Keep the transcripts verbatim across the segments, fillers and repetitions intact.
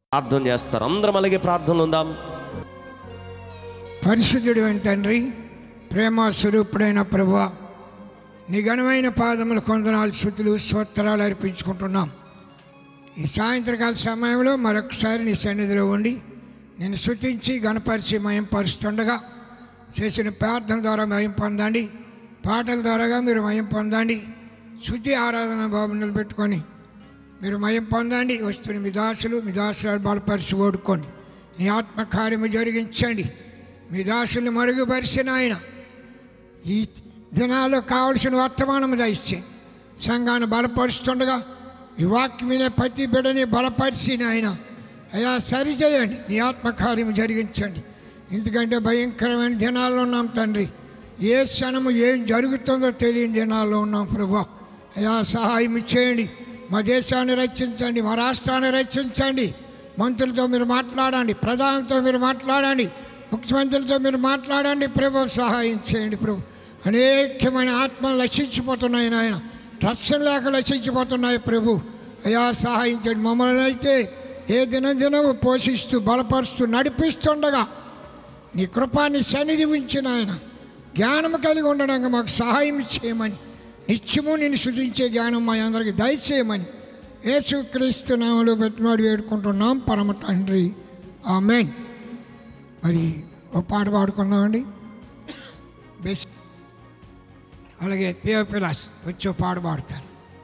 ప్రార్థన చేస్తారు. అందరం అలాగే ప్రార్థనలు ఉందాం. పరిశుద్ధుడు అయిన తండ్రి, ప్రేమ స్వరూపుడైన ప్రభువా, నీ ఘనమైన పాదములు కొందనాలు స్తుతులు స్తోత్రాలు అర్పించుకుంటున్నాం. ఈ సాయంత్రకాల సమయంలో మరొకసారి నీ సన్నిధిలో ఉండి నేను స్తుతించి గణపరిచి మయం పరుస్తుండగా చేసిన ప్రార్థన ద్వారా మయం పొందండి, పాటల ద్వారాగా మీరు మయం పొందండి, శృతి ఆరాధన బాబు నిలబెట్టుకొని మీరు మయం పొందండి. వస్తున్న మీ దాసులు మీ దాసులు బలపరిచి ఓడుకోండి, నీ ఆత్మకార్యము జరిగించండి. మీ దాసులు మరుగుపరిచిన ఆయన ఈ దినాల్లో కావలసిన వర్తమానము దయచేయండి. సంఘాన్ని బలపరుస్తుండగా ఈ వాక్యం వినే ప్రతి బిడ్డని బలపరిచిన ఆయన అయా సరిచేయండి, నీ ఆత్మకార్యము జరిగించండి. ఎందుకంటే భయంకరమైన దినాల్లో ఉన్నాం తండ్రి. ఏ క్షణము ఏం జరుగుతుందో తెలియని దినాల్లో ఉన్నాం ప్రభువా. అయా సహాయం చేయండి. మా దేశాన్ని రక్షించండి, మా రాష్ట్రాన్ని రక్షించండి. మంత్రులతో మీరు మాట్లాడండి, ప్రధానితో మీరు మాట్లాడండి, ముఖ్యమంత్రులతో మీరు మాట్లాడండి. ప్రభు సహాయం చేయండి ప్రభు. అనేకమైన ఆత్మలు నశించిపోతున్నాయి నాయన, రక్షణ లేక నశించిపోతున్నాయి ప్రభు. అయా సహాయం చేయండి. మమ్మల్ని అయితే ఏ దినదినము పోషిస్తూ బలపరుస్తూ నడిపిస్తుండగా నీ కృపాన్ని సన్నిధి ఉంచిన ఆయన జ్ఞానం కలిగి ఉండడానికి మాకు సహాయం చేయమని, నిత్యము నేను శుద్ధించే జ్ఞానం మా అందరికీ దయచేయమని యేసుక్రీస్తు నామములో బతిమాడి వేడుకుంటున్నాం పరమ తండ్రి, ఆమేన్. మరి ఓ పాట పాడుకుందామండి. బెస్ట్ అలాగే థియోఫిలస్ వచ్చి ఓ పాట పాడతారు.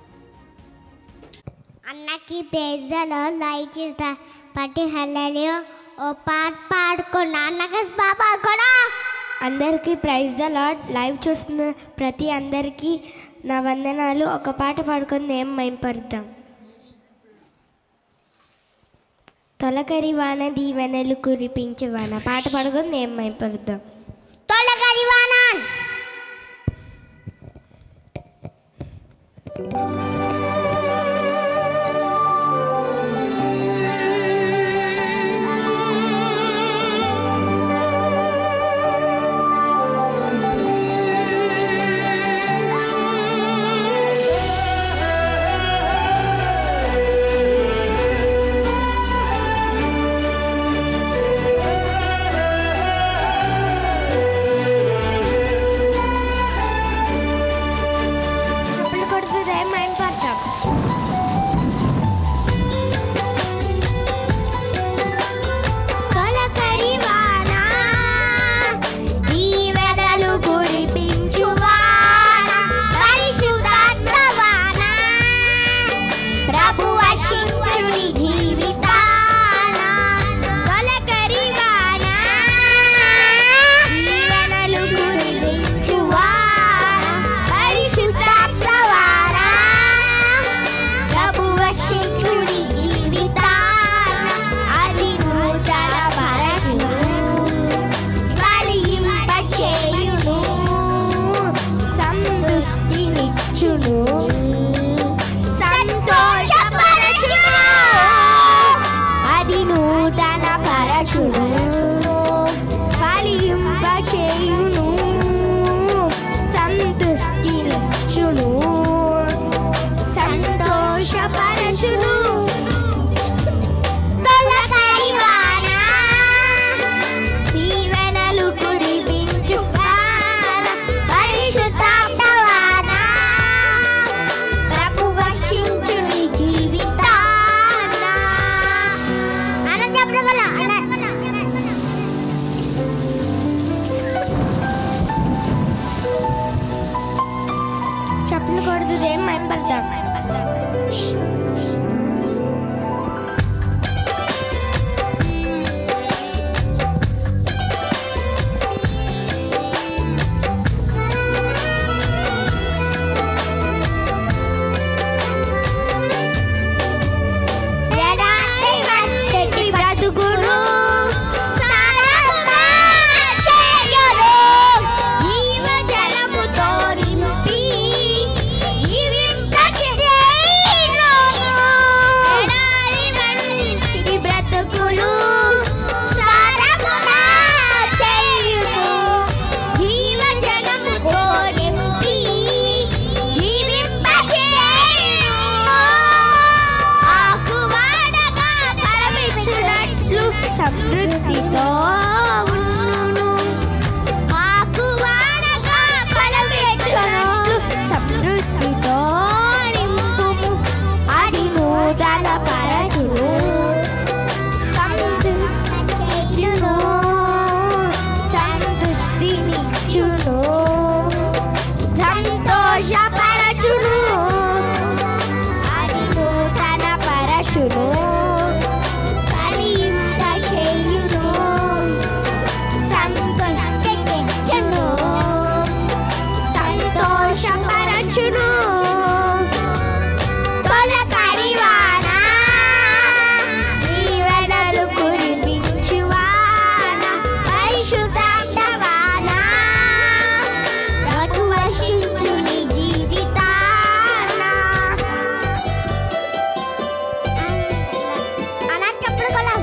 అన్నకి ప్రేజలో లైక్ చేస్తా పట్టి హల్లెలూయా ఓ పాట పాడుకున్నా అన్నకి బాబా కూడా అందరికీ ప్రైజ్ ద లార్డ్. లైవ్ చూస్తున్న ప్రతి అందరికీ నా వందనాలు. ఒక పాట పాడుకొని ఏం మైంపరుద్దాం. తొలకరి వాన దీవెనలు కురిపించే వాన పాట పాడుకొని ఏం మైంపరుద్దాం. తొలకరి వాన కొడుతుంది ఏం మైండ్ పరచును ఫలింపచేయును సంతోషపెట్టును సంతోషపరచును తొలకరి వాన దీవెనలు కురిపించు వాన పరిశుద్ధాత్మ వాన రఘు వర్షించు నీ జీవితాన అలా చెప్పడు కొలం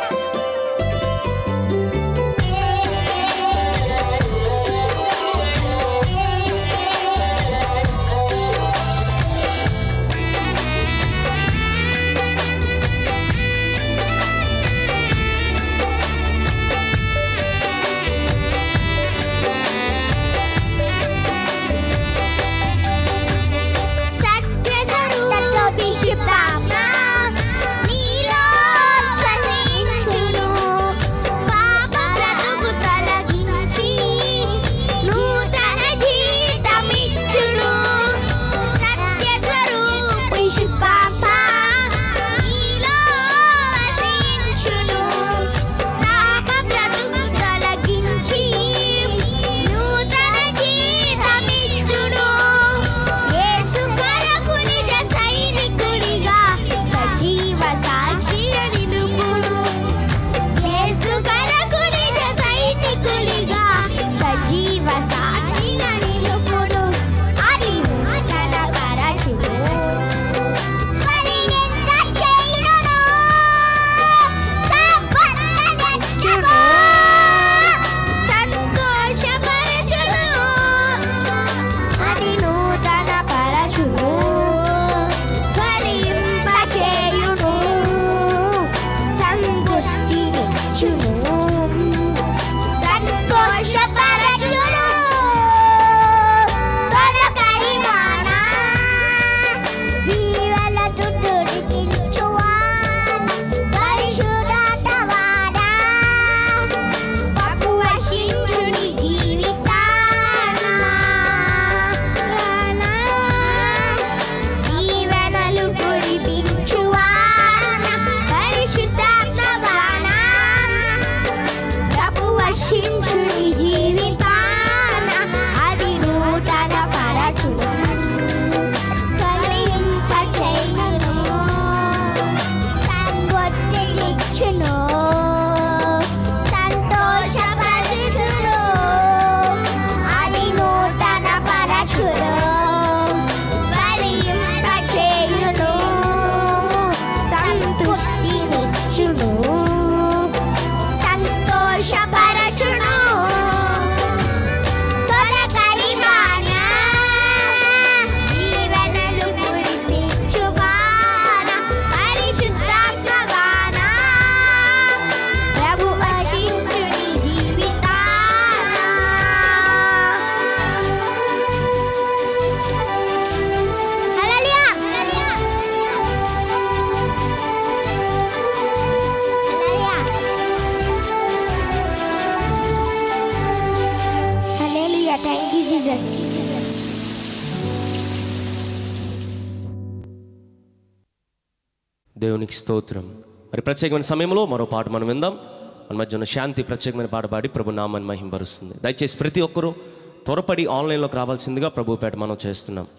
దేవునికి స్తోత్రం. మరి ప్రత్యేకమైన సమయంలో మరో పాట మనం విందాం. మన మధ్య ఉన్న శాంతి ప్రత్యేకమైన పాట పాడి ప్రభు నామాన్ని మహింపరుస్తుంది. దయచేసి ప్రతి ఒక్కరూ త్వరపడి ఆన్లైన్లోకి రావాల్సిందిగా ప్రభు పేట మనం చేస్తున్నాం.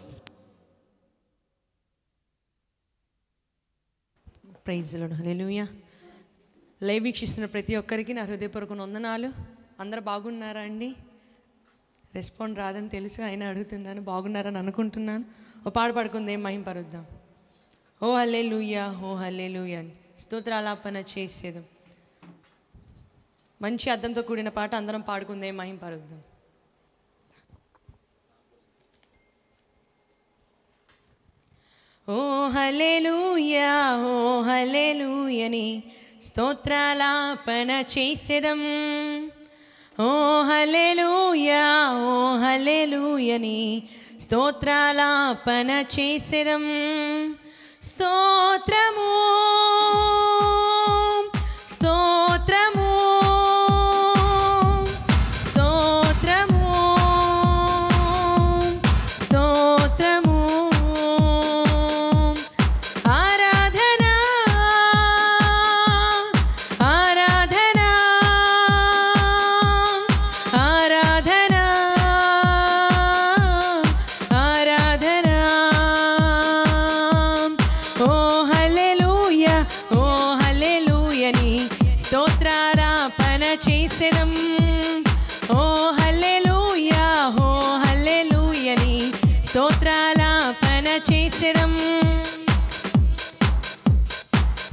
Praise the Lord. Hallelujah. Live వీక్షిస్తున్న ప్రతి ఒక్కరికి నా హృదయపూర్వక వందనాలు. అందరూ బాగున్నారా అండి? రెస్పాండ్ రాదని తెలుసు, అయినా అడుగుతున్నాను. బాగున్నారని అనుకుంటున్నాను. ఓ పాట పాడుకుందేం మహింపరుద్దాం. ఓ హల్లెలూయా, ఓ హల్లెలూయా అని స్తోత్రాలాపన చేసేది. మంచి అర్థంతో కూడిన పాట అందరం పాడుకుందేం మహింపరుద్దాం. ఓ హల్లెలూయా, ఓ హల్లెలూయని స్తోత్రాలాపన చేసేదం. ఓ హల్లెలూయా, ఓ హల్లెలూయని స్తోత్రాలాపన చేసేదం. స్తోత్రము స్తోత్రము స్తోత్రము స్తోత్రము ఆరాధన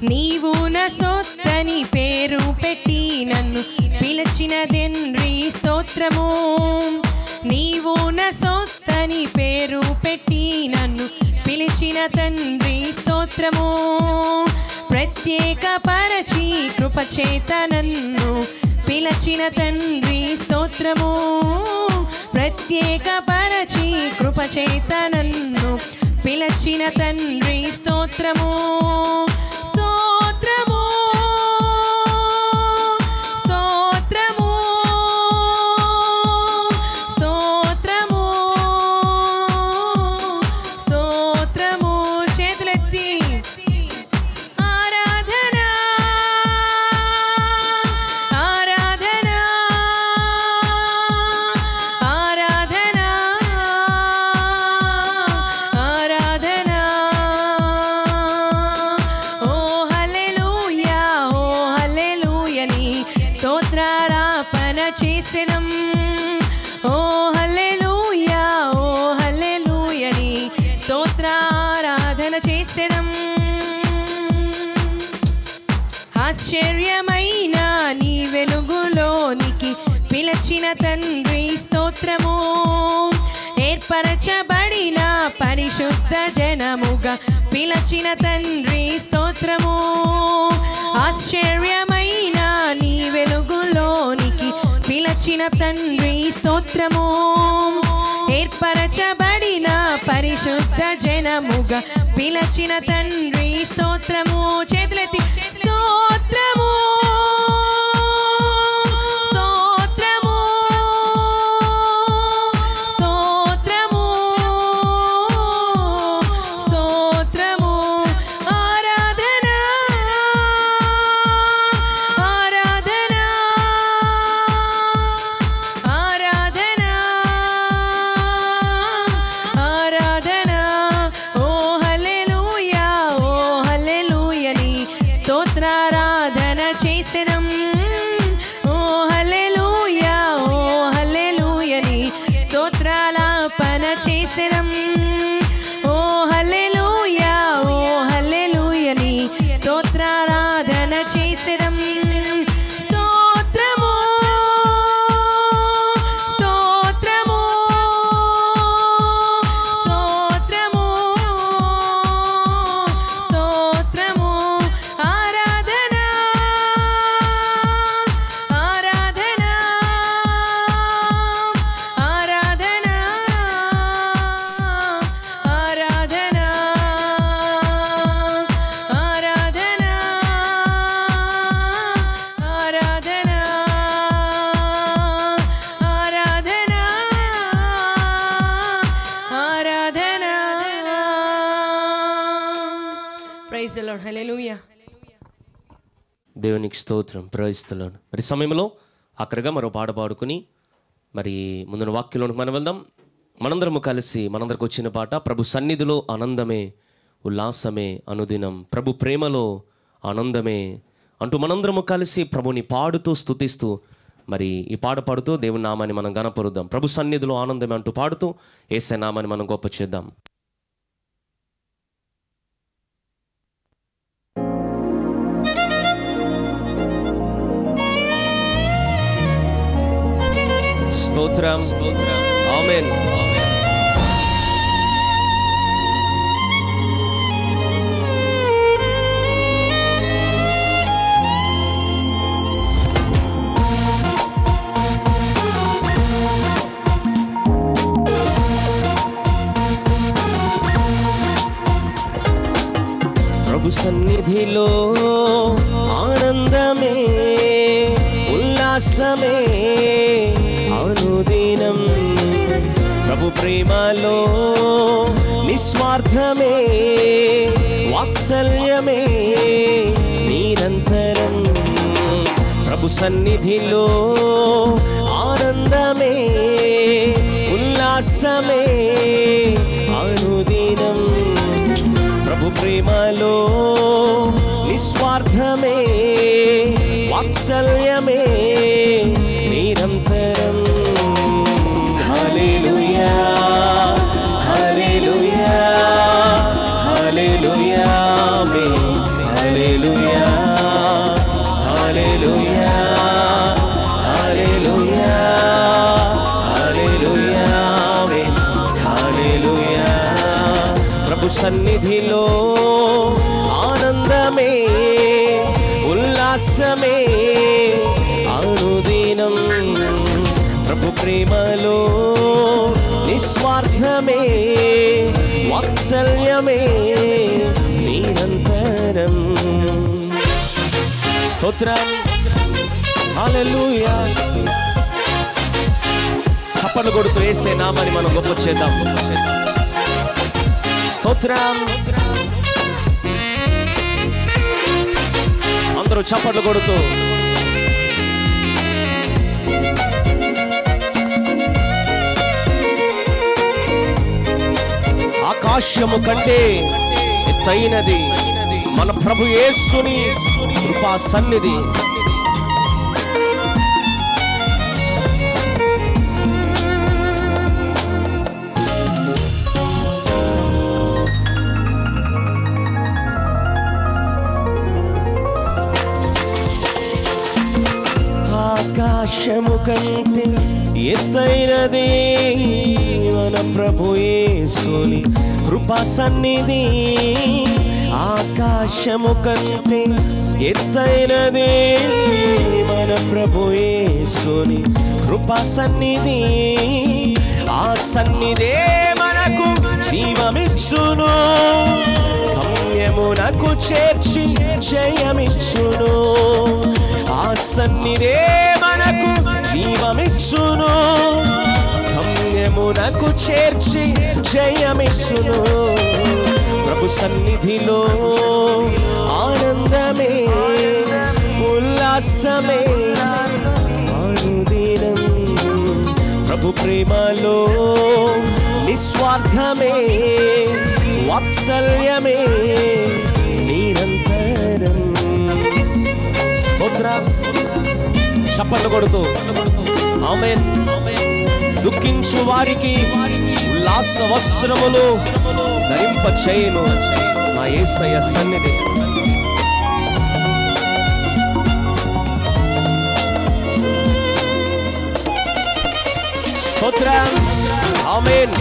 నీవు నా సొత్తని పేరు పెట్టి నన్ను పిలిచిన తండ్రి స్తోత్రము. నీవు నా సొత్తని పేరు పెట్టి నన్ను పిలిచిన తండ్రి స్తోత్రము. ప్రత్యేక పరచి కృపచేత నన్ను పిలిచిన తండ్రి స్తోత్రము. ప్రత్యేక పరచి కృపచేత నన్ను పిలిచిన తండ్రి స్తోత్రము. స్తోత్రము స్తోత్రము స్తోత్రము స్తోత్రము. చేతులెత్తి ఆరాధన ఆరాధన ఆరాధన ఆరాధన. ఓ హల్లెలూయా ఓ హల్లెలూయా నీ స్తోత్రారాపణ చేసెదం. ఓ హల్లెలూయా ఓ హల్లెలూయా నీ స్తోత్రారాధన చేసెదం. ఆశ్చర్యమైన నీ వెలుగులోనికి పిలిచిన తండ్రి స్తోత్రము. ఏర్పరచబడిన పరిశుద్ధ జనముగా పిలిచిన తండ్రి స్తోత్రము. ఆశ్చర్యమైన నీ వెలుగులోనికి పిలిచిన తండ్రి స్తోత్రము. ఏర్పరచబడిన పరిశుద్ధ జనముగా పిలిచిన తండ్రి స్తోత్రము. చేతులెత్తి స్తోత్రము స్తోత్రము స్తోత్రము స్తోత్రము. ఆరాధన ఆరాధన ఆరాధన ఆరాధన. ఓ హల్లెలూయా ఓ హల్లెలూయా నీ స్తోత్రారాధన చేసెదం. ఓ హల్లెలూయా ఓ హల్లెలూయా నీ స్తోత్రాలాపన చేసెదం. ఓ హల్లెలూయా ఓ హల్లెలూయా నీ స్తోత్రారాధన చేసెదం. స్తోత్రము స్తోత్రము స్తోత్రము స్తోత్రము. ఆరాధన ఆరాధన ఆరాధన ఆరాధన ఆరాధన ఆరాధన ఆరాధన ఆరాధన. Praise the Lord. హల్లెలూయా. దేవునికి స్తోత్రం. ప్రవహిస్తున్నాను. మరి సమయంలో అక్కడగా మరో పాట పాడుకుని మరి ముందున వాక్యంలోనికి మనం వెళ్దాం. మనందరము కలిసి మనందరికి వచ్చిన పాట ప్రభు సన్నిధిలో ఆనందమే ఉల్లాసమే అనుదినం, ప్రభు ప్రేమలో ఆనందమే అంటూ మనందరము కలిసి ప్రభుని పాడుతూ స్తుతిస్తూ మరి ఈ పాట పాడుతూ దేవుని నామాన్ని మనం గణపరుద్దాం. ప్రభు సన్నిధిలో ఆనందమే అంటూ పాడుతూ యేసయ్య నామాన్ని మనం గొప్ప చేద్దాం. స్తోత్రం ఆమేన్. ప్రభు సన్నిధిలో ఆనందమే ఉల్లాసమే అనుదినం, ప్రభు ప్రేమలో నిస్వార్థమే వాత్సల్యమే నిరంతరం. ప్రభు సన్నిధిలో ఆనందమే ఉల్లాసమే అనుదినం, ప్రభు ప్రేమలో నిస్వార్థమే వాత్సల్యమే నిరంతరం. హల్లెలూయా హల్లెలూయా హల్లెలూయా ఆమేన్ హల్లెలూయా హల్లెలూయా హల్లెలూయా హల్లెలూయా హల్లెలూయా. ప్రభు సన్నిధిలో ఆనందమే ఉల్లాసమే అనుదినం. ప్రభు ప్రేమలో నిస్వార్థమే వాత్సల్యమే నిరంతరం. స్తోత్రం హల్లెలూయా. చప్పట్లు కొడుతూ యేసే నామని మనం గొప్ప చేద్దాం. స్తోత్రం. అందరూ చప్పట్లు కొడుతూ ఆకాశము కంటే ఎత్తైనది మన ప్రభు యేసుని కృపా సన్నిధి. ఆకాశము కంటే ఎత్తైనది మన ప్రభు యేసుని కృపా సన్నిధి. ఆకాశము కంటే ఎత్తైనది మన ప్రభు యేసుని కృపా సన్నిధి. ఆ సన్నిధే మనకు జీవమిచ్చును, గమ్యమునకు చేర్చి జయమిచ్చును. ఆ సన్నిధే మనకు జీవమిచ్చును, గమ్యమునకు చేర్చి జయమిచ్చును. ప్రభు సన్నిధిలో ఆనందమే ఉల్లాసమే అనుదినం. ప్రభు ప్రేమలో నిస్వార్థమే వాత్సల్యమే నిరంతరం. స్తోత్రం. చప్పట్లు కొడుతూ ఆమేన్. దుఃఖించు వారికి ఉల్లాస వస్త్రములు ధరింప చేయును నా యేసయ్య సన్నిధి. స్తోత్రం ఆమేన్.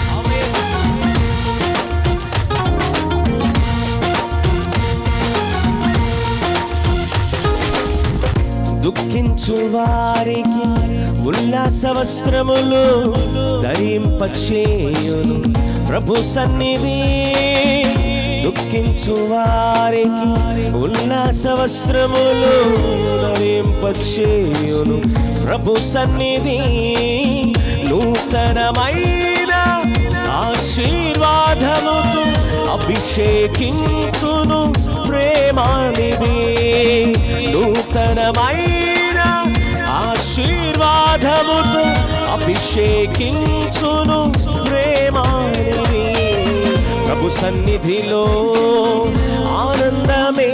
దుఃఖించు వారికి ఉల్లాస వస్త్రములు ధరింపచేయును ప్రభు సన్నిధి. దుఃఖించు వారికి ఉల్లాస వస్త్రములు ధరింపచేయును ప్రభు సన్నిధి. నూతనమైన ఆశీర్వాదముతో అభిషేకించును ప్రేమానిధి. నూతనమైన ఆశీర్వాదముతో అభిషేకించును ప్రేమానిధి. ప్రభు సన్నిధిలో ఆనందమే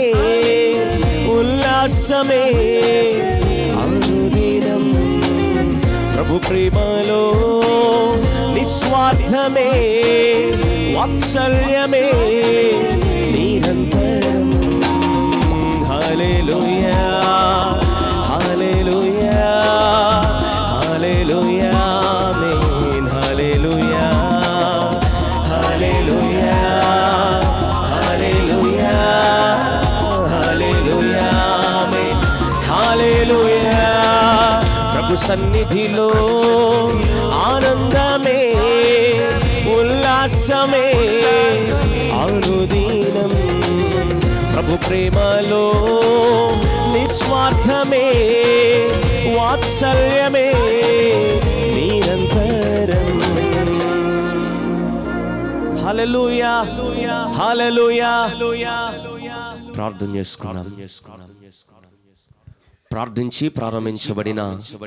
ఉల్లాసమే అనుదినం. ప్రభు ప్రేమలో నిస్వార్థమే వాత్సల్యమే నిరంతరం. హల్లెలూయా హల్లెలూయా హల్లెలూయా ఆమేన్. హల్లెలూయా హల్లెలూయా హల్లెలూయా హల్లెలూయా ఆమేన్. హల్లెలూయా. ప్రభు సన్నిధిలో ఆనందమే ఉల్లాసమే అనుదినం. ప్రభు ప్రేమలో నిస్వార్థమే వాత్సల్యమే నిరంతరం. హల్లెలూయా హల్లెలూయా. ప్రార్థన చేసుకున్నాం. ప్రార్థించి ప్రారంభించబడిన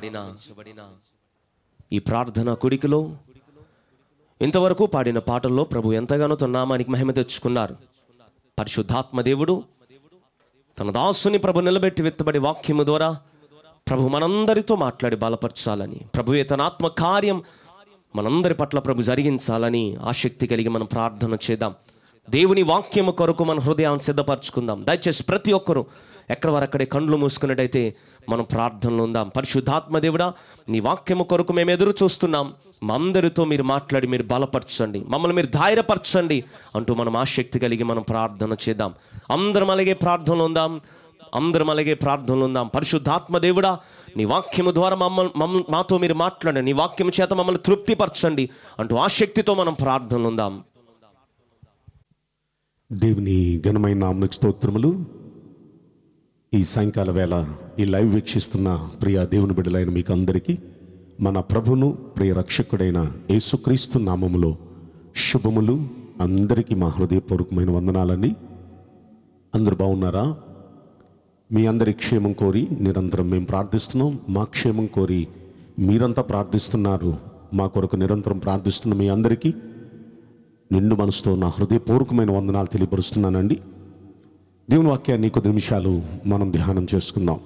ఈ ప్రార్థన కుడికిలో ఇంతవరకు పాడిన పాటల్లో ప్రభు ఎంతగానో తన నామానికి మహిమ తెచ్చుకున్నారు. పరిశుద్ధాత్మ దేవుడు తన దాసుని ప్రభు నిలబెట్టి విత్తబడి వాక్యము ద్వారా ప్రభు మనందరితో మాట్లాడి బలపరచాలని, ప్రభువే తన ఆత్మ కార్యం మనందరి పట్ల ప్రభు జరిగించాలని ఆసక్తి కలిగి మనం ప్రార్థన చేద్దాం. దేవుని వాక్యము కొరకు మన హృదయాన్ని సిద్ధపరచుకుందాం. దయచేసి ప్రతి ఒక్కరూ ఎక్కడ వారు అక్కడే కండ్లు మూసుకున్నట్టయితే మనం ప్రార్థనలో ఉందాం. పరిశుద్ధాత్మ దేవుడా, నీ వాక్యము కొరకు మేము ఎదురు చూస్తున్నాం. మా అందరితో మీరు మాట్లాడి మీరు బలపరచండి, మమ్మల్ని మీరు ధైర్యపరచండి అంటూ మనం ఆసక్తి కలిగి మనం ప్రార్థన చేద్దాం. అందరం అలాగే ప్రార్థనలో ఉందాం. అందరం అలాగే ప్రార్థనలు ఉందాం. పరిశుద్ధాత్మ దేవుడా, నీ వాక్యము ద్వారా మమ్మల్ని మమ్మ మాతో మీరు మాట్లాడండి, నీ వాక్యము చేత మమ్మల్ని తృప్తిపరచండి అంటూ ఆసక్తితో మనం ప్రార్థనలు ఉందాం. దేవుని ఘనమైన నామమునకు స్తోత్రములు. ఈ సాయంకాల వేళ ఈ లైవ్ వీక్షిస్తున్న ప్రియ దేవుని బిడ్డలైన మీకు అందరికీ మన ప్రభును ప్రియ రక్షకుడైన యేసుక్రీస్తు నామములో శుభములు. అందరికీ మా హృదయపూర్వకమైన వందనాలండి. అందరూ బాగున్నారా? మీ అందరి క్షేమం కోరి నిరంతరం మేము ప్రార్థిస్తున్నాం. మా క్షేమం కోరి మీరంతా ప్రార్థిస్తున్నారు. మా కొరకు నిరంతరం ప్రార్థిస్తున్న మీ అందరికీ నిండు మనసుతో నా హృదయపూర్వకమైన వందనాలు తెలియపరుస్తున్నానండి. దేవుని వాక్యాన్ని కొద్ది నిమిషాలు మనం ధ్యానం చేసుకుందాం.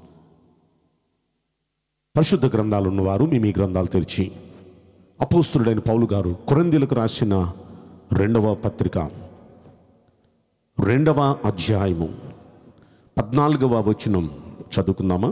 పరిశుద్ధ గ్రంథాలు ఉన్నవారు మీ మీ గ్రంథాలు తెరిచి అపోస్తులుడైన పౌలు గారు కొరింథీయులకు రాసిన రెండవ పత్రిక రెండవ అధ్యాయము పద్నాలుగవ వచనం చదువుకుందామా?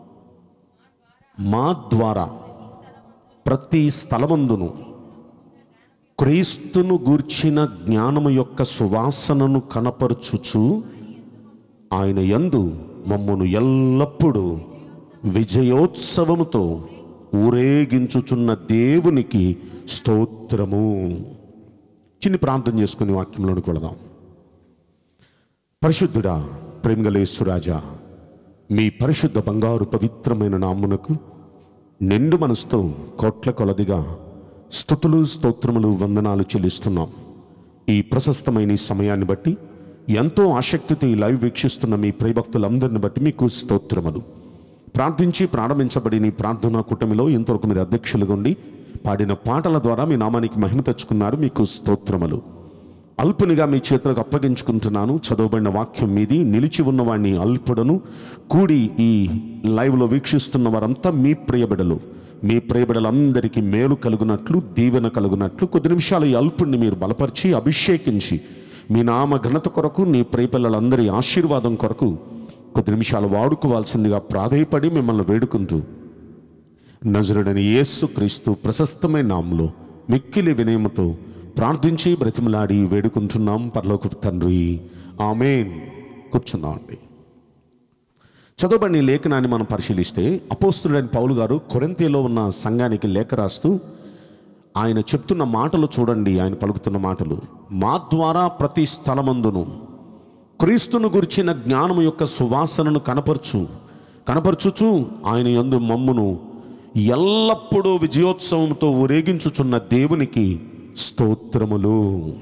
మా ద్వారా ప్రతి స్థలమందును క్రీస్తును గూర్చిన జ్ఞానము యొక్క సువాసనను కనపరుచుచు ఆయన యందు మమ్మను ఎల్లప్పుడూ విజయోత్సవముతో ఊరేగించుచున్న దేవునికి స్తోత్రము. చిన్ని ప్రార్థన చేసుకుని వాక్యంలోనికి వెళదాం. పరిశుద్ధుడా, ప్రేమగల యేసురాజా, మీ పరిశుద్ధ బంగారు పవిత్రమైన నామమునకు నిండు మనసుతో కోట్ల కొలదిగా స్తుతులు స్తోత్రములు వందనాలు చెల్లిస్తున్నాం. ఈ ప్రశస్తమైన ఈ సమయాన్ని బట్టి ఎంతో ఆసక్తితో ఈ లైవ్ వీక్షిస్తున్న మీ ప్రియభక్తులందరిని బట్టి మీకు స్తోత్రములు. ప్రార్థించి ప్రారంభించబడిన ఈ ప్రార్థనా కూటమిలో ఇంతవరకు మీరు అధ్యక్షులుగా ఉండి పాడిన పాటల ద్వారా మీ నామానికి మహిమ తెచ్చుకున్నారు. మీకు స్తోత్రములు. అల్పునిగా మీ చేతులకు అప్పగించుకుంటున్నాను. చదవబడిన వాక్యం మీది, నిలిచి ఉన్నవాడిని అల్పుడను. కూడి ఈ లైవ్లో వీక్షిస్తున్న వారంతా మీ ప్రియబిడలు. మీ ప్రియబిడలందరికీ మేలు కలుగునట్లు, దీవెన కలుగునట్లు కొద్ది నిమిషాలు ఈ అల్పుడిని మీరు బలపరిచి అభిషేకించి మీ నామ ఘనత కొరకు, నీ ప్రియపిల్లలందరి ఆశీర్వాదం కొరకు కొద్ది నిమిషాలు వాడుకోవాల్సిందిగా ప్రాధేయపడి మిమ్మల్ని వేడుకుంటూ నజరుడైన యేసు క్రీస్తు ప్రశస్తమైన నామములో మిక్కిలి వినయముతో ప్రార్థించి బ్రతిమలాడి వేడుకుంటున్నాం పరలోకపు తండ్రి, ఆమేన్. కూర్చుందాం అండి. చదవబడిన లేఖనాన్ని మనం పరిశీలిస్తే అపోస్తులుడైన పౌలు గారు కొరింథీలో ఉన్న సంఘానికి లేఖ రాస్తూ ఆయన చెప్తున్న మాటలు చూడండి. ఆయన పలుకుతున్న మాటలు: మా ద్వారా ప్రతి స్థలమందును క్రీస్తును గురించిన జ్ఞానము యొక్క సువాసనను కనపరచు కనపరచుచు ఆయన యందు మమ్మును ఎల్లప్పుడూ విజయోత్సవంతో ఊరేగించుచున్న దేవునికి స్తోత్రములు.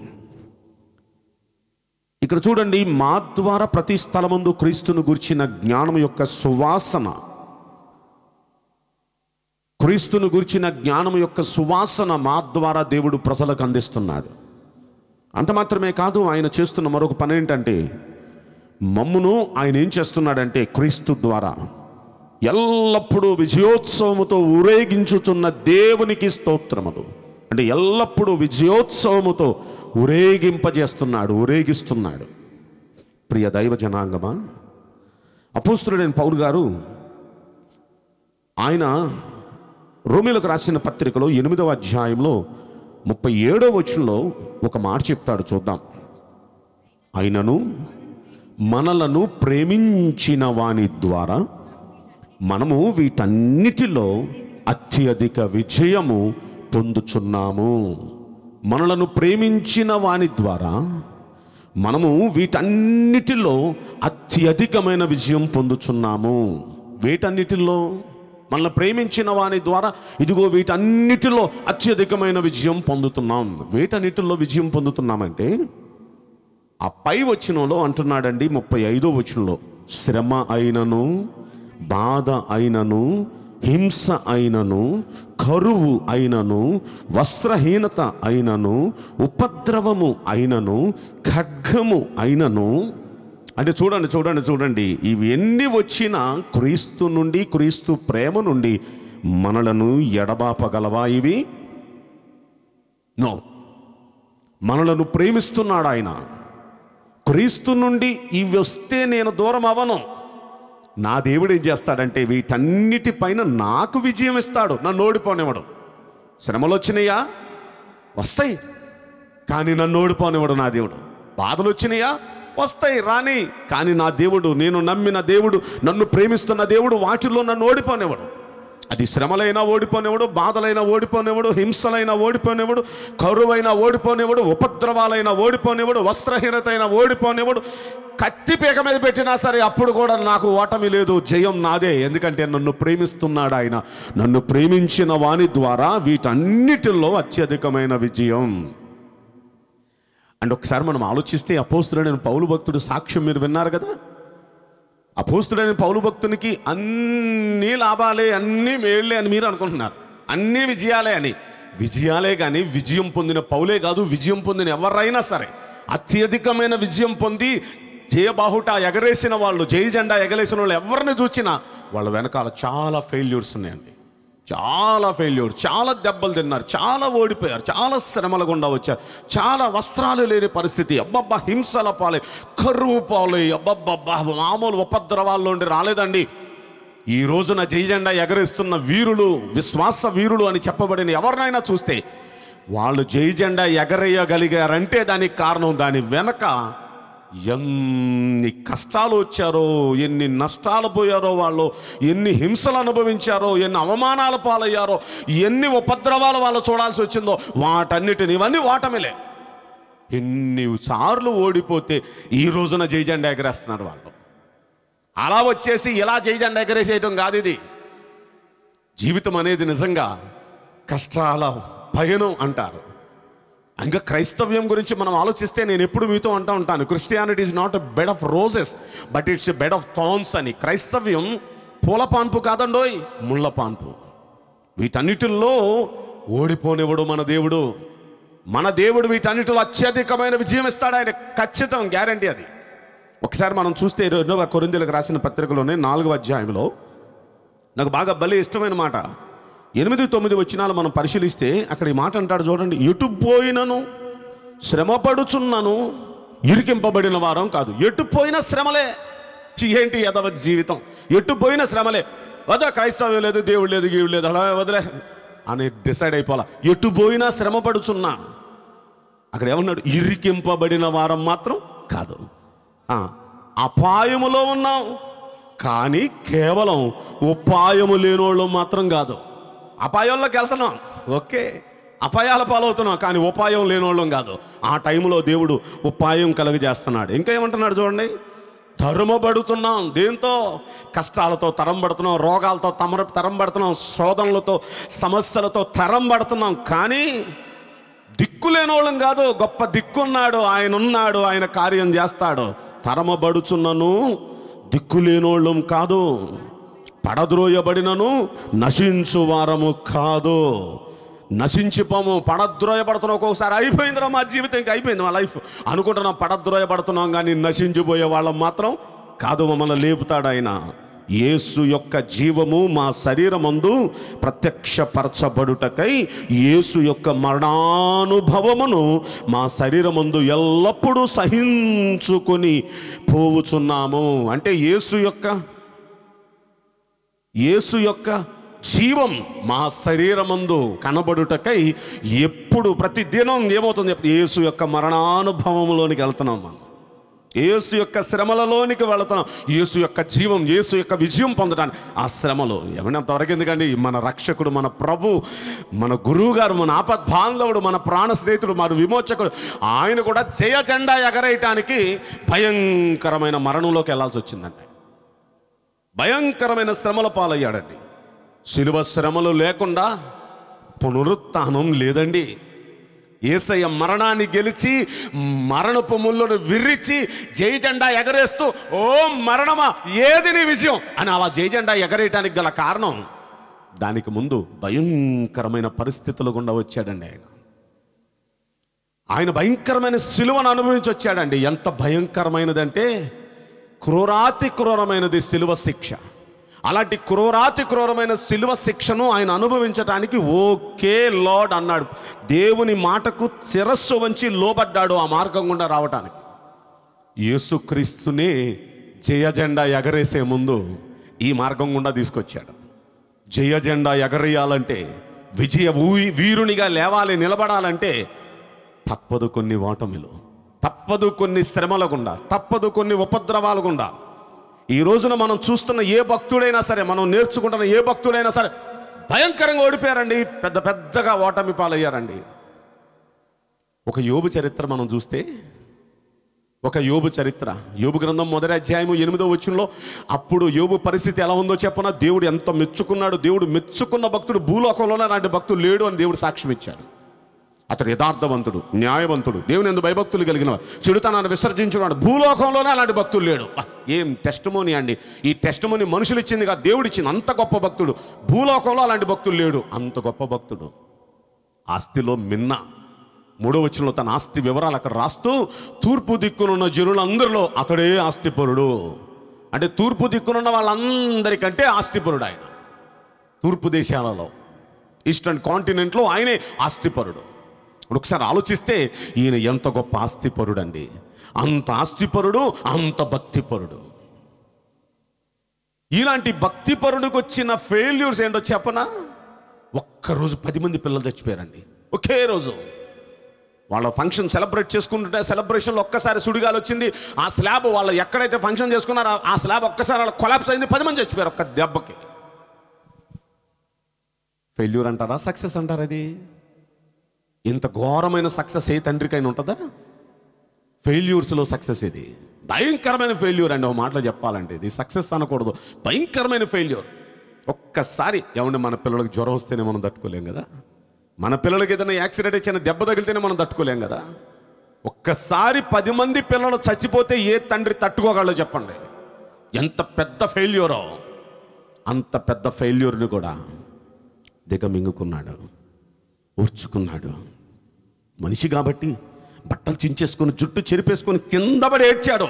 ఇక్కడ చూడండి, మా ద్వారా ప్రతి స్థలమందు క్రీస్తును గురించిన జ్ఞానం యొక్క సువాసన, క్రీస్తును గురించిన జ్ఞానం యొక్క సువాసన మా ద్వారా దేవుడు ప్రజలకు అందిస్తున్నాడు. అంత మాత్రమే కాదు, ఆయన చేస్తున్న మరొక పని ఏంటంటే, మమ్మును ఆయన ఏం చేస్తున్నాడంటే క్రీస్తు ద్వారా ఎల్లప్పుడూ విజయోత్సవముతో ఊరేగించుచున్న దేవునికి స్తోత్రములు. అంటే ఎల్లప్పుడూ విజయోత్సవముతో ఊరేగింపజేస్తున్నాడు, ఊరేగిస్తున్నాడు. ప్రియ దైవ జనాంగమా, అపోస్తులుడైన పౌలు గారు ఆయన రోమీయులకు రాసిన పత్రికలో ఎనిమిదవ అధ్యాయంలో ముప్పై ఏడవ వచనంలో ఒక మాట చెప్తాడు, చూద్దాం. అయినను మనలను ప్రేమించిన వాని ద్వారా మనము వీటన్నిటిలో అత్యధిక విజయము పొందుచున్నాము. మనలను ప్రేమించిన వాని ద్వారా మనము వీటన్నిటిలో అత్యధికమైన విజయం పొందుచున్నాము. వీటన్నిటిలో మనల్ని ప్రేమించిన వాని ద్వారా ఇదిగో వీటన్నిటిలో అత్యధికమైన విజయం పొందుతున్నాం. వీటన్నిటిలో విజయం పొందుతున్నామంటే ఆ పై వచనంలో అంటున్నాడండి, ముప్పై ఐదో వచనంలో, శ్రమ అయినను, బాధ అయినను, హింస అయినను, కరువు అయినను, వస్త్రహీనత అయినను, ఉపద్రవము అయినను, ఖడ్గము అయినను. అంటే చూడండి చూడండి చూడండి ఇవి ఎన్ని వచ్చినా క్రీస్తు నుండి, క్రీస్తు ప్రేమ నుండి మనలను ఎడబాపగలవా? ఇవి నో. మనలను ప్రేమిస్తున్నాడు ఆయన. క్రీస్తు నుండి ఇవి వస్తే నేను దూరం అవ్వను. నా దేవుడు ఏం చేస్తాడంటే వీటన్నిటిపైన నాకు విజయం ఇస్తాడు, నన్ను ఓడిపోనివ్వడు. శ్రమలు వచ్చినాయా? వస్తాయి, కానీ నన్ను ఓడిపోనివ్వడు నా దేవుడు. బాధలు వచ్చినాయా? వస్తాయి, రాని, కానీ నా దేవుడు, నేను నమ్మిన దేవుడు, నన్ను ప్రేమిస్తున్న దేవుడు వాటిల్లో నన్ను ఓడిపోనివ్వడు. అది శ్రమలైనా ఓడిపోనివ్వడు, బాధలైనా ఓడిపోనివ్వడు, హింసలైనా ఓడిపోనివ్వడు, కరువైనా ఓడిపోనివ్వడు, ఉపద్రవాలైనా ఓడిపోనివ్వడు, వస్త్రహీనత అయినా ఓడిపోనివ్వడు. కత్తి పీక మీద పెట్టినా సరే అప్పుడు కూడా నాకు ఓటమి లేదు, జయం నాదే. ఎందుకంటే నన్ను ప్రేమిస్తున్నాడు ఆయన. నన్ను ప్రేమించిన వాని ద్వారా వీటన్నిటిలో అత్యధికమైన విజయం. అండ్ ఒకసారి మనం ఆలోచిస్తే అపోస్తుడైన పౌలు భక్తుడు సాక్ష్యం మీరు విన్నారు కదా. అపోస్తుడైన పౌలు భక్తునికి అన్నీ లాభాలే, అన్నీ మేళ్లే అని మీరు అనుకుంటున్నారు, అన్నీ విజయాలే అని. విజయాలే కానీ విజయం పొందిన పౌలే కాదు, విజయం పొందిన ఎవరైనా సరే అత్యధికమైన విజయం పొంది జయబాహుట ఎగరేసిన వాళ్ళు, జయ జెండా ఎగరేసిన వాళ్ళు ఎవరిని చూసినా వాళ్ళ వెనకాల చాలా ఫెయిల్యూర్స్ ఉన్నాయండి. చాలా ఫెయిల్యూర్, చాలా దెబ్బలు తిన్నారు, చాలా ఓడిపోయారు, చాలా శ్రమల గుండా వచ్చారు, చాలా వస్త్రాలు లేని పరిస్థితి, అబ్బబ్బా హింసల పాలై, కరువు పాలై, అబ్బబ్బబ్బా మామూలు ఉపద్రవాల్లో ఉండి రాలేదండి. ఈ రోజున జై జెండా ఎగరేస్తున్న వీరులు, విశ్వాస వీరులు అని చెప్పబడిన ఎవరినైనా చూస్తే వాళ్ళు జై జెండా ఎగరేయగలిగారంటే దానికి కారణం, దాని వెనక ఎన్ని కష్టాలు వచ్చారో, ఎన్ని నష్టాలు పోయారో, వాళ్ళు ఎన్ని హింసలు అనుభవించారో, ఎన్ని అవమానాలు పాలయ్యారో, ఎన్ని ఉపద్రవాలు వాళ్ళు చూడాల్సి వచ్చిందో, వాటన్నిటిని ఇవన్నీ ఓటమిలే. ఎన్ని సార్లు ఓడిపోతే ఈ రోజున జై జెండా ఎగరేస్తున్నారు వాళ్ళు. అలా వచ్చేసి ఇలా జై జెండా ఎగరేసేయటం కాదు ఇది. జీవితం అనేది నిజంగా కష్టాల భయనం అంటారు. ఇంకా క్రైస్తవ్యం గురించి మనం ఆలోచిస్తే నేను ఎప్పుడు మీతో అంటూ ఉంటాను, Christianity is not a bed of roses but it's a bed of thorns అని. క్రైస్తవ్యం పూల పాన్పు కాదండోయ్, ముళ్ళ పాన్పు. వీటన్నిటిల్లో ఓడిపోనివ్వడు మన దేవుడు. మన దేవుడు వీటన్నిటిలో అత్యధికమైన విజయం ఇస్తాడు ఆయన, ఖచ్చితం, గ్యారంటీ అది. ఒకసారి మనం చూస్తే రెండవ కొరింథీయులకు రాసిన పత్రికలోనే నాలుగవ అధ్యాయంలో నాకు బాగా భలే ఇష్టమైన మాట, ఎనిమిది తొమ్మిది వచనాలు మనం పరిశీలిస్తే అక్కడ ఈ మాట అంటాడు చూడండి, ఎటు పోయినను శ్రమపడుచున్నాను, ఇరికింపబడిన వారం కాదు. ఎటు పోయిన శ్రమలే. ఏంటి యదవ జీవితం, ఎటు పోయిన శ్రమలే. వద్ద క్రైస్తవ్యం లేదు, దేవుడు లేదు, గీవుడు లేదు, అలా వదిలే అని డిసైడ్ అయిపోవాలా. ఎటు పోయినా శ్రమపడుచున్నా. అక్కడ ఏమన్నాడు, ఇరికింపబడిన వారం మాత్రం కాదు. అపాయములో ఉన్నాం కానీ కేవలం ఉపాయము లేనోళ్ళు మాత్రం కాదు. అపాయాల్లోకి వెళ్తున్నాం, ఓకే, అపాయాల పాలవుతున్నాం, కానీ ఉపాయం లేనోళ్ళం కాదు. ఆ టైంలో దేవుడు ఉపాయం కలుగజేస్తున్నాడు. ఇంకా ఏమంటున్నాడు చూడండి, తరుమబడుతున్నాం. దేంతో? కష్టాలతో తరం పడుతున్నాం, రోగాలతో తమ తరం పడుతున్నాం, శోధనలతో సమస్యలతో తరం పడుతున్నాం, కానీ దిక్కు లేనోళ్ళం కాదు. గొప్ప దిక్కున్నాడు, ఆయన ఉన్నాడు, ఆయన కార్యం చేస్తాడు. తరమబడుచున్నను దిక్కు లేనోళ్ళం కాదు, పడద్రోయబడినను నశించు వారము కాదు. నశించిపోము, పడద్రోయబడుతున్నాం. ఒక్కొక్కసారి అయిపోయిందిరా మా జీవితం, ఇంకా అయిపోయింది మా లైఫ్ అనుకుంటున్నాం, పడద్రోయబడుతున్నాం, కానీ నశించిపోయే వాళ్ళం మాత్రం కాదు. మమ్మల్ని లేపుతాడు ఆయన. యేసు యొక్క జీవము మా శరీరమందు ప్రత్యక్షపరచబడుటకై యేసు యొక్క మరణానుభవమును మా శరీరమందు ఎల్లప్పుడూ సహించుకొని పోవుచున్నాము. అంటే యేసు యొక్క యేసు యొక్క జీవం మా శరీరమందు కనబడుటకై ఎప్పుడు ప్రతి దినం ఏమవుతుంది, యేసు యొక్క మరణానుభవంలోనికి వెళ్తున్నాం మనం. యేసు యొక్క శ్రమలలోనికి వెళుతున్నాం. యేసు యొక్క జీవం, యేసు యొక్క విజయం పొందడానికి ఆ శ్రమలు ఏమైనా త్వరగా. ఎందుకండి మన రక్షకుడు, మన ప్రభు, మన గురువు గారు, మన ఆపద్ బాంధవుడు, మన ప్రాణ స్నేహితుడు, మన విమోచకుడు, ఆయన కూడా జయ జెండా ఎగరేయటానికి భయంకరమైన మరణంలోకి వెళ్ళాల్సి వచ్చిందంటే, భయంకరమైన శ్రమల పాలయ్యాడండి. శిలువ శ్రమలు లేకుండా పునరుత్థానం లేదండి. యేసయ్య మరణాన్ని గెలిచి మరణపు ముళ్ళను విరిచి జై జెండా ఎగరేస్తూ, ఓ మరణమా ఏది నీ విజయం అని అలా జై జెండా ఎగరేయటానికి గల కారణం, దానికి ముందు భయంకరమైన పరిస్థితులు గుండా వచ్చాడండి ఆయన. ఆయన భయంకరమైన సిలువను అనుభవించి వచ్చాడండి. ఎంత భయంకరమైనదంటే క్రూరాతి క్రూరమైనది సిలువ శిక్ష. అలాంటి క్రూరాతి క్రూరమైన శిలువ శిక్షను ఆయన అనుభవించడానికి ఓకే లార్డ్ అన్నాడు. దేవుని మాటకు శిరస్సు వంచి లోబడ్డాడు ఆ మార్గం గుండా రావటానికి. యేసుక్రీస్తునే జయ జెండా ఎగరేసే ముందు ఈ మార్గం గుండా తీసుకొచ్చాడు. జయ జెండా ఎగరేయాలంటే, విజయ వీరునిగా లేవాలి, నిలబడాలంటే తప్పదు కొన్ని ఓటమిలు, తప్పదు కొన్ని శ్రమల గుండా, తప్పదు కొన్ని ఉపద్రవాల గుండా. ఈ రోజున మనం చూస్తున్న ఏ భక్తుడైనా సరే, మనం నేర్చుకుంటున్న ఏ భక్తుడైనా సరే భయంకరంగా ఓడిపోయారండి, పెద్ద పెద్దగా ఓటమి పాలయ్యారండి. ఒక యోబు చరిత్ర మనం చూస్తే, ఒక యోబు చరిత్ర, యోబు గ్రంథం మొదటి అధ్యాయము ఎనిమిదో వచనంలో అప్పుడు యోబు పరిస్థితి ఎలా ఉందో చెప్పనా? దేవుడు ఎంత మెచ్చుకున్నాడు. దేవుడు మెచ్చుకున్న భక్తుడు భూలోకంలోనే అలాంటి భక్తుడు లేడు అని దేవుడు సాక్ష్యం ఇచ్చాడు. అతడు యథార్థవంతుడు, న్యాయవంతుడు, దేవుని యందు భయభక్తులు కలిగిన చెడుతనాన్ని విసర్జించున్నాడు. భూలోకంలోనే అలాంటి భక్తులు లేడు. ఏం టెస్టిమోనీ అండి! ఈ టెస్టిమోనీ మనుషులు ఇచ్చింది కాదు, దేవుడు ఇచ్చింది. అంత గొప్ప భక్తుడు. భూలోకంలో అలాంటి భక్తులు లేడు. అంత గొప్ప భక్తుడు. ఆస్తిలో మిన్న మూడో వచనంలో తన ఆస్తి వివరాలు అక్కడ రాస్తూ, తూర్పు దిక్కునున్న జనులందరిలో అతడే ఆస్తిపరుడు. అంటే తూర్పు దిక్కునున్న వాళ్ళందరికంటే ఆస్తిపరుడు ఆయన. తూర్పు దేశాలలో, ఈస్టర్న్ కాంటినెంట్లో ఆయనే ఆస్తిపరుడు. ఒకసారి ఆలోచిస్తే ఈయన ఎంత గొప్ప ఆస్తిపరుడు అండి! అంత ఆస్తిపరుడు, అంత భక్తిపరుడు. ఇలాంటి భక్తిపరుడికి వచ్చిన ఫెయిల్యూర్స్ ఏంటో చెప్పనా? ఒక్కరోజు పది మంది పిల్లలు చచ్చిపోయారండి, ఒకే రోజు. వాళ్ళ ఫంక్షన్ సెలబ్రేట్ చేసుకుంటుంటే సెలబ్రేషన్లో ఒక్కసారి సుడిగాలు వచ్చింది. ఆ స్లాబ్ వాళ్ళు ఎక్కడైతే ఫంక్షన్ చేసుకున్నారో ఆ స్లాబ్ ఒక్కసారి వాళ్ళ కొలాప్స్ అయింది. పది మంది చచ్చిపోయారు ఒక్క దెబ్బకి. ఫెయిల్యూర్ అంటారా, సక్సెస్ అంటారా? అది ఇంత ఘోరమైన సక్సెస్ ఏ తండ్రికైనా ఉంటుందా? ఫెయిల్యూర్స్లో సక్సెస్ ఇది భయంకరమైన ఫెయిల్యూర్ అండి. ఒక మాటలో చెప్పాలంటే ఇది సక్సెస్ అనకూడదు, భయంకరమైన ఫెయిల్యూర్. ఒక్కసారి ఏమంటే మన పిల్లలకు జ్వరం వస్తేనే మనం తట్టుకోలేం కదా, మన పిల్లలకి ఏదైనా యాక్సిడెంట్ ఇచ్చిన దెబ్బ తగిలితేనే మనం తట్టుకోలేం కదా. ఒక్కసారి పది మంది పిల్లలు చచ్చిపోతే ఏ తండ్రి తట్టుకోగలడో చెప్పండి? ఎంత పెద్ద ఫెయిల్యూరో. అంత పెద్ద ఫెయిల్యూర్ని కూడా దిగమింగుకున్నాడు, ఓర్చుకున్నాడు. మనిషి కాబట్టి బట్టలు చించేసుకొని జుట్టు చెరిపేసుకొని కింద పడి ఏడ్చాడు.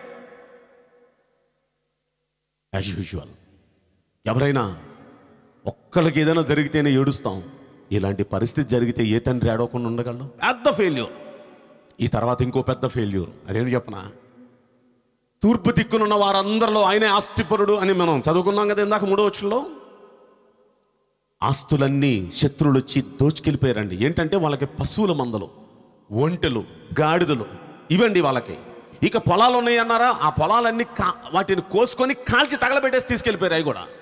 యాజ్ యూజువల్ ఎవరైనా ఒక్కళ్ళకి ఏదైనా జరిగితేనే ఏడుస్తాం. ఇలాంటి పరిస్థితి జరిగితే ఏ తండ్రి ఏడవకుండా ఉండగలడు? పెద్ద ఫెయిల్యూర్. ఈ తర్వాత ఇంకో పెద్ద ఫెయిల్యూర్. అదేంటి చెప్పనా? తూర్పు దిక్కునున్న వారందరిలో ఆయనే ఆస్తిపరుడు అని మనం చదువుకున్నాం కదా ఇందాక మూడో వచనంలో. ఆస్తులన్నీ శత్రువులు వచ్చి దోచుకెళ్ళిపోయారండి. ఏంటంటే వాళ్ళకి పశువుల మందలు, ఒంటెలు, గాడిదలు ఇవండి వాళ్ళకి. ఇక పొలాలు ఉన్నాయి అన్నారా, ఆ పొలాలన్నీ కా వాటిని కోసుకొని కాల్చి తగలబెట్టేసి తీసుకెళ్ళిపోయారు అవి కూడా.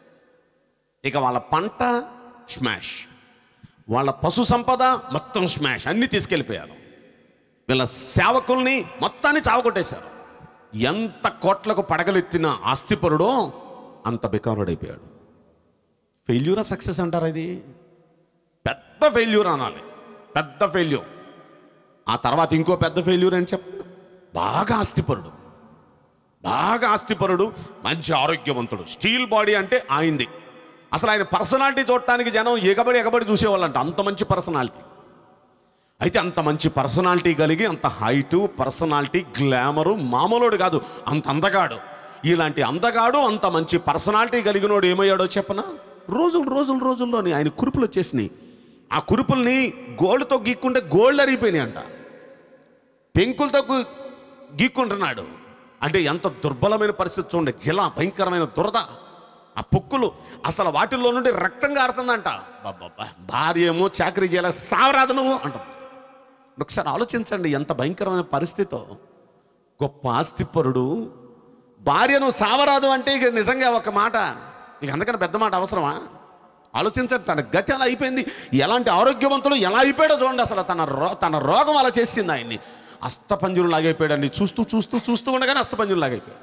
ఇక వాళ్ళ పంట స్మాష్, వాళ్ళ పశు సంపద మొత్తం స్మాష్, అన్నీ తీసుకెళ్ళిపోయారు. వీళ్ళ సేవకుల్ని మొత్తాన్ని చావకొట్టేశారు. ఎంత కోట్లకు పడగలెత్తిన ఆస్తిపరుడో అంత బికారుడైపోయాడు. ఫెయిల్యూరా సక్సెస్ అంటారా? ఇది పెద్ద ఫెయిల్యూర్ అనాలి, పెద్ద ఫెయిల్యూర్. ఆ తర్వాత ఇంకో పెద్ద ఫెయిల్యూర్ అని చెప్ప, బాగా ఆస్తిపరుడు, బాగా ఆస్తిపరుడు, మంచి ఆరోగ్యవంతుడు, స్టీల్ బాడీ అంటే ఆయింది. అసలు ఆయన పర్సనాలిటీ చూడటానికి జనం ఎగబడి ఎగబడి చూసేవాళ్ళంట, అంత మంచి పర్సనాలిటీ. అయితే అంత మంచి పర్సనాలిటీ కలిగి, అంత హైటు, పర్సనాలిటీ, గ్లామరు, మామూలుడు కాదు, అంత అందగాడు. ఇలాంటి అందగాడు, అంత మంచి పర్సనాలిటీ కలిగినోడు ఏమయ్యాడో చెప్పనా? రోజులు రోజులు రోజుల్లోని ఆయన కురుపులు వచ్చేసినాయి. ఆ కురుపుల్ని గోల్డ్తో గీక్కుంటే గోల్డ్ అరిగిపోయినాయి అంట. పెంకులతో గీక్కుంటున్నాడు అంటే ఎంత దుర్బలమైన పరిస్థితి చూడండి. జిలా భయంకరమైన దురద, ఆ పొక్కులు అసలు వాటిల్లో నుండి రక్తం కారుతుందంట. బాబా, భార్య ఏమో చాకరీ చేయాలి, సావరాదు నువ్వు అంటుంది. ఒకసారి ఆలోచించండి ఎంత భయంకరమైన పరిస్థితో. గొప్ప ఆస్తిపరుడు భార్యను సావరాదు అంటే ఇక నిజంగా ఒక మాట, ఇక అందుకని పెద్ద మాట అవసరమా? ఆలోచించండి, తన గతి అలా అయిపోయింది. ఎలాంటి ఆరోగ్యవంతులు ఎలా అయిపోయాడో చూడండి. అసలు తన రో తన రోగం అలా చేసింది ఆయన్ని. అస్తపంజులు లాగైపోయాడండి. చూస్తూ చూస్తూ చూస్తూ ఉండగానే అస్తపంజులు లాగైపోయాడు.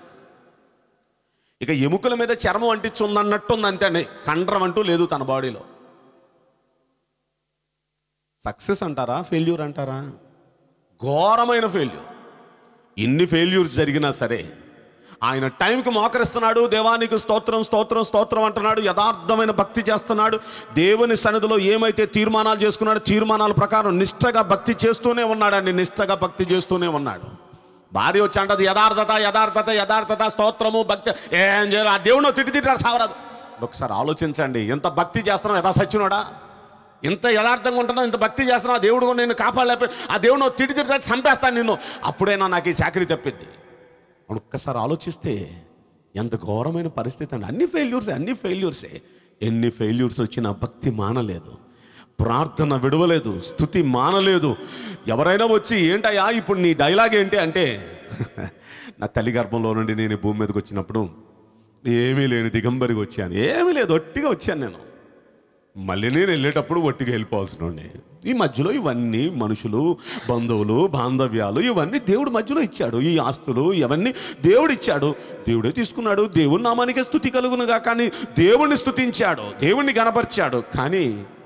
ఇక ఎముకల మీద చర్మం అంటించుందన్నట్టుంది అంతే అండి, కండరం అంటూ లేదు తన బాడీలో. సక్సెస్ అంటారా, ఫెయిల్యూర్ అంటారా? ఘోరమైన ఫెయిల్యూర్. ఎన్ని ఫెయిల్యూర్స్ జరిగినా సరే ఆయన టైంకి మోకరిస్తున్నాడు, దేవానికి స్తోత్రం స్తోత్రం స్తోత్రం అంటున్నాడు, యథార్థమైన భక్తి చేస్తున్నాడు. దేవుని సన్నిధిలో ఏమైతే తీర్మానాలు చేసుకున్నాడు తీర్మానాల ప్రకారం నిష్ఠగా భక్తి చేస్తూనే ఉన్నాడండి, నిష్ఠగా భక్తి చేస్తూనే ఉన్నాడు. భార్య వచ్చి అంటది యథార్థత యథార్థత యథార్థత స్తోత్రము భక్తి, ఏం చేయాలి ఆ దేవుడు తిట్టి తిట్టారు సావరాదు. ఒకసారి ఆలోచించండి, ఎంత భక్తి చేస్తున్నావు యథా సచ్చినోడా, ఇంత యథార్థంగా ఉంటున్నావు, ఇంత భక్తి చేస్తున్నావు, ఆ దేవుడు కూడా నేను కాపాడలేకపోయి ఆ దేవుడు తిట్టి తిట్టి చంపేస్తాను నిన్ను, అప్పుడైనా నాకు ఈ చాకరీ తప్పిద్ది. ఒక్కసారి ఆలోచిస్తే ఎంత ఘోరమైన పరిస్థితి అండి. అన్ని ఫెయిల్యూర్సే అన్ని ఫెయిల్యూర్సే ఎన్ని ఫెయిల్యూర్స్ వచ్చినా భక్తి మానలేదు, ప్రార్థన విడవలేదు, స్తుతి మానలేదు. ఎవరైనా వచ్చి ఏంటయ్యా ఇప్పుడు నీ డైలాగ్ ఏంటి అంటే, నా తల్లి గర్భంలో నుండి నేను భూమి మీదకి వచ్చినప్పుడు ఏమీ లేని దిగంబరిగా వచ్చాను, ఏమీ లేదు ఒట్టిగా వచ్చాను నేను, మళ్ళీ నేను వెళ్ళేటప్పుడు ఒట్టిగా వెళ్ళిపోవాల్సిన. ఈ మధ్యలో ఇవన్నీ మనుషులు, బంధువులు, బాంధవ్యాలు ఇవన్నీ దేవుడు మధ్యలో ఇచ్చాడు. ఈ ఆస్తులు ఇవన్నీ దేవుడు ఇచ్చాడు, దేవుడే తీసుకున్నాడు. దేవుని నామానికే స్తుతి కలుగునుగా, కానీ దేవుణ్ణి స్తుతించాడు, దేవుణ్ణి గణపరిచాడు. కానీ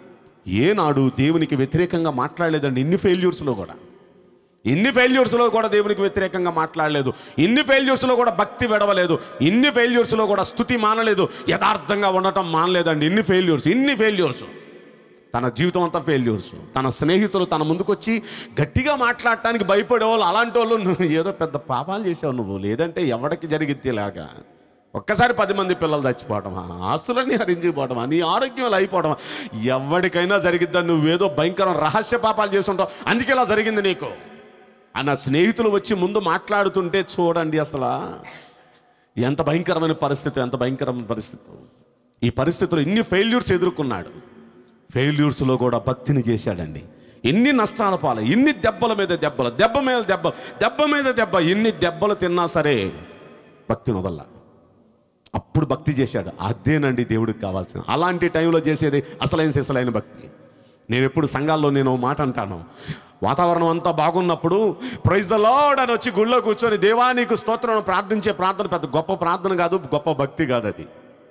ఏనాడు దేవునికి వ్యతిరేకంగా మాట్లాడలేదండి. ఇన్ని ఫెయిల్యూర్స్లో కూడా ఇన్ని ఫెయిల్యూర్స్లో కూడా దేవునికి వ్యతిరేకంగా మాట్లాడలేదు, ఇన్ని ఫెయిల్యూర్స్లో కూడా భక్తి విడవలేదు, ఇన్ని ఫెయిల్యూర్స్లో కూడా స్తుతి మానలేదు, యథార్థంగా ఉండటం మానలేదండి. ఇన్ని ఫెయిల్యూర్స్ ఇన్ని ఫెయిల్యూర్స్ తన జీవితం అంతా ఫెయిల్యూర్స్. తన స్నేహితులు తన ముందుకొచ్చి గట్టిగా మాట్లాడటానికి భయపడేవాళ్ళు, అలాంటి వాళ్ళు నువ్వు ఏదో పెద్ద పాపాలు చేసావు నువ్వు, లేదంటే ఎవరికి జరిగితేలాగా ఒక్కసారి పది మంది పిల్లలు చచ్చిపోవటమా, ఆస్తులన్నీ హరించిపోవటమా, నీ ఆరోగ్యం ఇలా అయిపోవటమా, ఎవరికైనా జరిగిద్దా, నువ్వేదో భయంకరం రహస్య పాపాలు చేస్తుంటావు అందుకే ఇలా జరిగింది నీకు అన్న స్నేహితులు వచ్చి ముందు మాట్లాడుతుంటే చూడండి అసలు ఎంత భయంకరమైన పరిస్థితి, ఎంత భయంకరమైన పరిస్థితి. ఈ పరిస్థితుల్లో ఇన్ని ఫెయిల్యూర్స్ ఎదుర్కొన్నాడు, ఫెయిల్యూర్స్లో కూడా భక్తిని చేశాడండి. ఎన్ని నష్టాల పాలు, ఇన్ని దెబ్బల మీద దెబ్బలు, దెబ్బ మీద దెబ్బలు, దెబ్బ మీద దెబ్బ, ఎన్ని దెబ్బలు తిన్నా సరే భక్తిని వదల్లా. అప్పుడు భక్తి చేశాడు. అదేనండి దేవుడికి కావాల్సిన. అలాంటి టైంలో చేసేది అసలైన సిసలైన భక్తి. నేను ఎప్పుడు సంఘాల్లో నేను మాట అంటాను, వాతావరణం అంతా బాగున్నప్పుడు ప్రైజ్ ద లార్డ్ అని వచ్చి గుళ్ళో కూర్చొని దేవానికి స్తోత్రం ప్రార్థించే ప్రార్థన పెద్ద గొప్ప ప్రార్థన కాదు, గొప్ప భక్తి కాదు. అది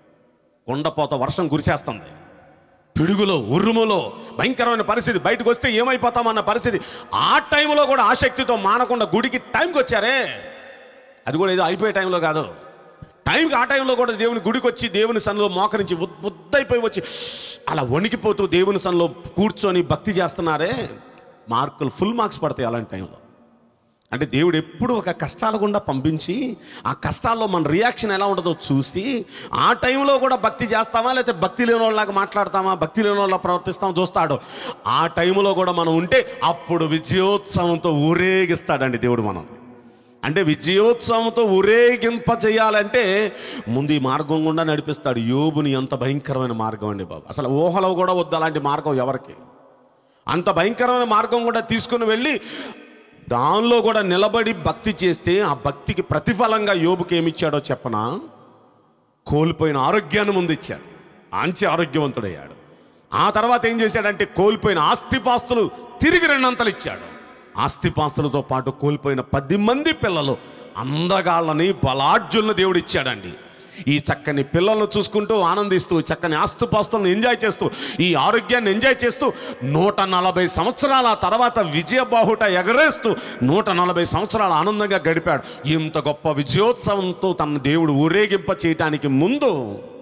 కొండపోత వర్షం కురిసేస్తుంది, పిడుగులో ఉరుములో భయంకరమైన పరిస్థితి, బయటకు వస్తే ఏమైపోతామన్న పరిస్థితి. ఆ టైంలో కూడా ఆసక్తితో మానకుండా గుడికి టైంకి వచ్చారే, అది కూడా ఏదో అయిపోయే టైంలో కాదు, టైంకి ఆ టైంలో కూడా దేవుని గుడికి వచ్చి దేవుని సన్నిలో మోకరించి ముద్దయిపోయి వచ్చి అలా వణికిపోతూ దేవుని సన్నిలో కూర్చొని భక్తి చేస్తున్నారే, మార్కులు ఫుల్ మార్క్స్ పడతాయి అలాంటి టైంలో. అంటే దేవుడు ఎప్పుడు ఒక కష్టాల గుండా పంపించి ఆ కష్టాల్లో మన రియాక్షన్ ఎలా ఉంటుందో చూసి ఆ టైంలో కూడా భక్తి చేస్తామా లేకపోతే భక్తి లేని వాళ్ళలాగా మాట్లాడతామా, భక్తి లేని వాళ్ళ ప్రవర్తిస్తామా చూస్తాడు. ఆ టైంలో కూడా మనం ఉంటే అప్పుడు విజయోత్సవంతో ఊరేగిస్తాడండి దేవుడు మనం. అంటే విజయోత్సవంతో ఊరేగింప చేయాలంటే ముందు ఈ మార్గం గుండా నడిపిస్తాడు. యోబుని ఎంత భయంకరమైన మార్గం అండి బాబు, అసలు ఊహలో కూడా వద్దు అలాంటి మార్గం ఎవరికి. అంత భయంకరమైన మార్గం కూడా తీసుకుని వెళ్ళి దానిలో కూడా నిలబడి భక్తి చేస్తే ఆ భక్తికి ప్రతిఫలంగా యోబుకి ఏమిచ్చాడో చెప్పనా, కోల్పోయిన ఆరోగ్యాన్ని ముందు ఇచ్చాడు, మంచి ఆరోగ్యవంతుడయ్యాడు. ఆ తర్వాత ఏం చేశాడంటే కోల్పోయిన ఆస్తిపాస్తులు తిరిగి రెండంతలు ఇచ్చాడు. ఆస్తిపాస్తులతో పాటు కోల్పోయిన పది మంది పిల్లలు అందగాళ్ళని బలాఢ్యులను దేవుడు ఇచ్చాడండి. ఈ చక్కని పిల్లలను చూసుకుంటూ ఆనందిస్తూ, చక్కని ఆస్తిపాస్తులను ఎంజాయ్ చేస్తూ, ఈ ఆరోగ్యాన్ని ఎంజాయ్ చేస్తూ నూట నలభై సంవత్సరాల తర్వాత విజయబాహుట ఎగరేస్తూ నూట నలభై సంవత్సరాలు ఆనందంగా గడిపాడు. ఇంత గొప్ప విజయోత్సవంతో తన దేవుడు ఊరేగింప చేయటానికి ముందు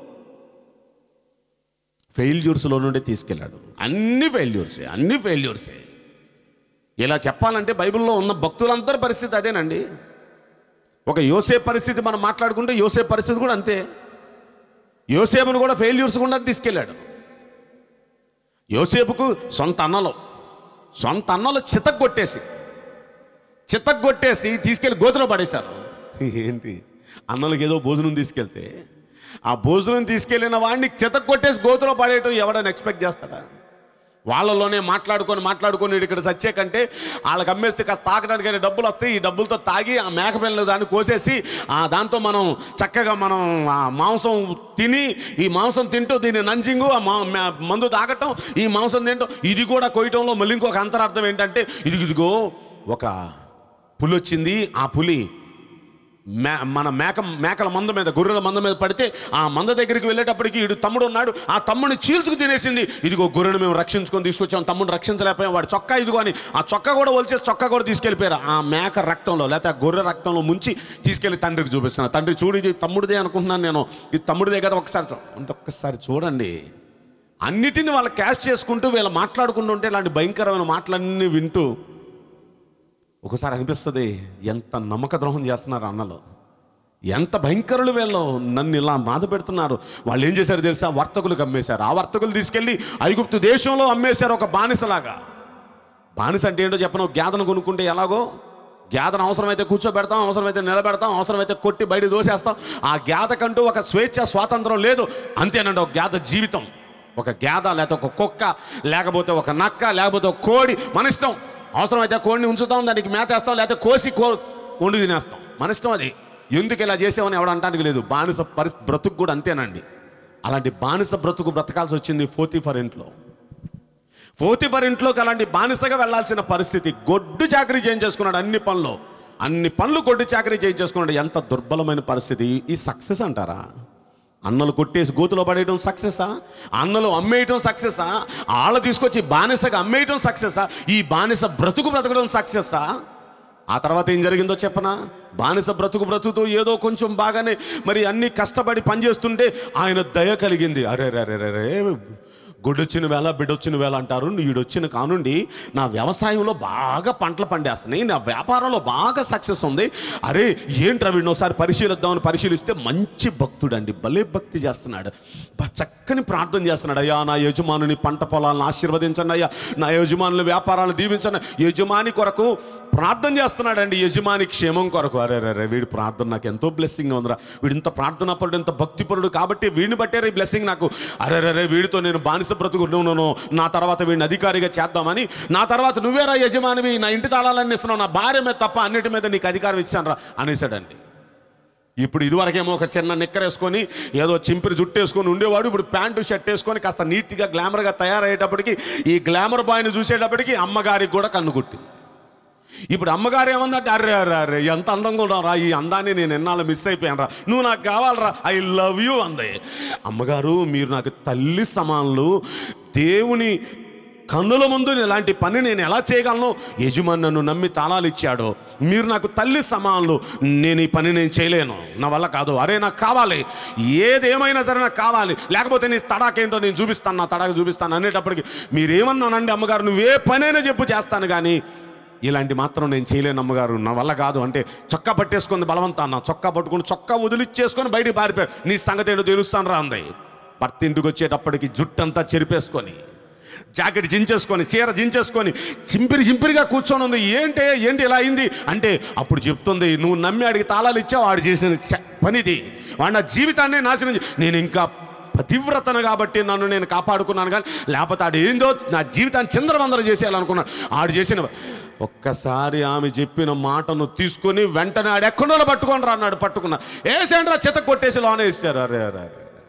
ఫెయిల్యూర్స్లో నుండి తీసుకెళ్ళాడు. అన్ని ఫెయిల్యూర్సే అన్ని ఫెయిల్యూర్సే ఇలా చెప్పాలంటే బైబిల్లో ఉన్న భక్తులందరి పరిస్థితి అదేనండి. ఒక యోసేపు పరిస్థితి మనం మాట్లాడుకుంటే యోసేపు పరిస్థితి కూడా అంతే. యోసేపును కూడా ఫెయిల్యూర్స్ గుండా తీసుకెళ్ళాడు. యోసేపుకు సొంత అన్నలు సొంత అన్నలు చితగ్గొట్టేసి చితగ్గొట్టేసి తీసుకెళ్ళి గోతులో పడేశారు. ఏంటి, అన్నలకి ఏదో భోజనం తీసుకెళ్తే ఆ భోజనం తీసుకెళ్ళిన వాడిని చితగ్గొట్టేసి గోతులో పడేయటం ఎవడైనా ఎక్స్పెక్ట్ చేస్తాడా? వాళ్ళలోనే మాట్లాడుకొని మాట్లాడుకొని ఇక్కడ సచ్చే కంటే వాళ్ళకి అమ్మేస్తే కాస్త తాగడానికైనా డబ్బులు వస్తాయి, ఈ డబ్బులతో తాగి ఆ మేకపిల్లని దాన్ని కోసేసి ఆ దాంతో మనం చక్కగా మనం ఆ మాంసం తిని, ఈ మాంసం తింటూ దీన్ని నంజింగు ఆ మందు తాగటం, ఈ మాంసం తింటాం, ఇది కూడా కొయ్యటంలో మళ్ళీ ఇంకొక అంతరార్థం ఏంటంటే ఇది ఇదిగో ఒక పులి వచ్చింది, ఆ పులి మే మన మేక మేకల మంద మీద గొర్రెల మంద మీద పడితే ఆ మంద దగ్గరికి వెళ్ళేటప్పటికి ఇడు తమ్ముడు ఉన్నాడు, ఆ తమ్ముడిని చీల్చుకు తినేసింది, ఇదిగో గొర్రెను మేము రక్షించుకొని తీసుకొచ్చాం, తమ్ముడిని రక్షించలేకపోయాం, వాడు చొక్కా ఇదిగో అని ఆ చొక్కా కూడా వలిచేసి చొక్కా కూడా తీసుకెళ్ళిపోయారు. ఆ మేక రక్తంలో లేకపోతే ఆ గొర్రె రక్తంలో ముంచి తీసుకెళ్ళి తండ్రికి చూపిస్తున్నారు. తండ్రి చూడు ఇది తమ్ముడిదే అనుకుంటున్నాను నేను, ఇది తమ్ముడిదే కదా, ఒకసారి అంటే ఒక్కసారి చూడండి. అన్నిటిని వాళ్ళు క్యాష్ చేసుకుంటూ వీళ్ళు మాట్లాడుకుంటూ ఉంటే ఇలాంటి భయంకరమైన మాటలన్నీ వింటూ ఒకసారి అనిపిస్తుంది, ఎంత నమ్మక ద్రోహం చేస్తున్నారు అన్నలు, ఎంత భయంకరులు వీళ్ళు, నన్ను ఇలా బాధ పెడుతున్నారు. వాళ్ళు ఏం చేశారు తెలుసా? వర్తకులకు అమ్మేశారు. ఆ వర్తకులు తీసుకెళ్ళి ఐగుప్తు దేశంలో అమ్మేశారు, ఒక బానిసలాగా. బానిస అంటే ఏంటో చెప్పను, గేదను కొనుక్కుంటే ఎలాగో, గేదను అవసరమైతే కూర్చోబెడతాం, అవసరమైతే నిలబెడతాం, అవసరమైతే కొట్టి బయట దోసేస్తాం. ఆ గేదకంటూ ఒక స్వేచ్ఛ స్వాతంత్రం లేదు. అంతేనండి ఒక గేద జీవితం. ఒక గేద లేకపోతే ఒక కుక్క, లేకపోతే ఒక నక్క, లేకపోతే ఒక కోడి, మన ఇష్టం. అవసరమైతే కోడిని ఉంచుతాం, దానికి మేతేస్తాం, లేకపోతే కోసి కో వండి తినేస్తాం, మన ఇష్టం. అది ఎందుకు ఇలా చేసామని ఎవడంటానికి లేదు. బానిస పరిస్థితి బ్రతుకు కూడా అంతేనండి. అలాంటి బానిస బ్రతుకు బ్రతకాల్సి వచ్చింది పోతీఫర్ ఇంట్లో. పోతీఫర్ ఇంట్లోకి అలాంటి బానిసగా వెళ్లాల్సిన పరిస్థితి. గొడ్డు చాకరీ చేయించేసుకున్నాడు, అన్ని పనులు అన్ని పనులు గొడ్డు చాకరీ చేయించేసుకున్నాడు. ఎంత దుర్బలమైన పరిస్థితి. ఈ సక్సెస్ అంటారా? అన్నలు కొట్టేసి గోతులో పడేయడం సక్సెసా? అన్నలు అమ్మేయటం సక్సెసా? ఆళ్ళ తీసుకొచ్చి బానిసగా అమ్మేయటం సక్సెసా? ఈ బానిస బ్రతుకు బ్రతకడం సక్సెసా? ఆ తర్వాత ఏం జరిగిందో చెప్పనా? బానిస బ్రతుకు బ్రతుకుతూ ఏదో కొంచెం బాగానే మరి అన్ని కష్టపడి పనిచేస్తుంటే ఆయన దయ కలిగింది. అరే రే రే రే గొడ్డొచ్చిన వేళ బిడ్డొచ్చిన వేళ అంటారు. ఈడొచ్చిన కానుండి నా వ్యవసాయంలో బాగా పంటలు పండేస్తున్నాయి, నా వ్యాపారంలో బాగా సక్సెస్ ఉంది. అరే ఏంట్రా వీడిని ఒకసారి పరిశీలిద్దామని పరిశీలిస్తే మంచి భక్తుడు అండి, భలే భక్తి చేస్తున్నాడు, చక్కని ప్రార్థన చేస్తున్నాడు. అయ్యా నా యజమానుని పంట పొలాలను ఆశీర్వదించండి, అయ్యా నా యజమానుల వ్యాపారాలను దీవించండి. యజమాని కొరకు ప్రార్థన చేస్తున్నాడండి, యజమాని క్షేమం కొరకు. అరే రే వీడి ప్రార్థన నాకు ఎంతో బ్లెస్సింగ్ ఉందిరా, వీడు ఇంత ప్రార్థనా పరుడు, ఇంత భక్తిపరుడు కాబట్టి వీడిని బట్టే ఈ బ్లెస్సింగ్ నాకు. అరే రే వీడితో నేను బానిస బ్రతుకున్నాను, నా తర్వాత వీడిని అధికారిగా చేద్దామని, నా తర్వాత నువ్వేరా యజమానివి, నా ఇంటి తాళాలన్నీ ఇస్తున్నావు, నా భార్య మీద తప్ప అన్నిటి మీద నీకు అధికారం ఇచ్చాను రా అనేసాడండి. ఇప్పుడు ఇదివరకేమో ఒక చిన్న నిక్కర్ వేసుకొని ఏదో చింపిరి జుట్టు వేసుకొని ఉండేవాడు. ఇప్పుడు ప్యాంటు షర్ట్ వేసుకొని కాస్త నీట్గా గ్లామర్గా తయారయ్యేటప్పటికి, ఈ గ్లామర్ బాయ్ని చూసేటప్పటికి అమ్మగారికి కూడా కన్నుగుట్టింది. ఇప్పుడు అమ్మగారు ఏమందంటే, అర్రే అర్రే అర్రే ఎంత అందంగా ఉన్నారా, ఈ అందాన్ని నేను ఎన్నాళ్ళు మిస్ అయిపోయాను రా, నువ్వు నాకు కావాలరా, ఐ లవ్ యూ అంది. అమ్మగారు మీరు నాకు తల్లి సమానులు, దేవుని కన్నుల ముందు ఇలాంటి పని నేను ఎలా చేయగలను? యజమాని నన్ను నమ్మి తాళాలు ఇచ్చాడు, మీరు నాకు తల్లి సమానులు, నేను ఈ పని నేను చేయలేను, నా వల్ల కాదు. అరే నాకు కావాలి, ఏదేమైనా సరే నాకు కావాలి, లేకపోతే నీ తడాకేంటో నేను చూపిస్తాను, నా తడాక చూపిస్తాను అనేటప్పటికి మీరేమన్నానండి అమ్మగారు, నువ్వే పనైనా చెప్పు చేస్తాను, కానీ ఇలాంటి మాత్రం నేను చేయలేను అమ్మగారు, నా వల్ల కాదు అంటే చొక్కా పట్టేసుకుంది బలవంతాన్న. చొక్కా పట్టుకుని చొక్కా వదిలిచ్చేసుకొని బయటికి పారిపోయాడు. నీ సంగతి ఏంటో తెలుస్తాను రా అంది. భర్త ఇంటికి వచ్చేటప్పటికి జుట్టంతా చెరిపేసుకొని, జాకెట్ జించేసుకొని, చీర జించేసుకొని చింపిరి చింపిరిగా కూర్చొని ఉంది. ఏంటి ఏంటి ఇలా అయింది అంటే అప్పుడు చెప్తుంది, నువ్వు నమ్మి ఆడికి తాళాలు ఇచ్చావు, వాడు చేసిన పనిది, వాడు నా జీవితాన్ని నాశనం. నేను ఇంకా పతివ్రతను కాబట్టి నన్ను నేను కాపాడుకున్నాను, కానీ లేకపోతే ఆడు ఏందో నా జీవితాన్ని చిందరవందర చేసేయాలనుకున్నాడు. ఆడు చేసిన ఒక్కసారి ఆమె చెప్పిన మాటను తీసుకొని వెంటనే ఆడు ఎక్కడో పట్టుకొని రా అన్నాడు. పట్టుకున్నా వేసేయండి రా, చెత్త కొట్టేసి లోనే వేసారు. అరే అరే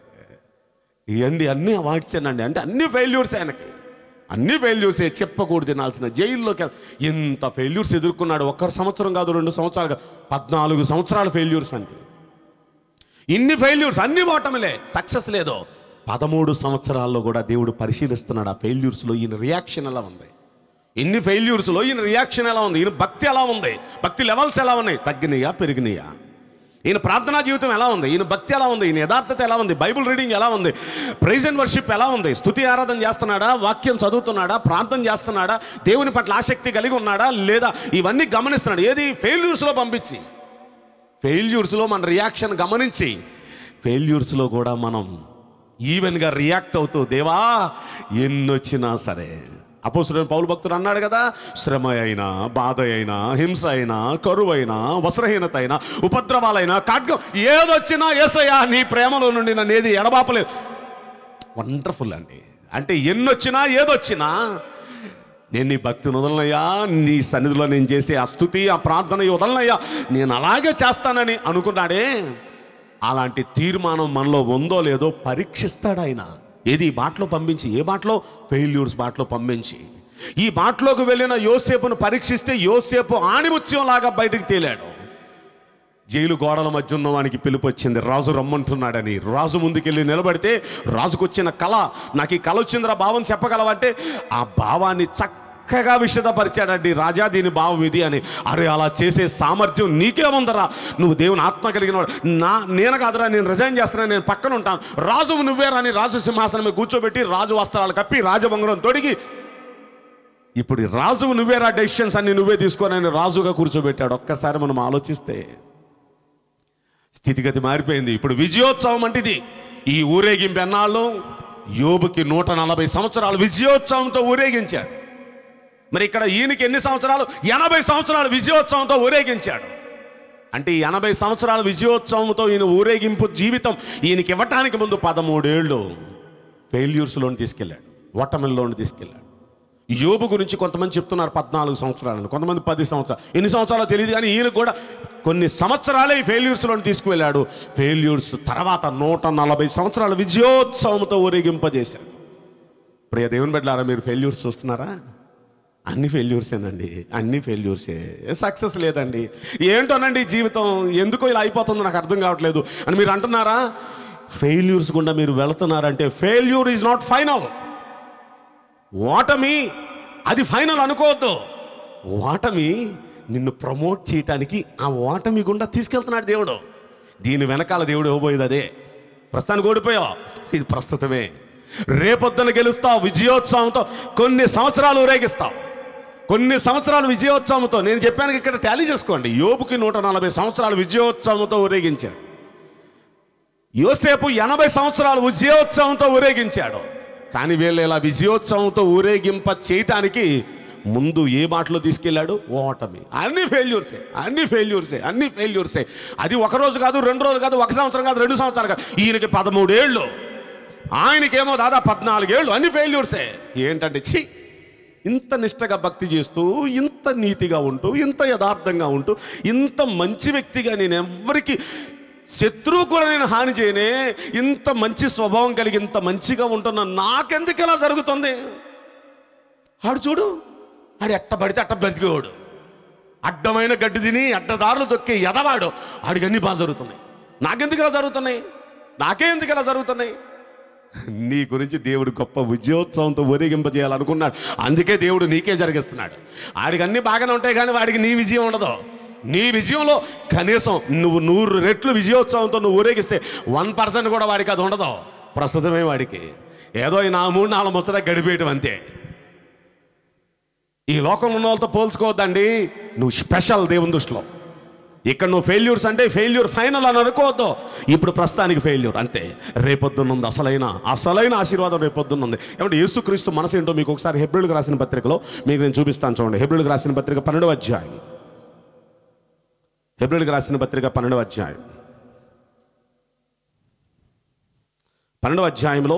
ఇవన్నీ అన్నీ వాడ్చానండి. అంటే అన్ని ఫెయిల్యూర్స్ ఆయనకి, అన్ని ఫెయిల్యూర్సే, చెప్పకూడదు తినాల్సిన జైల్లోకి. ఇంత ఫెయిల్యూర్స్ ఎదుర్కొన్నాడు. ఒక్క సంవత్సరం కాదు, రెండు సంవత్సరాలు కాదు, పద్నాలుగు సంవత్సరాలు ఫెయిల్యూర్స్ అండి. ఇన్ని ఫెయిల్యూర్స్, అన్ని ఓటమిలే, సక్సెస్ లేదు. పదమూడు సంవత్సరాల్లో కూడా దేవుడు పరిశీలిస్తున్నాడు ఆ ఫెయిల్యూర్స్లో ఈయన రియాక్షన్ ఎలా ఉంది, ఇన్ని ఫెయిల్యూర్స్లో ఈయన రియాక్షన్ ఎలా ఉంది, ఈయన భక్తి ఎలా ఉంది, భక్తి లెవెల్స్ ఎలా ఉన్నాయి, తగ్గినాయా పెరిగినాయా, ఈయన ప్రార్థనా జీవితం ఎలా ఉంది, ఈయన భక్తి ఎలా ఉంది, ఈయన యథార్థత ఎలా ఉంది, బైబిల్ రీడింగ్ ఎలా ఉంది, ప్రైజ్ అండ్ వర్షిప్ ఎలా ఉంది, స్తుతి ఆరాధన చేస్తున్నాడా, వాక్యం చదువుతున్నాడా, ప్రార్థన చేస్తున్నాడా, దేవుని పట్ల ఆసక్తి కలిగి ఉన్నాడా లేదా, ఇవన్నీ గమనిస్తున్నాడు. ఏది ఫెయిల్యూర్స్లో పంపించి, ఫెయిల్యూర్స్లో మన రియాక్షన్ గమనించి, ఫెయిల్యూర్స్లో కూడా మనం ఈవెన్గా రియాక్ట్ అవుతూ, దేవా ఎన్నొచ్చినా సరే. అపోస్తలుడైన పౌలు భక్తుడు అన్నాడు కదా, శ్రమ అయినా, బాధ అయినా, హింస అయినా, కరువు అయినా, వస్త్రహీనత అయినా, ఉపద్రవాలైనా, ఖడ్గం ఏదొచ్చినా యేసయ్యా నీ ప్రేమలో నుండి నన్ను ఏది ఎడబాపలేదు. వండర్ఫుల్ అండి. అంటే ఎన్నొచ్చినా ఏదొచ్చినా నేను నీ భక్తిని వదలనయ్యా, నీ సన్నిధిలో నేను చేసే ఆ స్తుతి ఆ ప్రార్థన వదలనయ్యా, నేను అలాగే చేస్తానని అనుకున్నాడే. అలాంటి తీర్మానం మనలో ఉందో లేదో పరీక్షిస్తాడు ఆయన. ఏది ఈ బాటలో పంపించి, ఏ బాటలో? ఫెయిల్యూర్స్ బాటలో పంపించి. ఈ బాటలోకి వెళ్ళిన యోసేపును పరీక్షిస్తే యోసేపు ఆణిముత్యం లాగా బయటికి తేలాడు. జైలు గోడల మధ్య ఉన్న వానికి పిలుపు వచ్చింది, రాజు రమ్మంటున్నాడని. రాజు ముందుకెళ్ళి నిలబడితే రాజుకు వచ్చిన కళ, నాకు ఈ కళ వచ్చిందిరా భావం చెప్పగలవంటే ఆ భావాన్ని చక్కగా విషదపరిచాడండి. రాజా దీని భావం ఇది అని. అరే అలా చేసే సామర్థ్యం నీకేముందరా, నువ్వు దేవుని ఆత్మ కలిగిన వాడు, నా నేను కాదురా, నేను రిజైన్ చేస్తున్నాను, నేను పక్కన ఉంటాను, రాజు నువ్వేరా అని రాజు సింహాసనం మీద కూర్చోబెట్టి రాజు వస్త్రాలు కప్పి రాజభంగరం తొడిగి ఇప్పుడు రాజు నువ్వేరా, డెసిషన్స్ అన్ని నువ్వే తీసుకొని ఆయన రాజుగా కూర్చోబెట్టాడు. ఒక్కసారి మనం ఆలోచిస్తే స్థితిగతి మారిపోయింది. ఇప్పుడు విజయోత్సవం అంటే ఇది. ఈ ఊరేగింపు ఎన్నాళ్ళు? యోబుకి నూట నలభై సంవత్సరాలు విజయోత్సవంతో ఊరేగించాడు. మరి ఇక్కడ ఈయనకి ఎన్ని సంవత్సరాలు? ఎనభై సంవత్సరాలు విజయోత్సవంతో ఊరేగించాడు. అంటే ఈ ఎనభై సంవత్సరాల విజయోత్సవంతో ఈయన ఊరేగింపు జీవితం ఈయనకి ఇవ్వటానికి ముందు పదమూడేళ్ళు ఫెయిల్యూర్స్లోని తీసుకెళ్ళాడు, ఓటమిల్లోని తీసుకెళ్ళాడు. యోబు గురించి కొంతమంది చెప్తున్నారు పద్నాలుగు సంవత్సరాలను, కొంతమంది పది సంవత్సరాలు, ఎన్ని సంవత్సరాలు తెలియదు, కానీ ఈయన కూడా కొన్ని సంవత్సరాలే ఈ ఫెయిల్యూర్స్లోని తీసుకువెళ్ళాడు. ఫెయిల్యూర్స్ తర్వాత నూట నలభై సంవత్సరాల విజయోత్సవంతో ఊరేగింపజేశాడు. ప్రియ దేవుని బిడ్డలారా, మీరు ఫెయిల్యూర్స్ చూస్తున్నారా? అన్ని ఫెయిల్యూర్సేనండి, అన్ని ఫెయిల్యూర్సే, సక్సెస్ లేదండి. ఏంటోనండి జీవితం ఎందుకో ఇలా అయిపోతుందో నాకు అర్థం కావట్లేదు అని మీరు అంటున్నారా? ఫెయిల్యూర్స్ గుండా మీరు వెళుతున్నారంటే ఫెయిల్యూర్ ఈజ్ నాట్ ఫైనల్. ఓటమి అది ఫైనల్ అనుకోవద్దు. ఓటమి నిన్ను ప్రమోట్ చేయటానికి ఆ ఓటమి గుండా తీసుకెళ్తున్నాడు దేవుడు. దీని వెనకాల దేవుడు ఇవ్వబోయేది అదే. ప్రస్తుతానికి ఓడిపోయావు, ఇది ప్రస్తుతమే. రేపొద్దున గెలుస్తావు విజయోత్సవంతో, కొన్ని సంవత్సరాలు ఊరేగిస్తావు, కొన్ని సంవత్సరాలు విజయోత్సవంతో. నేను చెప్పాను ఇక్కడ టాలీ చేసుకోండి. యోబుకి నూట నలభై సంవత్సరాలు విజయోత్సవంతో ఊరేగించాడు. యోసేపు ఎనభై సంవత్సరాలు విజయోత్సవంతో ఊరేగించాడు. కానీ వీళ్ళు ఇలా విజయోత్సవంతో ఊరేగింప చేయటానికి ముందు ఏ మాటలో తీసుకెళ్ళాడు? ఓటమి. అన్ని ఫెయిల్యూర్సే, అన్ని ఫెయిల్యూర్సే, అన్ని ఫెయిల్యూర్సే. అది ఒక రోజు కాదు, రెండు రోజులు కాదు, ఒక సంవత్సరం కాదు, రెండు సంవత్సరాలు కాదు. ఈయనకి పదమూడేళ్ళు, ఆయనకేమో దాదాపు పద్నాలుగేళ్ళు. అన్ని ఫెయిల్యూర్సే. ఏంటంటే ఛీ, ఇంత నిష్టగా భక్తి చేస్తూ, ఇంత నీతిగా ఉంటూ, ఇంత యథార్థంగా ఉంటూ, ఇంత మంచి వ్యక్తిగా నేను ఎవరికి శత్రువు కూడా నేను హాని చేయనే, ఇంత మంచి స్వభావం కలిగి ఇంత మంచిగా ఉంటున్నా, నాకెందుకు ఇలా జరుగుతుంది? ఆడు చూడు, ఆడు ఎట్ట పడితే అట్ట బ్రతికేవాడు, అడ్డమైన గడ్డి తిని అడ్డదారులు తొక్కే ఎదవాడు, ఆడికి అన్నీ బాగా జరుగుతున్నాయి. నాకెందుకు ఇలా జరుగుతున్నాయి? నాకే ఎందుకు ఇలా జరుగుతున్నాయి? నీ గురించి దేవుడు గొప్ప విజయోత్సవంతో ఊరేగింపజేయాలనుకున్నాడు. అందుకే దేవుడు నీకే జరిగిస్తున్నాడు. ఆడికి అన్నీ బాగానే ఉంటాయి, కానీ వాడికి నీ విజయం ఉండదు. నీ విజయంలో కనీసం నువ్వు నూరు రెట్లు విజయోత్సవంతో నువ్వు ఊరేగిస్తే వన్ పర్సెంట్ కూడా వాడికి అది ఉండదు. ప్రస్తుతమే వాడికి ఏదో ఈ నా మూడు నాలుగు ముచ్చట గడిపేయటం అంతే. ఈ లోకంలో ఉన్న వాళ్ళతో పోల్చుకోవద్దండి. నువ్వు స్పెషల్ దేవుని దృష్టిలో. ఇక్కడ నువ్వు ఫెయిల్యూర్స్ అంటే ఫెయిల్యూర్ ఫైనల్ అని అనుకోవద్దు. ఇప్పుడు ప్రస్తుతానికి ఫెయిల్యూర్ అంతే. రేపొద్దునుంది అసలైన అసలైన ఆశీర్వాదం రేపొద్దునుంది. ఏమంటే యేసుక్రీస్తు మనసు ఏంటో మీకు ఒకసారి హెబ్రీయులకు రాసిన పత్రికలో మీకు నేను చూపిస్తాను చూడండి. హెబ్రీయులకు రాసిన పత్రిక పన్నెండవ అధ్యాయం. హెబ్రీయులకు రాసిన పత్రిక పన్నెండవ అధ్యాయం పన్నెండవ అధ్యాయంలో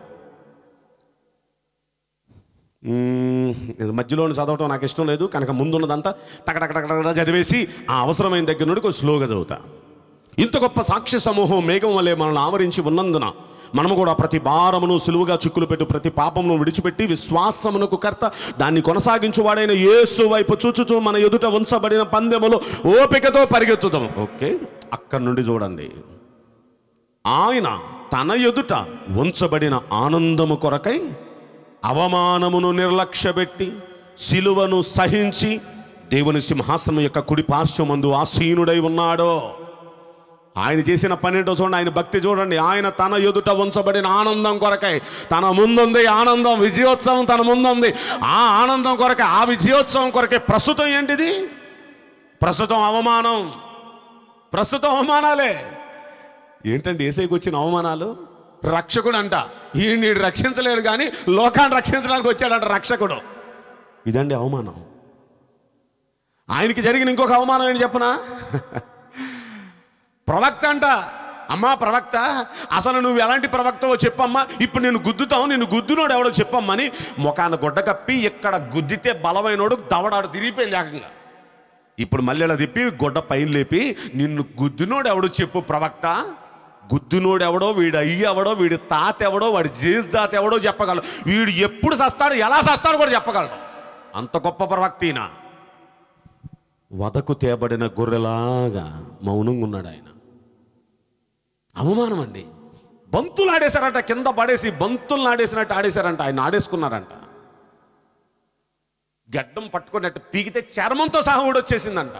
మధ్యలో చదవటం నాకు ఇష్టం లేదు కనుక ముందున్నదంతా టకటకటక చదివేసి ఆ అవసరమైన దగ్గర నుండి కొంచెం స్లోగా చదువుతా. ఇంత గొప్ప సాక్ష్య సమూహం మేఘం వలె మనల్ని ఆవరించి ఉన్నందున మనము కూడా ప్రతి భారమును సులువుగా చిక్కులు పెట్టు ప్రతి పాపమును విడిచిపెట్టి విశ్వాసమునకు కర్త దాన్ని కొనసాగించువాడైన యేసు వైపు చూచుచూ మన ఎదుట ఉంచబడిన పందెములో ఓపికతో పరిగెత్తుదాం. ఓకే, అక్కడి నుండి చూడండి. ఆయన తన ఎదుట ఉంచబడిన ఆనందము కొరకై అవమానమును నిర్లక్ష్యపెట్టి సిలువను సహించి దేవుని సింహాసనం యొక్క కుడి పార్శ్వమందు ఆసీనుడై ఉన్నాడు. ఆయన చేసిన పన్నెండో చూడండి, ఆయన భక్తి చూడండి. ఆయన తన ఎదుట ఉంచబడిన ఆనందం కొరకై, తన ముందుంది ఆనందం, విజయోత్సవం తన ముందుంది. ఆ ఆనందం కొరకై, ఆ విజయోత్సవం కొరకై ప్రస్తుతం ఏంటిది? ప్రస్తుతం అవమానం, ప్రస్తుతం అవమానాలే. ఏంటంటే యేసయ్యకు వచ్చిన అవమానాలు? రక్షకుడు అంట, ఈయన్ని రక్షించలేడు కానీ లోకాన్ని రక్షించడానికి వచ్చాడంట రక్షకుడు. ఇదండి అవమానం. ఆయనకి జరిగిన ఇంకొక అవమానం ఏంటి చెప్పనా? ప్రవక్త అంట. అమ్మా ప్రవక్త, అసలు నువ్వు ఎలాంటి ప్రవక్తవో చెప్పమ్మా, ఇప్పుడు నేను గుద్దుతావు, నేను గుద్దునోడు ఎవడో చెప్పమ్మని ముఖాన్ని గుడ్డ కప్పి ఇక్కడ గుద్దితే బలమైనోడు దవడాడు తిరిగిపోయింది ఏకంగా. ఇప్పుడు మళ్ళీ ఇలా తిప్పి గుడ్డ పైన లేపి నిన్ను గుద్దునోడు ఎవడో చెప్పు ప్రవక్త. గుద్దునోడు ఎవడో, వీడు అయ్యి ఎవడో, వీడి తాత ఎవడో, వాడి జేజ్ తాత ఎవడో చెప్పగలడు. వీడు ఎప్పుడు సస్తాడు, ఎలా సస్తాడు కూడా చెప్పగలడు. అంత గొప్ప ప్రవక్త ఈయన. వదకు తేబడిన గొర్రెలాగా మౌనంగా ఉన్నాడు ఆయన. అవమానం అండి. బంతులు ఆడేశారంట, కింద పడేసి బంతులను ఆడేసినట్టు ఆడేశారంట. ఆయన ఆడేసుకున్నారంట. గడ్డం పట్టుకున్నట్టు పీకితే చర్మంతో సహా ఊడొచ్చేసిందంట.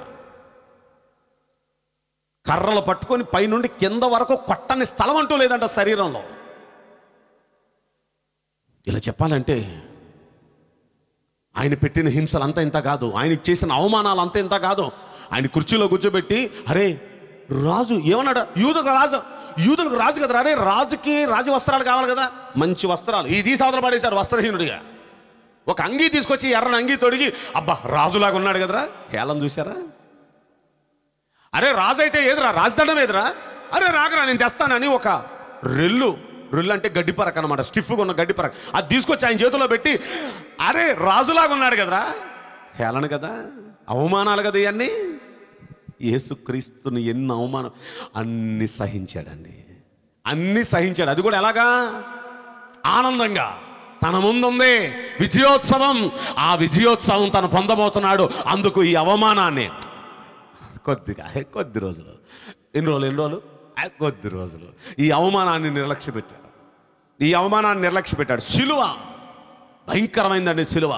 కర్రలు పట్టుకొని పైనుండి కింద వరకు కొట్టని స్థలం అంటూ లేదంట శరీరంలో. ఇలా చెప్పాలంటే ఆయన పెట్టిన హింసలు అంతా ఇంత కాదు, ఆయనకి చేసిన అవమానాలు అంతా ఇంత కాదు. ఆయన కుర్చీలో కూర్చోబెట్టి, అరే రాజు ఏమన్నాడు, యూదులకు రాజు యూదులకు రాజు కదా, అరే రాజుకి రాజు వస్త్రాలు కావాలి కదా, మంచి వస్త్రాలు ఈ తీసి అవతల పడేశారు వస్త్రహీనుడిగా. ఒక అంగీ తీసుకొచ్చి ఎర్రని అంగీ తొడిగి, అబ్బా రాజులాగా ఉన్నాడు కదరా, హేళన చూసారా? అరే రాజు అయితే ఏదిరా, రాజదండం ఏదిరా, అరే రాగరా నేను తెస్తానని ఒక రెల్లు రెల్లు అంటే గడ్డి పరక అనమాట, స్టిఫ్గా ఉన్న గడ్డి పరక, అది తీసుకొచ్చి ఆయన చేతిలో పెట్టి, అరే రాజులాగా ఉన్నాడు కదరా, హేళన కదా, అవమానాలు కదా ఇవన్నీ. యేసుక్రీస్తుని ఎన్ని అవమానం, అన్ని సహించాడండి, అన్ని సహించాడు. అది కూడా ఎలాగా? ఆనందంగా. తన ముందుంది విజయోత్సవం, ఆ విజయోత్సవం తను పొందబోతున్నాడు. అందుకు ఈ అవమానాన్ని కొద్దిగా కొద్ది రోజులు, ఎన్ని రోజులు ఎన్ని రోజులు కొద్ది రోజులు ఈ అవమానాన్ని నిర్లక్ష్య పెట్టాడు. ఈ అవమానాన్ని నిర్లక్ష్య పెట్టాడు. సిలువ భయంకరమైందండి. సిలువ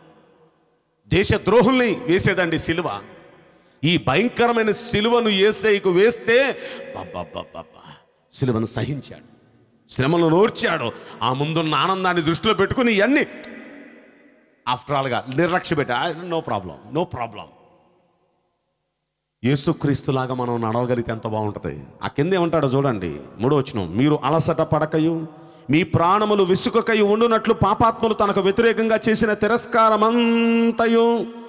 దేశ ద్రోహుల్ని వేసేదండి సిలువ. ఈ భయంకరమైన సిలువను యేసయ్యకు వేస్తే బాబా సిలువను సహించాడు, శ్రమలను ఓర్చాడు. ఆ ముందున్న ఆనందాన్ని దృష్టిలో పెట్టుకుని ఇవన్నీ ఆఫ్టర్ ఆల్గా నిర్లక్ష్య పెట్టాడు. No problem, no problem. యేసుక్రీస్తులాగా మనం నడవగలిగితే ఎంత బాగుంటుంది. ఆ కింద ఏమంటాడో చూడండి, మూడో వచనం, మీరు అలసట పడకయు మీ ప్రాణములు విసుకకయు ఉండునట్లు పాపాత్ములు తనకు వ్యతిరేకంగా చేసిన తిరస్కారమంతయు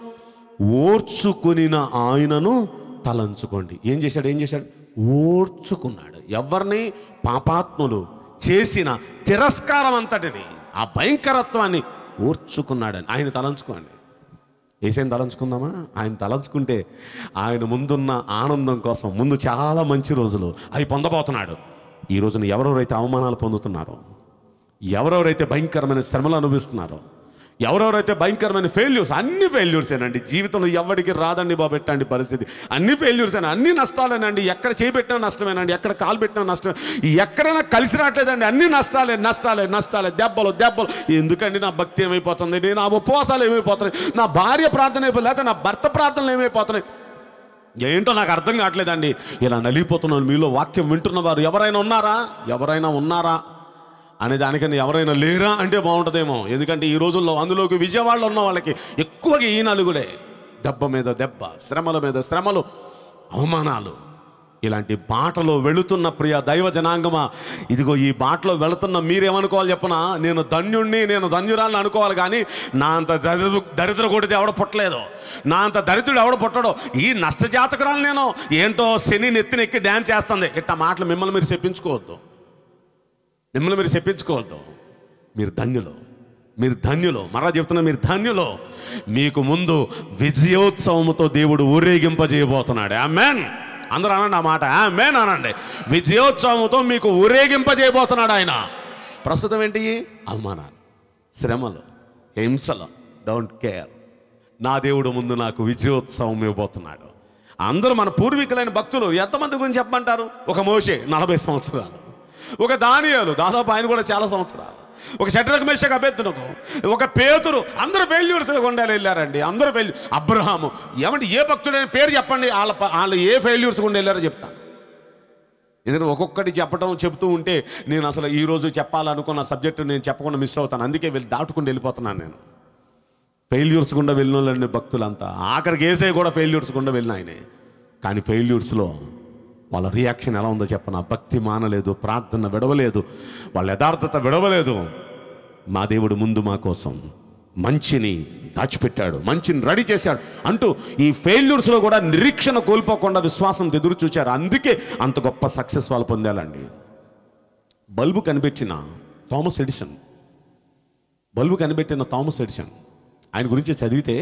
ఓర్చుకునిన ఆయనను తలంచుకోండి. ఏం చేశాడు? ఏం చేశాడు? ఓర్చుకున్నాడు. ఎవరిని? పాపాత్ములు చేసిన తిరస్కారం అంతటిని, ఆ భయంకరత్వాన్ని ఓర్చుకున్నాడని ఆయన తలంచుకోండి. ఏసైని తలంచుకుందామా? ఆయన తలంచుకుంటే ఆయన ముందున్న ఆనందం కోసం ముందు చాలా మంచి రోజులు అవి పొందబోతున్నాడు. ఈ రోజున ఎవరెవరైతే అవమానాలు పొందుతున్నారో, ఎవరెవరైతే భయంకరమైన శ్రమలు అనుభవిస్తున్నారో, ఎవరెవరైతే భయంకరమైన ఫెయిల్యూర్స్, అన్ని ఫెయిల్యూర్సేనండి. జీవితంలో ఎవరికి రాదండి బాబు పెట్టండి పరిస్థితి, అన్ని ఫెయిల్యూర్సేనా, అన్ని నష్టాలేనండి. ఎక్కడ చేయబెట్టినా నష్టమేనండి, ఎక్కడ కాలు పెట్టినా నష్టమే, ఎక్కడైనా కలిసి రావట్లేదండి, అన్ని నష్టాలే నష్టాలే నష్టాలే దెబ్బలు దెబ్బలు. ఎందుకండి నా భక్తి ఏమైపోతుంది, నా ఉపవాసాలు ఏమైపోతున్నాయి, నా భార్య ప్రార్థన అయిపోతుంది, లేకపోతే నా భర్త ప్రార్థనలు ఏమైపోతున్నాయి, ఏంటో నాకు అర్థం కావట్లేదండి. ఇలా నలిగిపోతున్నాను. మీలో వాక్యం వింటున్న వారు ఎవరైనా ఉన్నారా? ఎవరైనా ఉన్నారా అనే దానికన్నా ఎవరైనా లేరా అంటే బాగుంటుందేమో. ఎందుకంటే ఈ రోజుల్లో అందులోకి విజయవాడలో ఉన్న వాళ్ళకి ఎక్కువగా ఈ నలుగులే, దెబ్బ మీద దెబ్బ, శ్రమల మీద శ్రమలు, అవమానాలు. ఇలాంటి బాటలో వెళుతున్న ప్రియ దైవ జనాంగమా, ఇదిగో ఈ బాటలో వెళుతున్న మీరేమనుకోవాలి చెప్పనా? నేను ధన్యుణ్ణి, నేను ధన్యురాలని అనుకోవాలి. కానీ నా అంత దరిద్ర దరిద్ర కొడితే ఎవడ పుట్టలేదు, నా అంత దరిద్రుడు ఎవడ పుట్టడో, ఈ నష్టజాతకురాలు నేను ఏంటో శని నెత్తిన ఎక్కి డ్యాన్స్ చేస్తుంది. ఇట్ట మాటలు మిమ్మల్ని మీరు చెప్పించుకోవద్దు, మిమ్మల్ని మీరు చెప్పించుకోవద్దు. మీరు ధన్యులు, మీరు ధన్యులు. మరలా చెప్తున్నా, మీరు ధన్యులు. మీకు ముందు విజయోత్సవంతో దేవుడు ఊరేగింపజేయబోతున్నాడు. ఆమేన్. అందరూ అనండి ఆ మాట, ఆమేన్ అనండి. విజయోత్సవంతో మీకు ఊరేగింపజేయబోతున్నాడు ఆయన. ప్రస్తుతం ఏంటి? అవమానాలు, శ్రమలు, హింసలు, డోంట్ కేర్. నా దేవుడు ముందు నాకు విజయోత్సవం ఇవ్వబోతున్నాడు. అందరూ మన పూర్వీకులైన భక్తులు ఎంతమంది గురించి చెప్పమంటారు? ఒక మోషే నలభై సంవత్సరాలు, ఒక దానియేలు దాదాపు ఆయన కూడా చాలా సంవత్సరాలు, ఒక షడ్రక్ మేషక్ అబేద్నెగో, ఒక పేతురు, అందరూ ఫెయిల్యూర్స్ గుండాలు వెళ్ళారండి. అందరూ ఫెయిల్యూర్. అబ్రహాము, ఏమంటే ఏ భక్తుడైన పేరు చెప్పండి, వాళ్ళ వాళ్ళు ఏ ఫెయిల్యూర్స్ గుండా వెళ్ళారో చెప్తాను. ఎందుకంటే ఒక్కొక్కటి చెప్పడం చెబుతూ ఉంటే నేను అసలు ఈరోజు చెప్పాలనుకున్న సబ్జెక్టు నేను చెప్పకుండా మిస్ అవుతాను. అందుకే వెళ్ళి దాటుకుంటూ వెళ్ళిపోతున్నాను నేను. ఫెయిల్యూర్స్ గుండా వెళ్ళిన వాళ్ళండి భక్తులంతా. ఆఖరికి ఏసై కూడా ఫెయిల్యూర్స్ గుండా వెళ్ళిన ఆయనే. కానీ ఫెయిల్యూర్స్లో వాళ్ళ రియాక్షన్ ఎలా ఉందో చెప్పనా? భక్తి మానలేదు, ప్రార్థన విడవలేదు, వాళ్ళ యథార్థత విడవలేదు. మా దేవుడు ముందు మా కోసం మంచిని దాచిపెట్టాడు, మంచిని రెడీ చేశాడు అంటూ ఈ ఫెయిల్యూర్స్లో కూడా నిరీక్షణ కోల్పోకుండా విశ్వాసం ఎదురు చూశారు. అందుకే అంత గొప్ప సక్సెస్ వాళ్ళు పొందాలండి. బల్బు కనిపెట్టిన థామస్ ఎడిసన్, బల్బు కనిపెట్టిన థామస్ ఎడిసన్ ఆయన గురించి చదివితే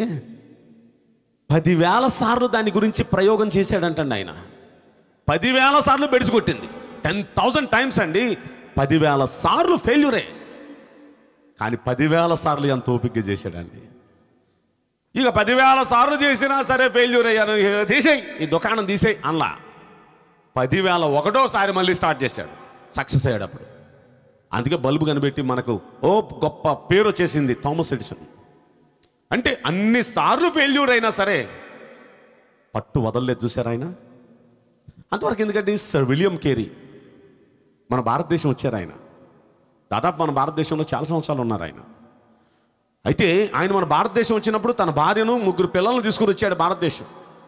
పదివేల సార్లు దాని గురించి ప్రయోగం చేశాడంటండి ఆయన. పదివేల సార్లు బెడిసి కొట్టింది. టెన్ థౌజండ్ టైమ్స్ అండి. పదివేల సార్లు ఫెయిల్యూరే, కానీ పదివేల సార్లు ఎంత ఓపికగా చేశాడండి. ఇక పదివేల సార్లు చేసినా సరే ఫెయిల్యూర్ అయ్యాను, తీసేయి ఈ దుకాణం తీసేయి అలా పదివేల ఒకటోసారి మళ్ళీ స్టార్ట్ చేశాడు, సక్సెస్ అయ్యాడు అప్పుడు. అందుకే బల్బు కనిపెట్టి మనకు ఓ గొప్ప పేరు వచ్చేసింది థామస్ ఎడిసన్. అంటే అన్నిసార్లు ఫెయిల్యూర్ అయినా సరే పట్టు వదలలేదు. చూశారు ఆయన అంతవరకు. ఎందుకంటే సర్ విలియం కేరీ మన భారతదేశం వచ్చారు ఆయన. దాదాపు మన భారతదేశంలో చాలా సంవత్సరాలు ఉన్నారు ఆయన. అయితే ఆయన మన భారతదేశం వచ్చినప్పుడు తన భార్యను ముగ్గురు పిల్లలను తీసుకుని వచ్చాడు భారతదేశం.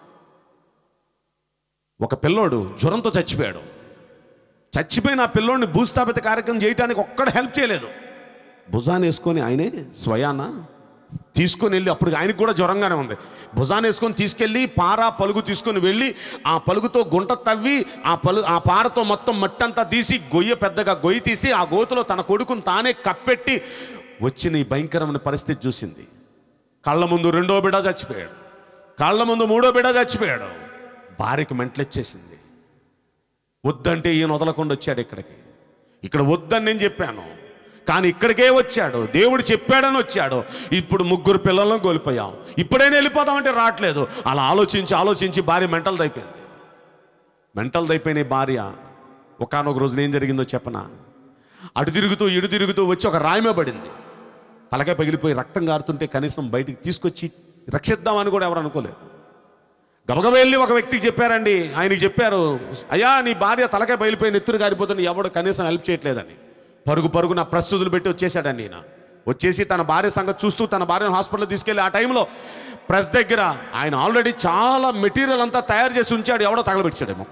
ఒక పిల్లోడు జ్వరంతో చచ్చిపోయాడు. చచ్చిపోయిన ఆ పిల్లోడిని భూస్థాపిత కార్యక్రమం చేయడానికి ఒక్కడు హెల్ప్ చేయలేదు. భుజాన్ని వేసుకొని ఆయనే స్వయాన తీసుకొని వెళ్ళి, అప్పుడు ఆయనకు కూడా జ్వరంగానే ఉంది, భుజాన్ని వేసుకొని తీసుకెళ్ళి పార పలుగు తీసుకొని వెళ్ళి ఆ పలుగుతో గుంట తవ్వి ఆ పలు ఆ పారతో మొత్తం మట్టంతా తీసి గొయ్య పెద్దగా గొయ్యి తీసి ఆ గోతులో తన కొడుకుని తానే కప్పెట్టి వచ్చిన ఈ భయంకరమైన పరిస్థితి చూసింది. కళ్ళ ముందు రెండో బిడ్డ చచ్చిపోయాడు, కళ్ళ ముందు మూడో బిడ్డ చచ్చిపోయాడు. భార్యకి మెంటలొచ్చేసింది. వద్దంటే ఈయన వదలకుండా వచ్చాడు ఇక్కడికి. ఇక్కడ వద్దని నేను చెప్పాను, కానీ ఇక్కడికే వచ్చాడు. దేవుడు చెప్పాడని వచ్చాడు. ఇప్పుడు ముగ్గురు పిల్లలను కోల్పోయాం, ఇప్పుడైనా వెళ్ళిపోతామంటే రావట్లేదు. అలా ఆలోచించి ఆలోచించి భార్య మెంటల్ అయిపోయింది. మెంటల్ అయిపోయిన భార్య ఒకానొక రోజున ఏం జరిగిందో చెప్పనా, అటు తిరుగుతూ ఇటు తిరుగుతూ వచ్చి ఒక రాయిమే పడింది. తలకాయ పగిలిపోయి రక్తం గారుతుంటే కనీసం బయటికి తీసుకొచ్చి రక్షిద్దామని కూడా ఎవరు అనుకోలేదు. గబగబ వెళ్ళి ఒక వ్యక్తికి చెప్పారండి. ఆయనకి చెప్పారు, అయ్యా నీ భార్య తలకాయ పగిలిపోయి నెత్తురు గారిపోతుంది, ఎవడు కనీసం హెల్ప్ చేయట్లేదని. పరుగు పరుగు నా ప్రస్తుతులు పెట్టి వచ్చేసాడండి ఈయన. వచ్చేసి తన భార్య సంగతి చూస్తూ తన భార్యను హాస్పిటల్ తీసుకెళ్ళి, ఆ టైంలో ప్రెస్ దగ్గర ఆయన ఆల్రెడీ చాలా మెటీరియల్ అంతా తయారు చేసి ఉంచాడు, ఎవడో తగలబెట్టాడేమో.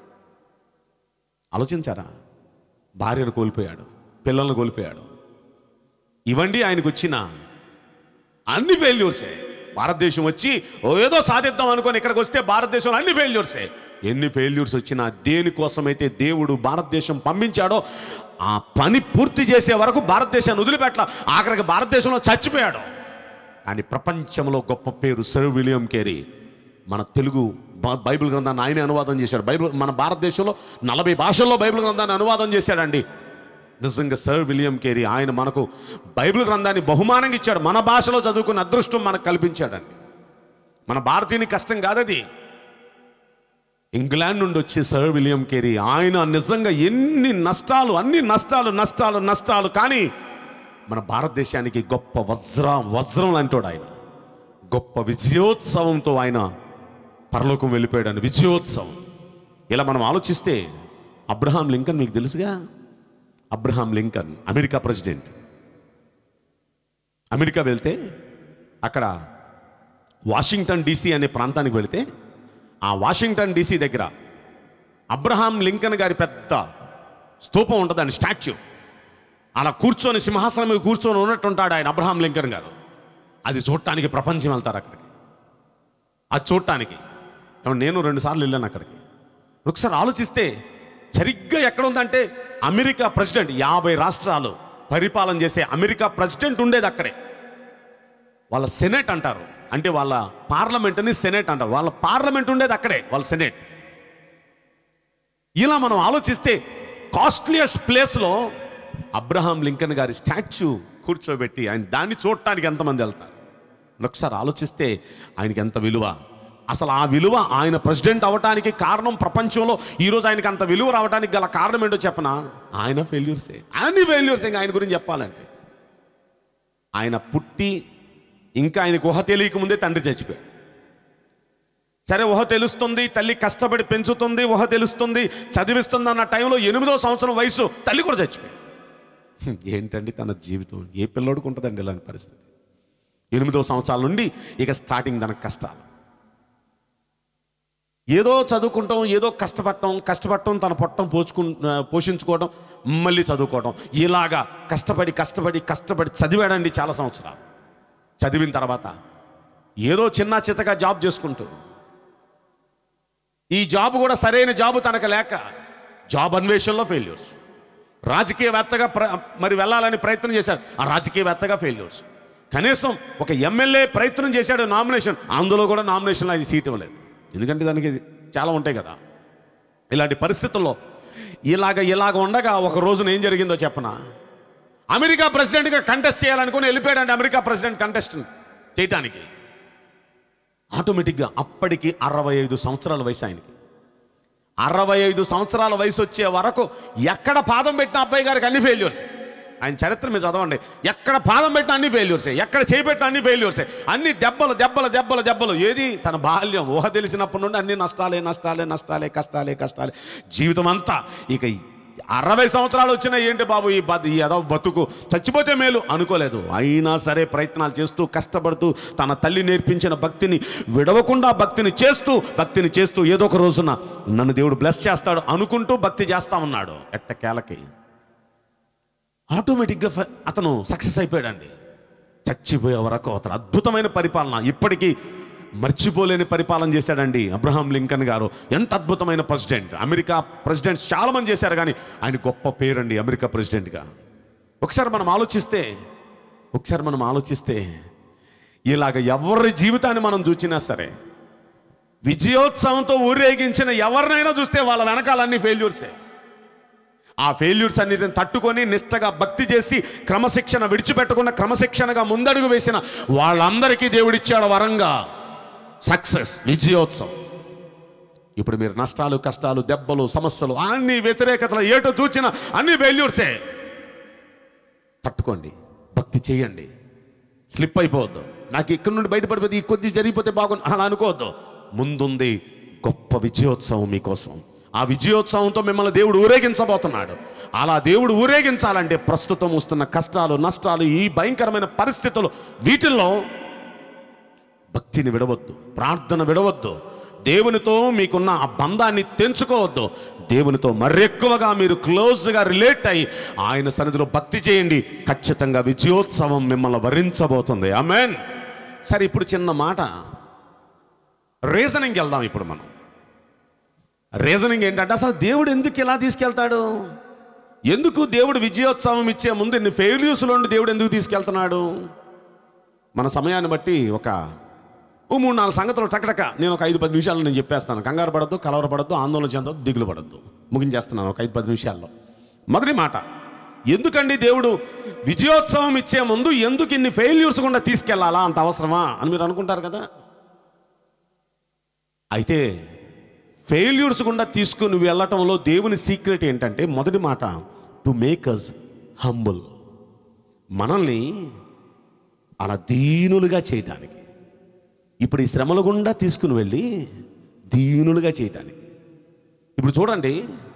ఆలోచించారా? భార్యను కోల్పోయాడు, పిల్లలను కోల్పోయాడు. ఇవండి ఆయనకు వచ్చిన అన్ని ఫెయిల్యూర్సే. భారతదేశం వచ్చి ఓ ఏదో సాధిద్దాం అనుకొని ఇక్కడికి వస్తే భారతదేశంలో అన్ని ఫెయిల్యూర్సే. ఎన్ని ఫెయిల్యూర్స్ వచ్చినా దేనికోసమైతే దేవుడు భారతదేశం పంపించాడో ఆ పని పూర్తి చేసే వరకు భారతదేశాన్ని వదిలిపెట్ల. ఆఖరికి భారతదేశంలో చచ్చిపోయాడు. కానీ ప్రపంచంలో గొప్ప పేరు సర్ విలియం కేరీ. మన తెలుగు బైబిల్ గ్రంథాన్ని ఆయనే అనువాదం చేశాడు. బైబిల్ మన భారతదేశంలో నలభై భాషల్లో బైబిల్ గ్రంథాన్ని అనువాదం చేశాడండి. నిజంగా సర్ విలియం కేరీ ఆయన మనకు బైబిల్ గ్రంథాన్ని బహుమానంగా ఇచ్చాడు. మన భాషలో చదువుకున్న అదృష్టం మనకు కల్పించాడండి. మన భారతీయుని కష్టం కాదది. ఇంగ్లాండ్ నుండి వచ్చే సర్ విలియం కేరీ ఆయన నిజంగా ఎన్ని నష్టాలు, అన్ని నష్టాలు నష్టాలు నష్టాలు కానీ మన భారతదేశానికి గొప్ప వజ్ర వజ్రం లాంటోడు ఆయన. గొప్ప విజయోత్సవంతో ఆయన పరలోకం వెళ్ళిపోయాడు. విజయోత్సవం. ఇలా మనం ఆలోచిస్తే అబ్రహాం లింకన్ మీకు తెలుసుగా. Abraham Lincoln America president. America వెళ్తే అక్కడ వాషింగ్టన్ డీసీ అనే ప్రాంతానికి వెళితే ఆ వాషింగ్టన్ డీసీ దగ్గర అబ్రహాం లింకన్ గారి పెద్ద స్తూపం ఉంటుంది, అని స్టాచ్యూ. అలా కూర్చొని సింహాసనం మీద కూర్చొని ఉన్నట్టు ఉంటాడు ఆయన అబ్రహాం లింకన్ గారు. అది చూడటానికి ప్రపంచం వెళ్తారు అక్కడికి. అది చూడటానికి నేను రెండు సార్లు వెళ్ళాను అక్కడికి. ఒకసారి ఆలోచిస్తే సరిగ్గా ఎక్కడ ఉందంటే అమెరికా ప్రెసిడెంట్, యాభై రాష్ట్రాలు పరిపాలన చేసే అమెరికా ప్రెసిడెంట్ ఉండేది అక్కడే. వాళ్ళ సెనేట్ అంటారు, అంటే వాళ్ళ పార్లమెంట్ని సెనేట్ అంటారు. వాళ్ళ పార్లమెంట్ ఉండేది అక్కడే, వాళ్ళ సెనేట్. ఇలా మనం ఆలోచిస్తే కాస్ట్లీయెస్ట్ ప్లేస్లో అబ్రహాం లింకన్ గారి స్టాచ్యూ కూర్చోబెట్టి ఆయన దాన్ని చూడటానికి ఎంతమంది వెళ్తారు. ఒకసారి ఆలోచిస్తే ఆయనకి ఎంత విలువ. అసలు ఆ విలువ ఆయన ప్రెసిడెంట్ అవ్వటానికి కారణం, ప్రపంచంలో ఈరోజు ఆయనకి అంత విలువ రావడానికి గల కారణం ఏంటో చెప్పనా, ఆయన ఫెయిల్యూర్సే. అన్ని ఫెయిల్యూర్సే. ఇంకా ఆయన గురించి చెప్పాలంటే ఆయన పుట్టి ఇంకా ఆయనకు ఊహ తెలియక ముందే తండ్రి చచ్చిపోయాడు. సరే ఊహ తెలుస్తుంది, తల్లి కష్టపడి పెంచుతుంది, ఊహ తెలుస్తుంది, చదివిస్తుంది అన్న టైంలో ఎనిమిదో సంవత్సరం వయసు తల్లి కూడా చచ్చిపోయింది. ఏంటండి తన జీవితం, ఏ పిల్లోడికి ఉంటుందండి ఇలాంటి పరిస్థితి. ఎనిమిదో సంవత్సరాల నుండి ఇక స్టార్టింగ్ తనకు కష్టాలు. ఏదో చదువుకుంటాం, ఏదో కష్టపడటం కష్టపడటం తన పొట్టం పోచుకు పోషించుకోవడం, మళ్ళీ చదువుకోవడం, ఇలాగా కష్టపడి కష్టపడి కష్టపడి చదివాడండి చాలా సంవత్సరాలు. చదివిన తర్వాత ఏదో చిన్న చితగా జాబ్ చేసుకుంటూ, ఈ జాబ్ కూడా సరైన జాబ్ తనకు లేక జాబ్ అన్వేషణలో ఫెయిల్యూర్స్. రాజకీయవేత్తగా ప్ర మరి వెళ్ళాలని ప్రయత్నం చేశాడు, ఆ రాజకీయవేత్తగా ఫెయిల్యూర్స్. కనీసం ఒక ఎమ్మెల్యే ప్రయత్నం చేశాడు, నామినేషన్, అందులో కూడా నామినేషన్లో అది సీట్ ఇవ్వలేదు. ఎందుకంటే దానికి చాలా ఉంటాయి కదా. ఇలాంటి పరిస్థితుల్లో ఇలాగ ఇలాగ ఉండగా ఒక రోజున ఏం జరిగిందో చెప్పనా, అమెరికా ప్రెసిడెంట్గా కంటెస్ట్ చేయాలనుకుని వెళ్ళిపోయాడండి అమెరికా ప్రెసిడెంట్ కంటెస్ట్ చేయటానికి. ఆటోమేటిక్గా అప్పటికి అరవై ఐదు సంవత్సరాల వయసు ఆయనకి. అరవై ఐదు సంవత్సరాల వయసు వచ్చే వరకు ఎక్కడ పాదం పెట్టిన అబ్బాయి గారికి అన్ని ఫెయిల్యూర్సే. ఆయన చరిత్ర మీద చదవండి, ఎక్కడ పాదం పెట్టిన అన్ని ఫెయిల్యూర్సే, ఎక్కడ చేపెట్టిన అన్ని ఫెయిల్యూర్సే, అన్ని దెబ్బలు దెబ్బలు దెబ్బలు దెబ్బలు. ఏది తన బాల్యం, ఊహ తెలిసినప్పటి నుండి అన్ని నష్టాలే నష్టాలే నష్టాలే కష్టాలే కష్టాలే జీవితం అంతా. ఇక అరవై సంవత్సరాలు వచ్చినా ఏంటి బాబు ఈ బతు ఈ ఏదో బతుకు, చచ్చిపోతే మేలు అనుకోలేదు. అయినా సరే ప్రయత్నాలు చేస్తూ కష్టపడుతూ తన తల్లి నేర్పించిన భక్తిని విడవకుండా భక్తిని చేస్తూ భక్తిని చేస్తూ ఏదో ఒక రోజున నన్ను దేవుడు బ్లెస్ చేస్తాడు అనుకుంటూ భక్తి చేస్తా ఉన్నాడు. ఎట్టకేలకి ఆటోమేటిక్గా అతను సక్సెస్ అయిపోయాడండి. చచ్చిపోయే వరకు అతను అద్భుతమైన పరిపాలన, ఇప్పటికీ మర్చిపోలేని పరిపాలన చేశాడండి అబ్రహాం లింకన్ గారు. ఎంత అద్భుతమైన ప్రెసిడెంట్. అమెరికా ప్రెసిడెంట్స్ చాలామంది చేశారు, కానీ ఆయన గొప్ప పేరండి అమెరికా ప్రెసిడెంట్గా. ఒకసారి మనం ఆలోచిస్తే ఒకసారి మనం ఆలోచిస్తే ఇలాగ ఎవరి జీవితాన్ని మనం చూసినా సరే, విజయోత్సవంతో ఊరేగించిన ఎవరినైనా చూస్తే వాళ్ళ వెనకాలన్నీ ఫెయిల్యూర్సే. ఆ ఫెయిల్యూర్స్ అన్నిటిని తట్టుకొని నిష్టగా భక్తి చేసి క్రమశిక్షణ విడిచిపెట్టకుండా క్రమశిక్షణగా ముందడుగు వేసిన వాళ్ళందరికీ దేవుడిచ్చాడు వరంగా సక్సెస్, విజయోత్సవం. ఇప్పుడు మీరు నష్టాలు, కష్టాలు, దెబ్బలు, సమస్యలు, అన్ని వ్యతిరేకతలు ఏటో చూచిన అన్ని ఫెయిల్యూర్సే. తట్టుకోండి, భక్తి చేయండి, స్లిప్ అయిపోవద్దు. నాకు ఇక్కడ నుండి బయటపడిపోతే ఈ కొద్ది జరిగిపోతే బాగుంది అలా అనుకోవద్దు. ముందుంది గొప్ప విజయోత్సవం మీకోసం. ఆ విజయోత్సవంతో మిమ్మల్ని దేవుడు ఊరేగించబోతున్నాడు. అలా దేవుడు ఊరేగించాలంటే ప్రస్తుతం వస్తున్న కష్టాలు, నష్టాలు, ఈ భయంకరమైన పరిస్థితులు, వీటిల్లో భక్తిని విడవద్దు, ప్రార్థన విడవద్దు, దేవునితో మీకున్న ఆ బంధాన్ని తెంచుకోవద్దు. దేవునితో మరెక్కువగా మీరు క్లోజ్గా రిలేట్ అయ్యి ఆయన సన్నిధిలో భక్తి చేయండి. ఖచ్చితంగా విజయోత్సవం మిమ్మల్ని వరించబోతుంది. ఆమేన్. సరే, ఇప్పుడు చిన్న మాట రీజనింగ్కి వెళ్దాం. ఇప్పుడు మనం రీజనింగ్ ఏంటంటే, అసలు దేవుడు ఎందుకు ఇలా తీసుకెళ్తాడు? ఎందుకు దేవుడు విజయోత్సవం ఇచ్చే ముందు ఇన్ని ఫెయిల్యూర్స్లో ఉండి దేవుడు ఎందుకు తీసుకెళ్తున్నాడు? మన సమయాన్ని బట్టి ఒక ఓ మూడు నాలుగు సంగతులు టకటక నేను ఒక ఐదు పది నిమిషాలు నేను చెప్పేస్తాను. కంగారు పడద్దు, కలవరపడద్దు, ఆందోళన చెందొద్దు, దిగులు పడద్దు. ముగించేస్తున్నాను ఒక ఐదు పది నిమిషాల్లో. మొదటి మాట, ఎందుకండి దేవుడు విజయోత్సవం ఇచ్చే ముందు ఎందుకు ఇన్ని ఫెయిల్యూర్స్ గుండా తీసుకెళ్లాలా? అంత అవసరమా అని మీరు అనుకుంటారు కదా. అయితే ఫెయిల్యూర్స్ గుండా తీసుకుని వెళ్ళటంలో దేవుని సీక్రెట్ ఏంటంటే, మొదటి మాట, టు మేక్ అస్ హంబుల్. మనల్ని అలా దీనులుగా చేయటానికి, ఇప్పుడు ఈ శ్రమల గుండా తీసుకుని వెళ్ళి దీనులుగా చేయటానికి. ఇప్పుడు చూడండి,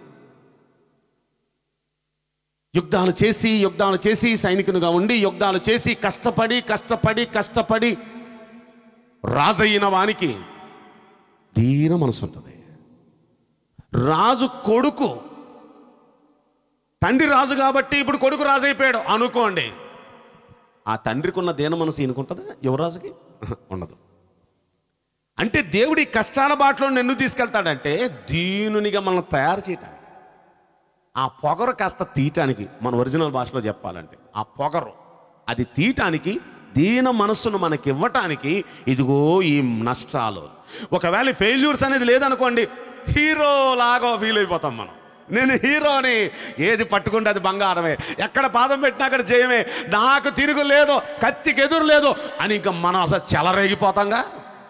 యుద్ధాలు చేసి యుద్ధాలు చేసి సైనికునిగా ఉండి యుద్ధాలు చేసి కష్టపడి కష్టపడి కష్టపడి రాజైన వానికి దీన మనసు ఉంటుంది. రాజు కొడుకు, తండ్రి రాజు కాబట్టి ఇప్పుడు కొడుకు రాజు అయిపోయాడు అనుకోండి. ఆ తండ్రికి ఉన్న దీన మనసు ఈయనకుంటుందా? యువరాజుకి ఉండదు. అంటే దేవుడి కష్టాల బాటలో నిన్ను తీసుకెళ్తాడంటే దీనునిగా మనం తయారు చేయటానికి, ఆ పొగరు కాస్త తీయటానికి. మన ఒరిజినల్ భాషలో చెప్పాలంటే ఆ పొగరు అది తీయటానికి, దీన మనస్సును మనకి ఇవ్వటానికి ఇదిగో ఈ నష్టాలు. ఒకవేళ ఫెయిల్యూర్స్ అనేది లేదనుకోండి, హీరో లాగా ఫీల్ అయిపోతాం మనం. నేను హీరోని, ఏది పట్టుకుంటే అది బంగారమే, ఎక్కడ పాదం పెట్టినా అక్కడ జయమే, నాకు తిరుగు లేదు, కత్తికి ఎదురు లేదు అని ఇంకా మనం అసలు చెలరేగిపోతాంగా.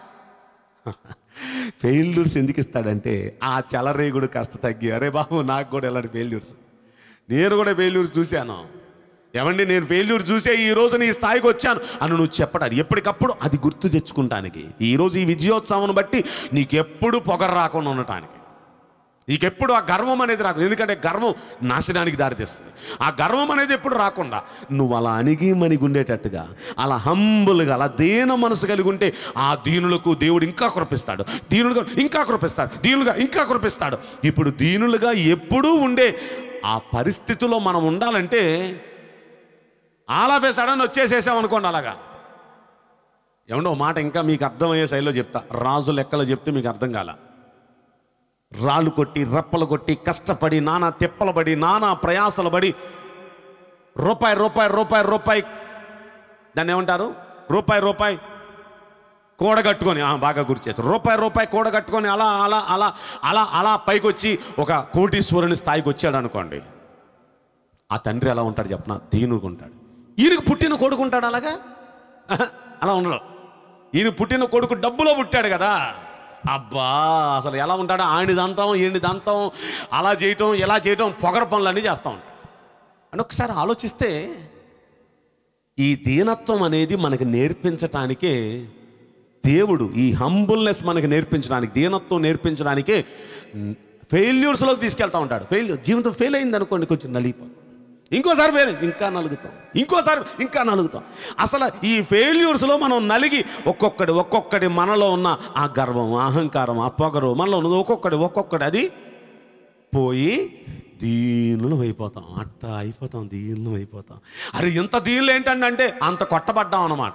ఫెయిల్యూర్స్ ఎందుకు ఇస్తాడంటే ఆ చెలరేగుడు కాస్త తగ్గి, అరే బాబు నాకు కూడా ఇలాంటి ఫెయిల్యూర్స్, నేను కూడా ఫెయిల్యూర్స్ చూశాను, ఏమండి నేను ఫెయిల్యూర్ చూసే ఈరోజు నీ స్థాయికి వచ్చాను అని నువ్వు చెప్పడానికి, ఎప్పటికప్పుడు అది గుర్తు తెచ్చుకుంటానికి, ఈరోజు ఈ విజయోత్సవం బట్టి నీకు ఎప్పుడు పొగరు రాకుండా ఉండటానికి, నీకెప్పుడు ఆ గర్వం అనేది రాకుండా. ఎందుకంటే గర్వం నాశనానికి దారితీస్తుంది. ఆ గర్వం అనేది ఎప్పుడు రాకుండా నువ్వు అలా అణిగి మణిగి ఉండేటట్టుగా, అలా హంబుల్గా, అలా దీన మనసు కలిగి ఉంటే ఆ దీనులకు దేవుడు ఇంకా కురిపిస్తాడు, దీనులుగా ఇంకా కురిపిస్తాడు, దీనులుగా ఇంకా కురిపిస్తాడు. ఇప్పుడు దీనులుగా ఎప్పుడూ ఉండే ఆ పరిస్థితిలో మనం ఉండాలంటే ఆల్ ఆఫ్ ఏ సడన్ వచ్చేసేసాం అనుకోండి. అలాగా ఏమండో మాట ఇంకా మీకు అర్థమయ్యే శైలిలో చెప్తా. రాజు లెక్కలో చెప్తే మీకు అర్థం కాల. రాళ్ళు కొట్టి రెప్పలు కొట్టి కష్టపడి నానా తిప్పలు పడి నానా ప్రయాసలు పడి రూపాయి రూపాయి రూపాయి రూపాయి దాన్ని ఏమంటారు, రూపాయి రూపాయి కూడగట్టుకొని, బాగా గుర్తు చేస్తారు, రూపాయి రూపాయి కూడగట్టుకొని అలా అలా అలా అలా అలా పైకి వచ్చి ఒక కోటీశ్వరుని స్థాయికి వచ్చాడు అనుకోండి. ఆ తండ్రి ఎలా ఉంటాడు చెప్పనా? దీనుగా ఉంటాడు. ఈయనకు పుట్టిన కొడుకు ఉంటాడు అలాగా? అలా ఉండడు. ఈయన పుట్టిన కొడుకు డబ్బులో పుట్టాడు కదా, అబ్బా అసలు ఎలా ఉంటాడో, ఆయన దంతం ఈయన దంతం, అలా చేయటం ఎలా చేయటం, పొగర పనులన్నీ చేస్తూ ఉంటాడు. అంటే ఒకసారి ఆలోచిస్తే ఈ దీనత్వం అనేది మనకి నేర్పించటానికే దేవుడు, ఈ హంబుల్నెస్ మనకి నేర్పించడానికి, దీనత్వం నేర్పించడానికే ఫెయిల్యూర్స్లోకి తీసుకెళ్తా ఉంటాడు. ఫెయిల్యూర్ జీవితం ఫెయిల్ అయింది అనుకోండి, కొంచెం నలిగిపోతాం. ఇంకోసారి ఫెయిల్ అయింది, ఇంకా నలుగుతాం. ఇంకోసారి ఇంకా నలుగుతాం. అసలు ఈ ఫెయిల్యూర్స్లో మనం నలిగి ఒక్కొక్కటి ఒక్కొక్కటి మనలో ఉన్న ఆ గర్వం, అహంకారం, ఆ పొగరు మనలో ఉన్నది ఒక్కొక్కటి ఒక్కొక్కటి అది పోయి దీనులు అయిపోతాం. అట్ట అయిపోతాం, దీనులు అయిపోతాం. అరే ఇంత దీనులు ఏంటంటే అంత కొట్టబడ్డాం అన్నమాట.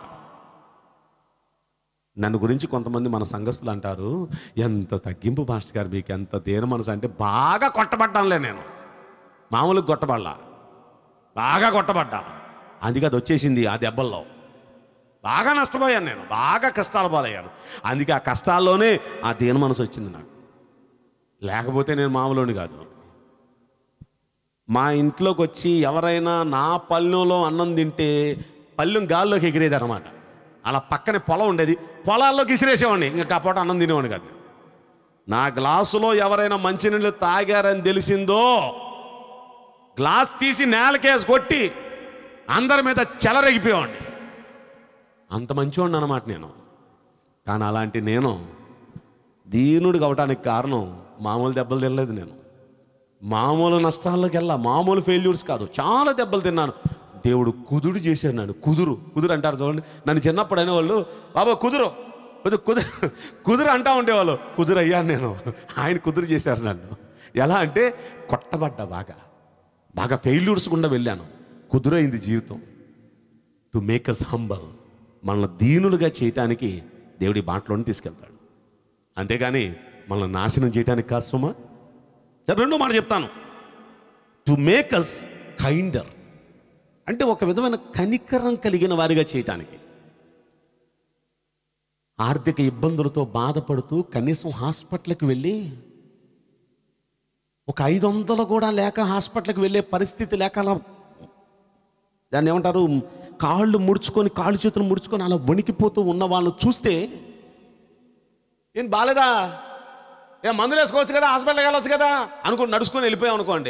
నన్ను గురించి కొంతమంది మన సంఘస్థులు అంటారు, ఎంత తగ్గింపు మాస్టర్ గారు మీకు, ఎంత దేని మనసు అంటే, బాగా కొట్టబడ్డానులే నేను, మామూలుగా కొట్టబడ్డా, బాగా కొట్టబడ్డా. అందుకే అది వచ్చేసింది ఆ దెబ్బల్లో. బాగా నష్టపోయాను నేను, బాగా కష్టాలు పాలయ్యాను. అందుకే ఆ కష్టాల్లోనే ఆ దేని మనసు వచ్చింది నాకు. లేకపోతే నేను మామూలుని కాదు. మా ఇంట్లోకి వచ్చి ఎవరైనా నా పళ్ళెంలో అన్నం తింటే పళ్ళెం గాల్లోకి ఎగిరేది అనమాట. అలా పక్కనే పొలం ఉండేది, పొలాల్లోకి ఇసిరేసేవాడిని, ఇంకా కపోట అన్నం తినేవాడిని కాదు. నా గ్లాసులో ఎవరైనా మంచినీళ్ళు తాగారని తెలిసిందో గ్లాస్ తీసి నేలకేసి కొట్టి అందరి మీద చెలరెగిపోయేవాడిని. అంత మంచివాడిని అన్నమాట నేను. కానీ అలాంటి నేను దీనుడు కావటానికి కారణం మామూలు దెబ్బలు తినలేదు నేను. మామూలు నష్టాల్లోకి వెళ్ళా, మామూలు ఫెయిల్యూర్స్ కాదు, చాలా దెబ్బలు తిన్నాను. దేవుడు కుదురు చేశాడు నన్ను. కుదురు కుదురు అంటారు చూడండి. నన్ను చిన్నప్పుడు అనేవాళ్ళు, బాబా కుదురు కుదురు కుదురు కుదురు అంటా ఉండేవాళ్ళు. కుదురు అయ్యాను నేను. ఆయన కుదురు చేశారు నన్ను. ఎలా అంటే కొట్టబడ్డా, బాగా బాగా ఫెయిల్యూర్స్ గుండా వెళ్ళాను. కుదురైంది జీవితం. టు మేక్ అస్ హంబల్, మనల్ని దీనులుగా చేయటానికి దేవుడి బాటలోని తీసుకెళ్తాడు. అంతేగాని మనల్ని నాశనం చేయడానికి కాదు సుమా. రెండో మాట చెప్తాను, టు మేక్ అస్ కైండర్, అంటే ఒక విధమైన కనికరం కలిగిన వారిగా చేయటానికి. ఆర్థిక ఇబ్బందులతో బాధపడుతూ కనీసం హాస్పిటల్కి వెళ్ళి ఒక ఐదు వందలు కూడా లేక హాస్పిటల్కి వెళ్ళే పరిస్థితి లేక, అలా దాన్ని ఏమంటారు, కాళ్ళు ముడుచుకొని కాళ్ళు చేతులు ముడుచుకొని అలా వణికిపోతూ ఉన్న వాళ్ళని చూస్తే, ఏం బాలేదా, ఏ మందులు వేసుకోవచ్చు కదా, హాస్పిటల్కి వెళ్ళవచ్చు కదా అనుకుని నడుచుకొని వెళ్ళిపోయాం అనుకోండి,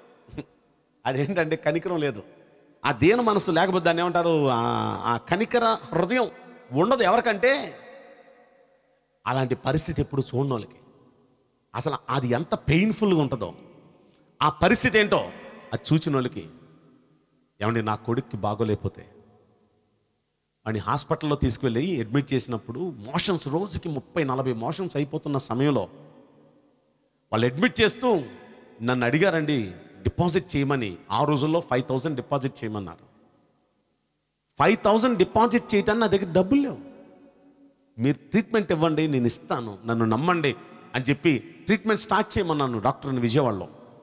అదేంటంటే కనికరం లేదు. ఆ దీన మనసు లేకపోతే దాన్ని ఏమంటారు, ఆ కనికర హృదయం ఉండదు ఎవరికంటే. అలాంటి పరిస్థితి ఎప్పుడు చూడని వాళ్ళకి అసలు అది ఎంత పెయిన్ఫుల్గా ఉంటుందో, ఆ పరిస్థితి ఏంటో అది చూసిన వాళ్ళకి, ఏమండి నా కొడుక్కి బాగోలేకపోతే అని హాస్పిటల్లో తీసుకువెళ్ళి అడ్మిట్ చేసినప్పుడు మోషన్స్ రోజుకి ముప్పై నలభై మోషన్స్ అయిపోతున్న సమయంలో వాళ్ళు అడ్మిట్ చేస్తూ నన్ను అడిగారండి డిపాజిట్ చేయమని. ఆ రోజుల్లో ఫైవ్ థౌజండ్ డిపాజిట్ చేయమన్నారు. ఫైవ్ థౌజండ్ డిపాజిట్ చేయటానికి నా దగ్గర డబ్బులు లేవు. మీరు ట్రీట్మెంట్ ఇవ్వండి, నేను ఇస్తాను, నన్ను నమ్మండి అని చెప్పి ట్రీట్మెంట్ స్టార్ట్ చేయమన్నాను డాక్టర్ని విజయవాడలో.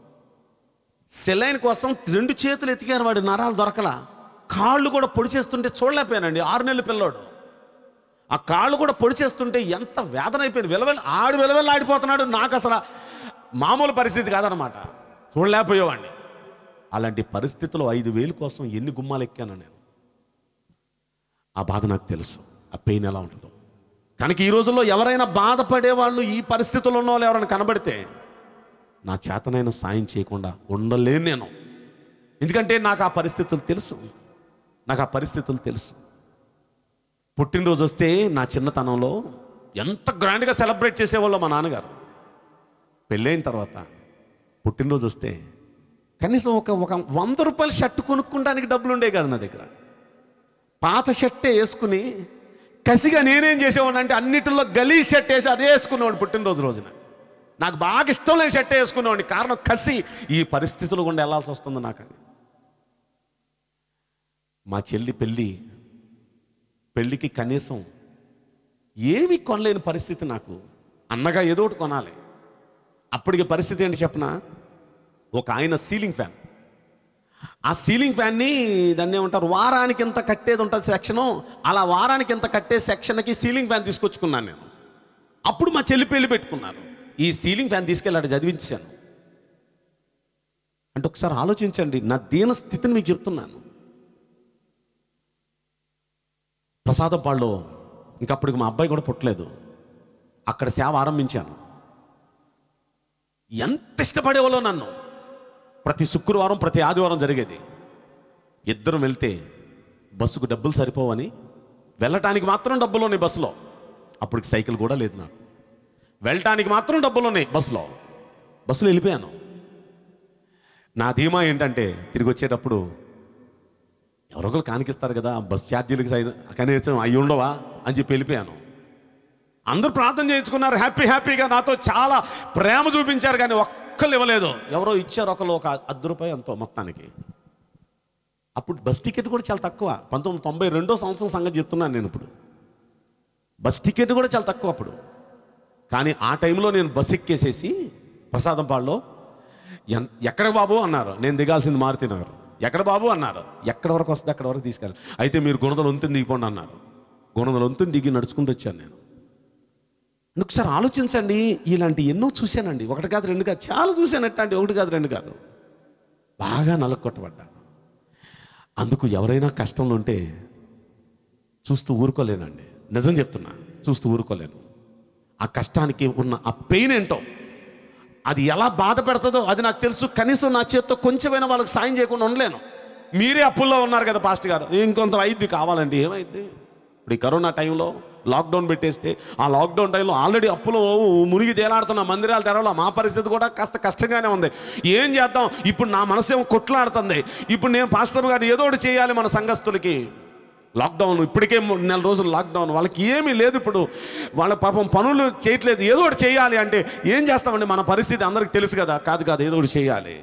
సెలైన్ కోసం రెండు చేతులు ఎతికారు, వాడి నరాలు దొరకలా. కాళ్ళు కూడా పొడి చేస్తుంటే చూడలేకపోయానండి. ఆరు నెలల పిల్లోడు, ఆ కాళ్ళు కూడా పొడి చేస్తుంటే ఎంత వేదన అయిపోయింది. విలవెల ఆడు విలవెల ఆడిపోతున్నాడు. నాకు అసలు మామూలు పరిస్థితి కాదనమాట, చూడలేకపోయేవాడిని. అలాంటి పరిస్థితుల్లో ఐదు వేలు కోసం ఎన్ని గుమ్మాలు ఎక్కాను నేను. ఆ బాధ నాకు తెలుసు, ఆ పెయిన్ ఎలా ఉంటుందో. కనుక ఈ రోజుల్లో ఎవరైనా బాధపడే వాళ్ళు, ఈ పరిస్థితుల్లో ఉన్న వాళ్ళు ఎవరైనా కనబడితే నా చేతనైనా సాయం చేయకుండా ఉండలేను నేను. ఎందుకంటే నాకు ఆ పరిస్థితులు తెలుసు, నాకు ఆ పరిస్థితులు తెలుసు. పుట్టినరోజు వస్తే నా చిన్నతనంలో ఎంత గ్రాండ్గా సెలబ్రేట్ చేసేవాళ్ళు మా నాన్నగారు. పెళ్ళైన తర్వాత పుట్టినరోజు వస్తే కనీసం ఒక ఒక వంద రూపాయల షర్ట్ కొనుక్కోడానికి డబ్బులు ఉండే కదా నా దగ్గర. పాత షర్టే వేసుకుని కసిగా నేనేం చేసేవాడిని అంటే అన్నిటిలో గలీజ్ షర్ట్ వేసి అదే వేసుకునేవాడు పుట్టినరోజు రోజున. నాకు బాగా ఇష్టం లేని షర్ట్ వేసుకునేవాడిని. కారణం కసి, ఈ పరిస్థితులు గుండా వెళ్ళాల్సి వస్తుంది నాకు. మా చెల్లి పెళ్ళి పెళ్ళికి కనీసం ఏమి కొనలేని పరిస్థితి నాకు. అన్నగా ఏదో ఒకటి కొనాలి. అప్పటికి పరిస్థితి ఏంటి చెప్పనా, ఒక ఆయన సీలింగ్ ఫ్యాన్, ఆ సీలింగ్ ఫ్యాన్ని దాన్ని ఏమంటారు, వారానికి ఎంత కట్టేది ఉంటుంది సెక్షను, అలా వారానికి ఎంత కట్టే సెక్షన్కి సీలింగ్ ఫ్యాన్ తీసుకొచ్చుకున్నాను నేను. అప్పుడు మా చెల్లి పెళ్ళి పెట్టుకున్నారు. ఈ సీలింగ్ ఫ్యాన్ తీసుకెళ్ళాడు, చదివించాను. అంటే ఒకసారి ఆలోచించండి, నా దీన స్థితిని మీకు చెప్తున్నాను. ప్రసాదపాడులో ఇంకప్పటికి మా అబ్బాయి కూడా పుట్టలేదు, అక్కడ సేవ ఆరంభించాను. ఎంత ఇష్టపడేవాళ్ళో నన్ను. ప్రతి శుక్రవారం ప్రతి ఆదివారం జరిగేది. ఇద్దరం వెళ్తే బస్సుకు డబ్బులు సరిపోవని వెళ్ళటానికి మాత్రం డబ్బులు ఉన్నాయి బస్సులో. అప్పటికి సైకిల్ కూడా లేదు నాకు. వెళ్ళటానికి మాత్రం డబ్బులు ఉన్నాయి బస్సులో. బస్సులో వెళ్ళిపోయాను. నా ధీమా ఏంటంటే తిరిగి వచ్చేటప్పుడు ఎవరొకరు కానికిస్తారు కదా, బస్ ఛార్జీలకి కనీసం అవి ఉండవా అని చెప్పి వెళ్ళిపోయాను. అందరూ ప్రార్థన చేయించుకున్నారు, హ్యాపీ హ్యాపీగా నాతో చాలా ప్రేమ చూపించారు, కానీ ఒక్కళ్ళు ఇవ్వలేదు. ఎవరో ఇచ్చారు ఒకళ్ళు ఒక అర్ధ రూపాయి ఎంతో మొత్తానికి. అప్పుడు బస్ టికెట్ కూడా చాలా తక్కువ. పంతొమ్మిది తొంభై రెండో సంవత్సరం సంగతి చెప్తున్నాను నేను. ఇప్పుడు బస్ టికెట్ కూడా చాలా తక్కువ అప్పుడు. కానీ ఆ టైంలో నేను బస్ ఎక్కేసేసి ప్రసాదంపాడులో ఎన్ ఎక్కడ బాబు అన్నారు. నేను దిగాల్సింది మారుతి నగర్. ఎక్కడ బాబు అన్నారు. ఎక్కడ వరకు వస్తుంది అక్కడ వరకు తీసుకెళ్ళాలి. అయితే మీరు గుణదల వంతుని దిగిపోండి అన్నారు. గుణదల వంతుని దిగి నడుచుకుంటూ వచ్చాను నేను. ఒకసారి ఆలోచించండి, ఇలాంటి ఎన్నో చూశానండి. ఒకటి కాదు రెండు కాదు, చాలా చూశానట్ట అండి. ఒకటి కాదు రెండు కాదు, బాగా నలకొట్టబడ్డాను. అందుకు ఎవరైనా కష్టంలో ఉంటే చూస్తూ ఊరుకోలేనండి. నిజం చెప్తున్నా, చూస్తూ ఊరుకోలేను. ఆ కష్టానికి ఉన్న ఆ పెయిన్ ఏంటో, అది ఎలా బాధ పెడుతుందో అది నాకు తెలుసు. కనీసం నా చేత్తో కొంచెమైనా వాళ్ళకి సాయం చేయకుండా ఉండలేను. మీరే అప్పుల్లో ఉన్నారు కదా పాస్టర్ గారు, ఇంకొంత వైద్యం కావాలండి. ఏమైంది ఇప్పుడు ఈ కరోనా టైంలో లాక్డౌన్ పెట్టేస్తే, ఆ లాక్డౌన్ టైంలో ఆల్రెడీ అప్పులో మునిగి తేలాడుతున్న మందిరాలు తెరవలో మా పరిస్థితి కూడా కాస్త కష్టంగానే ఉంది. ఏం చేద్దాం ఇప్పుడు? నా మనసు ఏమో కొట్లాడుతుంది. ఇప్పుడు నేను పాస్టర్ గారు ఏదో ఒకటి చేయాలి మన సంఘస్థులకి. లాక్డౌన్ ఇప్పటికే నెల రోజులు లాక్డౌన్, వాళ్ళకి ఏమీ లేదు. ఇప్పుడు వాళ్ళ పాపం పనులు చేయట్లేదు, ఏదో ఒకటి చేయాలి అంటే ఏం చేస్తామండి? మన పరిస్థితి అందరికి తెలుసు కదా. కాదు కాదు ఏదో ఒకటి చేయాలి.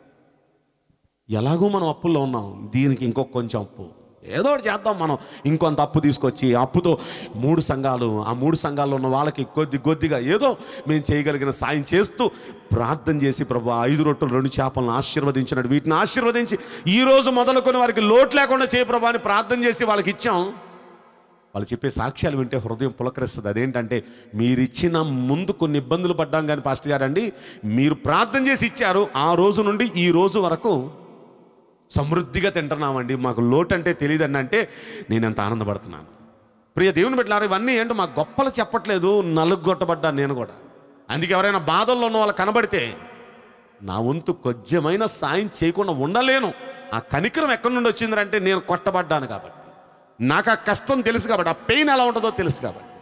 ఎలాగో మనం అప్పుల్లో ఉన్నాం, దీనికి ఇంకొక కొంచెం అప్పు, ఏదో ఒకటి చేద్దాం మనం. ఇంకొంత అప్పు తీసుకొచ్చి అప్పుతో మూడు సంఘాలు, ఆ మూడు సంఘాల్లో ఉన్న వాళ్ళకి కొద్ది కొద్దిగా ఏదో మేము చేయగలిగిన సాయం చేస్తూ ప్రార్థన చేసి, ప్రభు ఐదు రొట్టెలు రెండు చేపలను ఆశీర్వదించినట్టు వీటిని ఆశీర్వదించి ఈరోజు మొదలుకొని వారికి లోటు లేకుండా చేయ ప్రభు అని ప్రార్థన చేసి వాళ్ళకి ఇచ్చాం. వాళ్ళు చెప్పే సాక్ష్యాలు వింటే హృదయం పులకరిస్తుంది. అదేంటంటే, మీరు ఇచ్చిన ముందు కొన్ని ఇబ్బందులు పడ్డాం కానీ పాస్టర్ గారండి, మీరు ప్రార్థన చేసి ఇచ్చారు, ఆ రోజు నుండి ఈ రోజు వరకు సమృద్ధిగా తింటున్నామండి, మాకు లోటు అంటే తెలియదండి అంటే నేను ఎంత ఆనందపడుతున్నాను. ప్రియ దేవుని బిడ్డలారా, ఇవన్నీ ఏంటో మాకు గొప్పలు చెప్పట్లేదు, నలుగొట్టబడ్డాను నేను కూడా. అందుకే ఎవరైనా బాధల్లో ఉన్న వాళ్ళు కనబడితే నా వంతు కొంచెమైన సాయం చేయకుండా ఉండలేను. ఆ కనికరం ఎక్కడి నుండి వచ్చిందంటే నేను కొట్టబడ్డాను కాబట్టి, నాకు ఆ కష్టం తెలుసు కాబట్టి, ఆ పెయిన్ ఎలా ఉంటుందో తెలుసు కాబట్టి,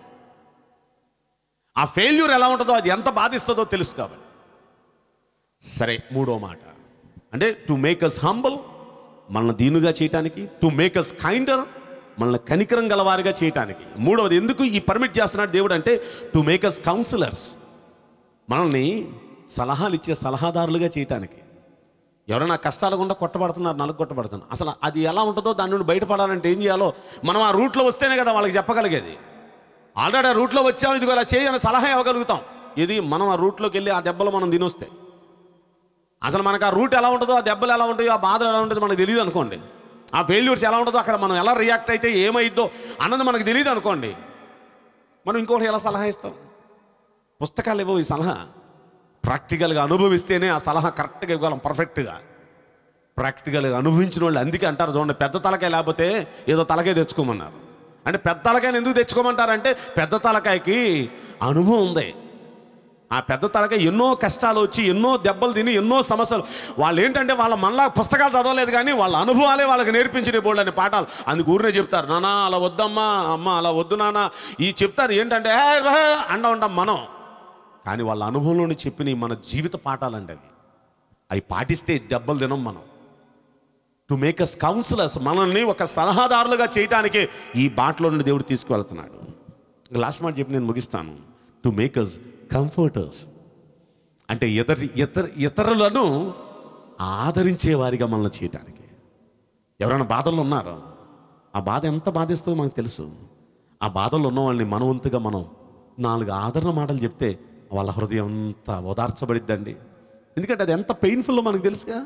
ఆ ఫెయిల్యూర్ ఎలా ఉంటుందో, అది ఎంత బాధిస్తుందో తెలుసు కాబట్టి. సరే, మూడో మాట అంటే టు మేక్ అస్ హంబుల్, మనల్ని దీనుగా చేయటానికి. టు మేక్ అస్ కైండర్, మనల్ని కనికరం గలవారిగా చేయటానికి. మూడవది ఎందుకు ఈ పర్మిట్ చేస్తున్నాడు దేవుడు అంటే, టు మేక్ అస్ కౌన్సిలర్స్, మనల్ని సలహాలు ఇచ్చే సలహాదారులుగా చేయటానికి. ఎవరైనా కష్టాల గుండా కొట్టబడుతున్నారు, నలుగొట్టబడుతున్నారు, అసలు అది ఎలా ఉంటుందో దాని నుండి బయటపడాలంటే ఏం చేయాలో మనం ఆ రూట్లో వస్తేనే కదా వాళ్ళకి చెప్పగలిగేది. ఆల్రెడీ ఆ రూట్లో వచ్చాం, ఇదిగో అలా చేయని సలహా ఇవ్వగలుగుతాం. ఇది మనం ఆ రూట్లోకి వెళ్ళి ఆ దెబ్బలు మనం తినొస్తే, అసలు మనకు ఆ రూట్ ఎలా ఉంటుందో, ఆ దెబ్బలు ఎలా ఉంటాయో, ఆ బాధలు ఎలా ఉంటుందో మనకు తెలియదు అనుకోండి. ఆ ఫెయిల్యూర్స్ ఎలా ఉంటుందో, అక్కడ మనం ఎలా రియాక్ట్ అయితే ఏమైద్దో అన్నది మనకు తెలియదు అనుకోండి. మనం ఇంకోటి ఎలా సలహా ఇస్తాం? పుస్తకాలు ఇవ్వవు ఈ సలహా. ప్రాక్టికల్గా అనుభవిస్తేనే ఆ సలహా కరెక్ట్గా ఇవ్వగలం, పర్ఫెక్ట్గా. ప్రాక్టికల్గా అనుభవించిన వాళ్ళు అందుకే అంటారు చూడండి, పెద్ద తలకాయ లేకపోతే ఏదో తలకాయ తెచ్చుకోమన్నారు. అంటే పెద్ద తలకాయని ఎందుకు తెచ్చుకోమంటారంటే, పెద్ద తలకాయకి అనుభవం ఉంది. ఆ పెద్ద తలకాయ ఎన్నో కష్టాలు వచ్చి, ఎన్నో దెబ్బలు తిని, ఎన్నో సమస్యలు. వాళ్ళు ఏంటంటే వాళ్ళ మనలా పుస్తకాలు చదవలేదు, కానీ వాళ్ళ అనుభవాలే వాళ్ళకి నేర్పించిన బోల్డ్ అనే పాఠాలు. అందుకు ఊరినే చెప్తారు, నానా అలా వద్దమ్మా, అమ్మ అలా వద్దు నాన్న, ఈ చెప్తారు. ఏంటంటే అండ ఉంటాం మనం, కానీ వాళ్ళ అనుభవంలోని చెప్పిన మన జీవిత పాఠాలండి అవి. అవి పాటిస్తే దెబ్బలు తినం మనం. టు మేక్ అస్ కౌన్సిలర్స్, మనల్ని ఒక సలహాదారులుగా చేయటానికే ఈ బాటలో నుండి దేవుడు తీసుకువెళ్తున్నాడు. లాస్ట్ మాట చెప్పి నేను ముగిస్తాను. టు మేక్ అస్ కంఫర్టర్స్, అంటే ఇతర ఇతర ఇతరులను ఆదరించే వారిగా మనల్ని చేయటానికి. ఎవరైనా బాధల్లో ఉన్నారో, ఆ బాధ ఎంత బాధిస్తుందో మనకు తెలుసు. ఆ బాధల్లో ఉన్న వాళ్ళని మనవంతుగా మనం నాలుగు ఆదరణ మాటలు చెప్తే వాళ్ళ హృదయం అంతా ఓదార్చబడిద్దండి. ఎందుకంటే అది ఎంత పెయిన్ఫుల్లో మనకు తెలుసుగా.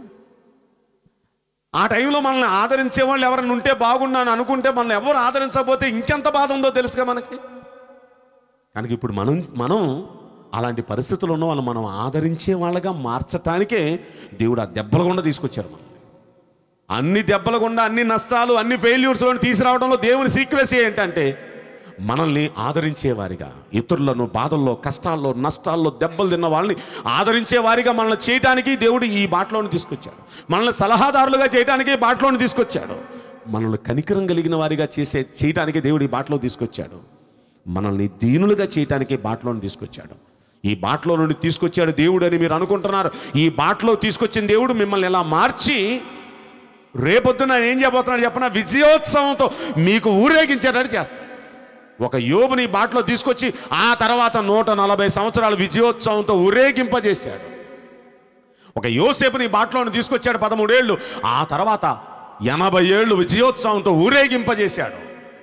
ఆ టైంలో మనల్ని ఆదరించే వాళ్ళు ఎవరైనా ఉంటే బాగున్నాను అనుకుంటే, మనల్ని ఎవరు ఆదరించకపోతే ఇంకెంత బాధ ఉందో తెలుసుగా మనకి. కనుక ఇప్పుడు మనం మనం అలాంటి పరిస్థితులు ఉన్న వాళ్ళు మనం ఆదరించే వాళ్ళగా మార్చటానికే దేవుడు ఆ దెబ్బల గుండా తీసుకొచ్చారు మనల్ని. అన్ని దెబ్బల గుండా, అన్ని నష్టాలు, అన్ని ఫెయిల్యూర్స్లో తీసుకురావడంలో దేవుని సీక్రెసీ ఏంటంటే, మనల్ని ఆదరించేవారిగా, ఇతరులను బాధల్లో, కష్టాల్లో, నష్టాల్లో దెబ్బలు తిన్న వాళ్ళని ఆదరించే వారిగా మనల్ని చేయటానికి దేవుడు ఈ బాటలోని తీసుకొచ్చాడు. మనల్ని సలహాదారులుగా చేయడానికి బాటలోని తీసుకొచ్చాడు. మనల్ని కనికరం కలిగిన వారిగా చేసే చేయటానికి దేవుడు ఈ బాటలో తీసుకొచ్చాడు. మనల్ని దీనులుగా చేయటానికి బాటలోని తీసుకొచ్చాడు. ఈ బాటలో నుండి తీసుకొచ్చాడు దేవుడు అని మీరు అనుకుంటున్నారు. ఈ బాటలో తీసుకొచ్చిన దేవుడు మిమ్మల్ని ఎలా మార్చి రేపొద్దున ఏం చేయబోతున్నాడు చెప్పిన విజయోత్సవంతో మీకు ఊరేగించేటట్టు చేస్తాడు. ఒక యోబుని బాటలో తీసుకొచ్చి ఆ తర్వాత నూట నలభై సంవత్సరాలు విజయోత్సవంతో ఊరేగింపజేశాడు. ఒక యోసేపుని బాటలోని తీసుకొచ్చాడు పదమూడేళ్ళు, ఆ తర్వాత ఎనభై ఏళ్ళు విజయోత్సవంతో ఊరేగింపజేశాడు.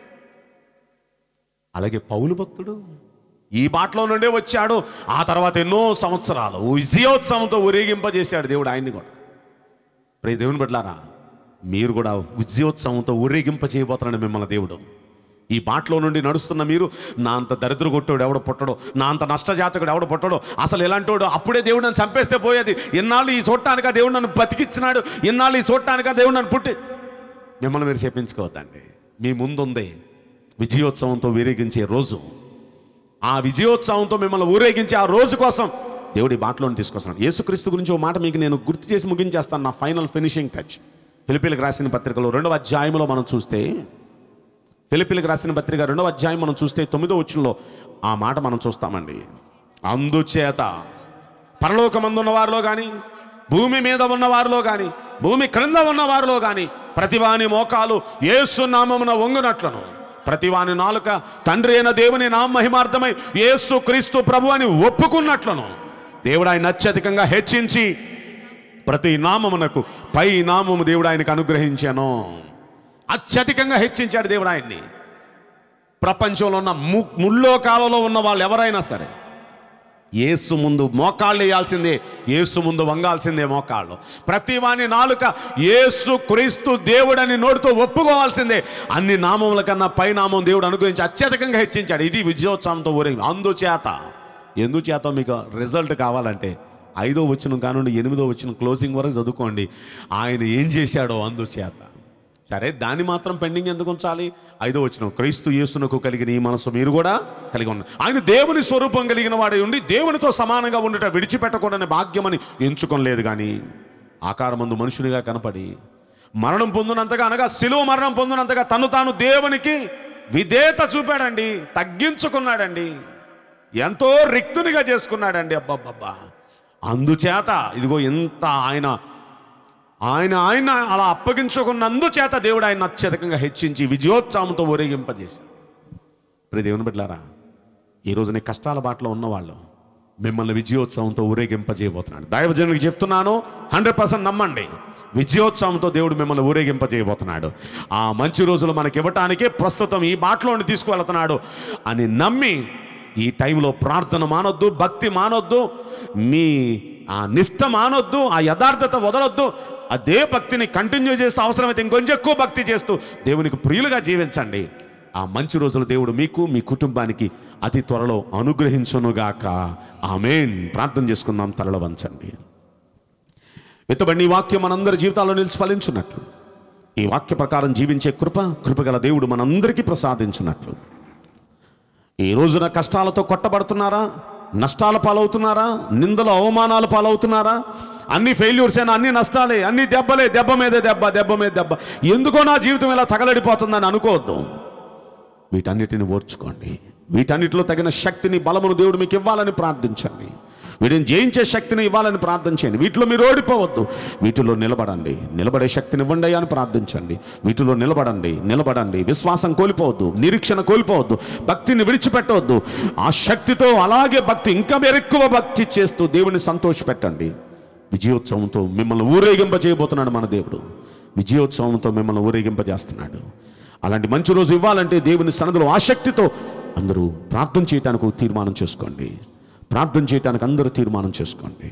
అలాగే పౌలు భక్తుడు ఈ బాటలో నుండే వచ్చాడు, ఆ తర్వాత ఎన్నో సంవత్సరాలు విజయోత్సవంతో ఊరేగింపజేశాడు దేవుడు ఆయన్ని కూడా. ప్రియ దేవుని బిడ్డలారా, మీరు కూడా విజయోత్సవంతో ఊరేగింప చేయబోతున్నాడు మిమ్మల్ని దేవుడు. ఈ బాటలో నుండి నడుస్తున్న మీరు, నా అంత దరిద్ర కొట్టోడు ఎవడు పుట్టడో, నా అంత నష్టజాతకుడు ఎవడు పుట్టడో, అసలు ఎలాంటోడు, అప్పుడే దేవుడు నన్ను చంపేస్తే పోయేది, ఇన్నాళ్ళు ఈ చూడటానిక దేవుడు నన్ను బతికిచ్చినాడు, ఇన్నాళ్ళు ఈ చూడటానిక దేవుడు నన్ను పుట్టి, మిమ్మల్ని మీరు చెప్పించుకోవద్దండి. మీ ముందుంది విజయోత్సవంతో ఊరేగించే రోజు. ఆ విజయోత్సవంతో మిమ్మల్ని ఊరేగించే ఆ రోజు కోసం దేవుడి బాటలోని తీసుకొస్తున్నాడు. యేసుక్రీస్తు గురించి ఒక మాట మీకు నేను గుర్తు చేసి ముగించేస్తాను, నా ఫైనల్ ఫినిషింగ్ టచ్. ఫిలిప్పీలకు రాసిన పత్రికలో రెండవ అధ్యాయంలో మనం చూస్తే, ఫిలిప్పీలకు రాసిన పత్రిక రెండవ అధ్యాయం మనం చూస్తే తొమ్మిదో వచనంలో ఆ మాట మనం చూస్తామండి. అందుచేత పరలోకమందున్న వారిలో కానీ, భూమి మీద ఉన్న వారిలో కానీ, భూమి క్రింద ఉన్న వారిలో కానీ ప్రతివాని మోకాలు యేసు నామమున వంగునట్లను, ప్రతివాని నాలుక తండ్రి అయిన దేవుని నామ మహిమార్థమై యేసు క్రీస్తు ప్రభు అని ఒప్పుకున్నట్లను దేవుడు ఆయన అత్యధికంగా హెచ్చించి ప్రతి నామమునకు పై నామము దేవుడు ఆయనకు అనుగ్రహించాను. అత్యధికంగా హెచ్చించాడు దేవుడు ఆయన్ని. ప్రపంచంలో ఉన్న ము ముల్లోకాలలో ఉన్న వాళ్ళు ఎవరైనా సరే యేసు ముందు మోకాళ్ళు వేయాల్సిందే, యేసు ముందు వంగాల్సిందే మోకాళ్ళు. ప్రతి వాని నాలుక యేసు క్రీస్తు దేవుడని నోటితో ఒప్పుకోవాల్సిందే. అన్ని నామముల కన్నా పై నామం దేవుడు అనుగ్రహించి అత్యధికంగా హెచ్చించాడు. ఇది విజయోత్సవంతో ఊరేగి. అందుచేత ఎందుచేత మీకు రిజల్ట్ కావాలంటే ఐదో వచనం కానుండి ఎనిమిదో వచనం క్లోజింగ్ వరకు చదువుకోండి. ఆయన ఏం చేశాడో అందుచేత. సరే, దాన్ని మాత్రం పెండింగ్ ఎందుకు ఉంచాలి? ఐదో వచనం, క్రీస్తు యేసునకు కలిగిన ఈ మనసు మీరు కూడా కలిగి ఉన్నారు. ఆయన దేవుని స్వరూపం కలిగిన వాడై ఉండి దేవునితో సమానంగా ఉండట విడిచిపెట్టకూడని భాగ్యమని ఎంచుకోలేదు, కానీ ఆకారమందు మనుషునిగా కనపడి మరణం పొందినంతగా, అనగా శిలువ మరణం పొందినంతగా తను తాను దేవునికి విధేయత చూపాడండి, తగ్గించుకున్నాడండి, ఎంతో రిక్తునిగా చేసుకున్నాడండి. అబ్బబ్బబ్బా! అందుచేత ఇదిగో ఎంత ఆయన ఆయన ఆయన అలా అప్పగించుకున్నందుచేత దేవుడు ఆయన అత్యధికంగా హెచ్చించి విజయోత్సవంతో ఊరేగింపజేశాడు. ప్రియ దేవుని బిడ్డలారా, ఈ రోజు నీ కష్టాల బాటలో ఉన్నవాళ్ళు మిమ్మల్ని విజయోత్సవంతో ఊరేగింపజేయబోతున్నాడు. దైవజనునికి చెప్తున్నాను, హండ్రెడ్ పర్సెంట్ నమ్మండి, విజయోత్సవంతో దేవుడు మిమ్మల్ని ఊరేగింపజేయబోతున్నాడు. ఆ మంచి రోజులు మనకి ఇవ్వటానికే ప్రస్తుతం ఈ బాటలోని తీసుకువెళ్తున్నాడు అని నమ్మి ఈ టైంలో ప్రార్థన మానొద్దు, భక్తి మానొద్దు, మీ ఆ నిష్ఠ మానొద్దు, ఆ యథార్థత వదలొద్దు. అదే భక్తిని కంటిన్యూ చేస్తూ, అవసరమైతే ఇంకొంచెం ఎక్కువ భక్తి చేస్తూ దేవునికి ప్రియులుగా జీవించండి. ఆ మంచి రోజులు దేవుడు మీకు, మీ కుటుంబానికి అతి త్వరలో అనుగ్రహించునుగాక. ఆమేన్. ప్రార్థన చేసుకుందాం. తలలో వంచండి. విత్తబడిన ఈ వాక్యం మనందరి జీవితాల్లో నిలిచి ఫలించున్నట్లు, ఈ వాక్య ప్రకారం జీవించే కృప కృపగల దేవుడు మనందరికీ ప్రసాదించున్నట్లు, ఈ రోజున కష్టాలతో కొట్టబడుతున్నారా, నష్టాల పాలవుతున్నారా, నిందలు అవమానాలు పాలవుతున్నారా, అన్ని ఫెయిల్యూర్స్ అయినా, అన్ని నష్టాలే, అన్ని దెబ్బలే, దెబ్బ మీదే దెబ్బ, దెబ్బ మీద దెబ్బ, ఎందుకో నా జీవితం ఇలా తగలడిపోతుందని అనుకోవద్దు. వీటన్నిటిని ఓర్చుకోండి. వీటన్నిటిలో తగిన శక్తిని, బలమును దేవుడు మీకు ఇవ్వాలని ప్రార్థించండి. వీటిని జయించే శక్తిని ఇవ్వాలని ప్రార్థించండి. వీటిలో మీరు ఓడిపోవద్దు, వీటిలో నిలబడండి. నిలబడే శక్తిని ఇవ్వండి అని ప్రార్థించండి. వీటిలో నిలబడండి, నిలబడండి. విశ్వాసం కోల్పోవద్దు, నిరీక్షణ కోల్పోవద్దు, భక్తిని విడిచిపెట్టవద్దు. ఆ శక్తితో అలాగే భక్తి, ఇంకా మెరెక్కువ భక్తి చేస్తూ దేవుని సంతోషపెట్టండి. విజయోత్సవంతో మిమ్మల్ని ఊరేగింపజేయబోతున్నాడు మన దేవుడు. విజయోత్సవంతో మిమ్మల్ని ఊరేగింపజేస్తున్నాడు. అలాంటి మంచి రోజు ఇవ్వాలంటే దేవుని సన్నిధిలో ఆసక్తితో అందరూ ప్రార్థన చేయడానికి తీర్మానం చేసుకోండి. ప్రార్థన చేయడానికి అందరూ తీర్మానం చేసుకోండి.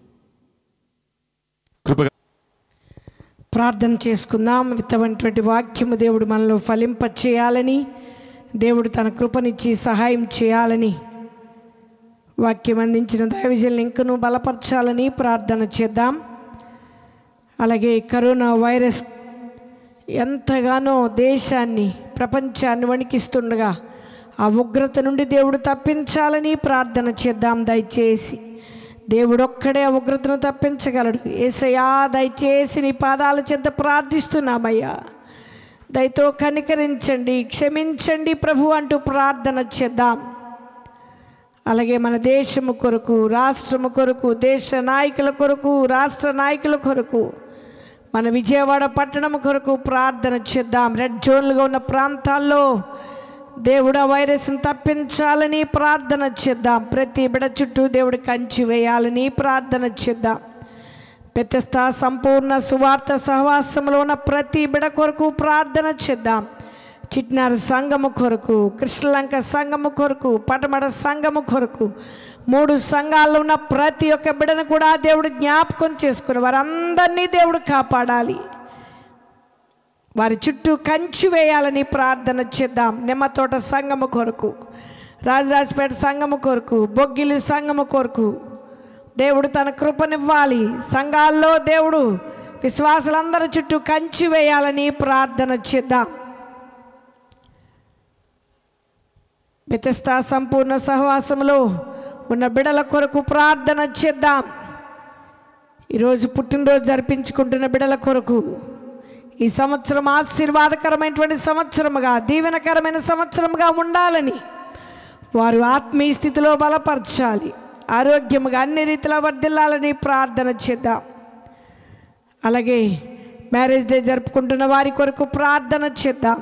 కృపగా ప్రార్థన చేసుకుందాం. విత్తవంటి వాక్యము దేవుడు మనలో ఫలింప చేయాలని, దేవుడు తన కృపనిచ్చి సహాయం చేయాలని, వాక్యం అందించిన దైవజనులను ఇంకనూ బలపరచాలని ప్రార్థన చేద్దాం. అలాగే కరోనా వైరస్ ఎంతగానో దేశాన్ని, ప్రపంచాన్ని వణికిస్తుండగా ఆ ఉగ్రత నుండి దేవుడు తప్పించాలని ప్రార్థన చేద్దాం. దయచేసి దేవుడు ఒక్కడే ఆ ఉగ్రతను తప్పించగలడు. యేసయ్యా, దయచేసి నీ పాదాల చెంత ప్రార్థిస్తున్నామయ్యా, దయతో కనికరించండి, క్షమించండి ప్రభు అంటూ ప్రార్థన చేద్దాం. అలాగే మన దేశము కొరకు, రాష్ట్రము కొరకు, దేశ నాయకుల కొరకు, రాష్ట్ర నాయకుల కొరకు, మన విజయవాడ పట్టణం కొరకు ప్రార్థన చేద్దాం. రెడ్ జోన్లుగా ఉన్న ప్రాంతాల్లో దేవుడు ఆ వైరస్ని తప్పించాలని ప్రార్థన చేద్దాం. ప్రతి బిడ చుట్టూ దేవుడు కంచి వేయాలని ప్రార్థన చేద్దాం. బెతెస్దా సంపూర్ణ సువార్త సహవాసంలో ఉన్న ప్రతి బిడ కొరకు ప్రార్థన చేద్దాం. చిట్నారు సంఘము కొరకు, కృష్ణలంక సంఘము కొరకు, పటమడ సంఘము కొరకు, మూడు సంఘాల్లో ఉన్న ప్రతి ఒక్క బిడను కూడా దేవుడు జ్ఞాపకం చేసుకుని వారందరినీ దేవుడు కాపాడాలి. వారి చుట్టూ కంచి వేయాలని ప్రార్థన చేద్దాం. నిమ్మతోట సంఘము కొరకు, రాజరాజపేట సంఘము కొరకు, బొగ్గిలి సంఘము కొరకు దేవుడు తన కృపనివ్వాలి. సంఘాల్లో దేవుడు విశ్వాసులందరి చుట్టూ కంచి వేయాలని ప్రార్థన చేద్దాం. బెతెస్దా సంపూర్ణ సహవాసంలో ఉన్న బిడల కొరకు ప్రార్థన చేద్దాం. ఈరోజు పుట్టినరోజు జరిపించుకుంటున్న బిడల కొరకు ఈ సంవత్సరం ఆశీర్వాదకరమైనటువంటి సంవత్సరముగా, దీవెనకరమైన సంవత్సరముగా ఉండాలని, వారు ఆత్మీయ స్థితిలో బలపరచాలి, ఆరోగ్యముగా అన్ని రీతిలో వర్ధిల్లాలని ప్రార్థన చేద్దాం. అలాగే మ్యారేజ్ డే జరుపుకుంటున్న వారి కొరకు ప్రార్థన చేద్దాం.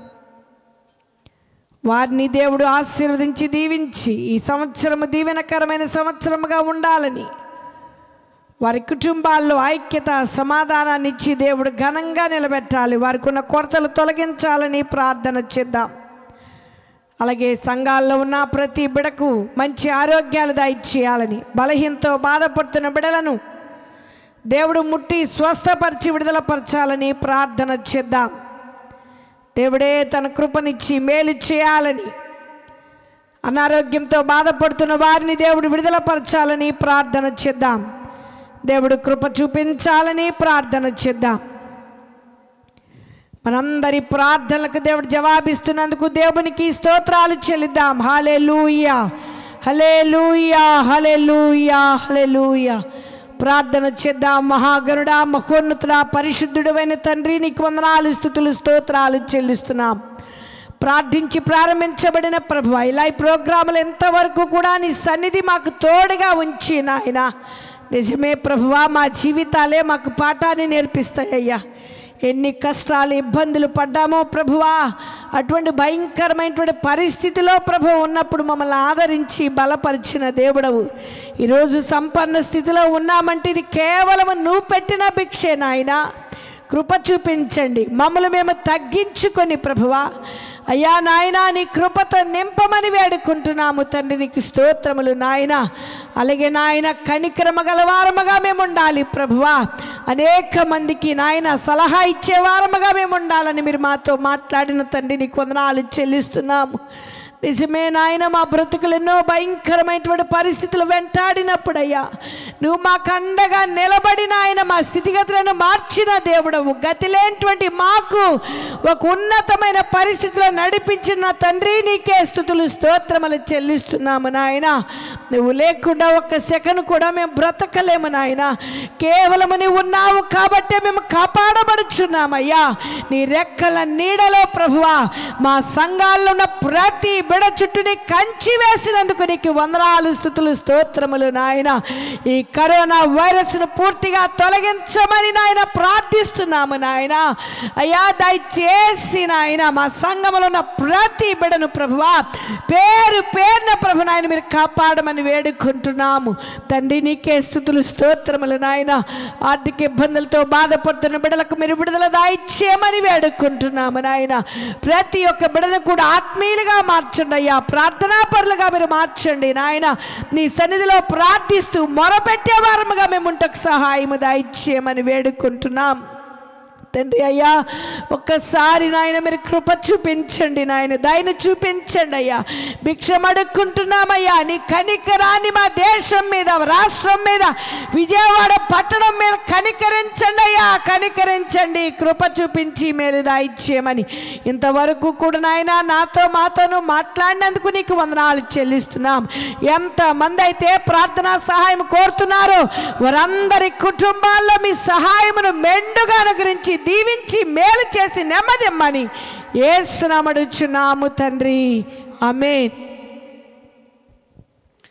వారిని దేవుడు ఆశీర్వదించి దీవించి ఈ సంవత్సరము దీవెనకరమైన సంవత్సరముగా ఉండాలని, వారి కుటుంబాల్లో ఐక్యత సమాధానాన్ని ఇచ్చి దేవుడు ఘనంగా నిలబెట్టాలి, వారికి ఉన్న కొరతలు తొలగించాలని ప్రార్థన చేద్దాం. అలాగే సంఘాల్లో ఉన్న ప్రతి బిడకు మంచి ఆరోగ్యాలు దయచేయాలని, బలహీనతో బాధపడుతున్న బిడలను దేవుడు ముట్టి స్వస్థపరిచి విడుదలపరచాలని ప్రార్థన చేద్దాం. దేవుడే తన కృపనిచ్చి మేలు చేయాలని, అనారోగ్యంతో బాధపడుతున్న వారిని దేవుడు విడుదలపరచాలని ప్రార్థన చేద్దాం. దేవుడు కృప చూపించాలని ప్రార్థన చేద్దాం. మనందరి ప్రార్థనలకు దేవుడు జవాబిస్తున్నందుకు దేవునికి స్తోత్రాలు చెల్లిద్దాం. హల్లెలూయా, హల్లెలూయా, హల్లెలూయా, హల్లెలూయా. ప్రార్థన చేద్దాం. మహాగరుడా, మహోన్నతుడా, పరిశుద్ధుడైన తండ్రి, నీకు వందనాలు, స్తుతులు, స్తోత్రాలు చెల్లిస్తున్నాం. ప్రార్థించి ప్రారంభించబడిన ప్రభువా, ఇలా ఈ ప్రోగ్రాములు ఎంతవరకు కూడా నీ సన్నిధి మాకు తోడుగా ఉంచి నాయన, నిజమే ప్రభువా, మా జీవితాలే మాకు పాఠాన్ని నేర్పిస్తాయ్యా. ఎన్ని కష్టాలు ఇబ్బందులు పడ్డామో ప్రభువా, అటువంటి భయంకరమైనటువంటి పరిస్థితిలో ప్రభు ఉన్నప్పుడు మమ్మల్ని ఆదరించి బలపరిచిన దేవుడవు. ఈరోజు సంపన్న స్థితిలో ఉన్నామంటే ఇది కేవలం నువ్వు పెట్టిన భిక్షే నాయనా. కృప చూపించండి, మమ్మల్ని మేము తగ్గించుకొని ప్రభువా అయ్యా నాయనా నీ కృపతో నింపమని వేడుకుంటున్నాము తండ్రి. నీకు స్తోత్రములు నాయన. అలాగే నాయన కనికరమ గలవారముగా మేము ఉండాలి ప్రభువా. అనేక మందికి నాయన సలహా ఇచ్చేవారముగా మేము ఉండాలని మీరు మాతో మాట్లాడిన తండ్రి నీకు వందనాలు చెల్లిస్తున్నాము. నిజమే నాయన, మా బ్రతుకులు ఎన్నో భయంకరమైనటువంటి పరిస్థితులు వెంటాడినప్పుడయ్యా నువ్వు మాకు అండగా నిలబడిన ఆయన మా స్థితిగతులను మార్చిన దేవుడవు. గతి లేనటువంటి మాకు ఒక ఉన్నతమైన పరిస్థితిలో నడిపించిన తండ్రి నీకే స్తుతులు స్తోత్రములు చెల్లిస్తున్నాము నాయన. నువ్వు లేకుండా ఒక్క సెకండ్ కూడా మేము బ్రతకలేము నాయన. కేవలము నీవు ఉన్నావు కాబట్టే మేము కాపాడబడుచున్నామయ్యా. నీ రెక్కల నీడలో ప్రభువా మా సంఘాల్లో ఉన్న ప్రతి బిడ చుట్టూని కంచి వేసినందుకు నీకు వందనాలు, స్తుతులు, స్తోత్రములు నాయన. ఈ కరోనా వైరస్ను పూర్తిగా తొలగించమని నాయన ప్రార్థిస్తున్నాము నాయన. అయ్యా దయచేసి నాయన మా సంఘములో ఉన్న ప్రతి బిడను ప్రభువా పేరు పేరున ప్రభు నాయన మీరు కాపాడమని వేడుకుంటున్నాము తండ్రి. నీకే స్తుతులు స్తోత్రములు నాయన. ఆర్థిక ఇబ్బందులతో బాధపడుతున్న బిడలకు మీరు విడుదల దాయిచ్చేయమని వేడుకుంటున్నాము నాయన. ప్రతి ఒక్క బిడను కూడా ఆత్మీయులుగా మార్చండి అయ్యా, ప్రార్థనా పరులుగా మీరు మార్చండి నాయన. నీ సన్నిధిలో ప్రార్థిస్తూ మొరపెట్టే వారముగా మేము ఉంటకు సహాయము దాయిచ్చేయమని వేడుకుంటున్నాం తండ్రి. అయ్యా ఒక్కసారి నాయన మీరు కృప చూపించండి నాయన, దయను చూపించండి అయ్యా. భిక్షం అడుక్కుంటున్నామయ్యా, నీ కనికరాన్ని మా దేశం మీద, రాష్ట్రం మీద, విజయవాడ పట్టణం మీద కనికరించండి అయ్యా, కనికరించండి. కృప చూపించి మేలు దాయిచ్చేయమని ఇంతవరకు కూడా నాయన నాతో మాతోను మాట్లాడినందుకు నీకు వందనాలు చెల్లిస్తున్నాం. ఎంతమంది అయితే ప్రార్థనా సహాయం కోరుతున్నారో వారందరి కుటుంబాల్లో మీ సహాయమును మెండుగా అనుగ్రహించి దీవించి మేలు చేసి నెమ్మదిమ్మని యేసు నామమున అడుగుచున్నాము తండ్రి, ఆమేన్.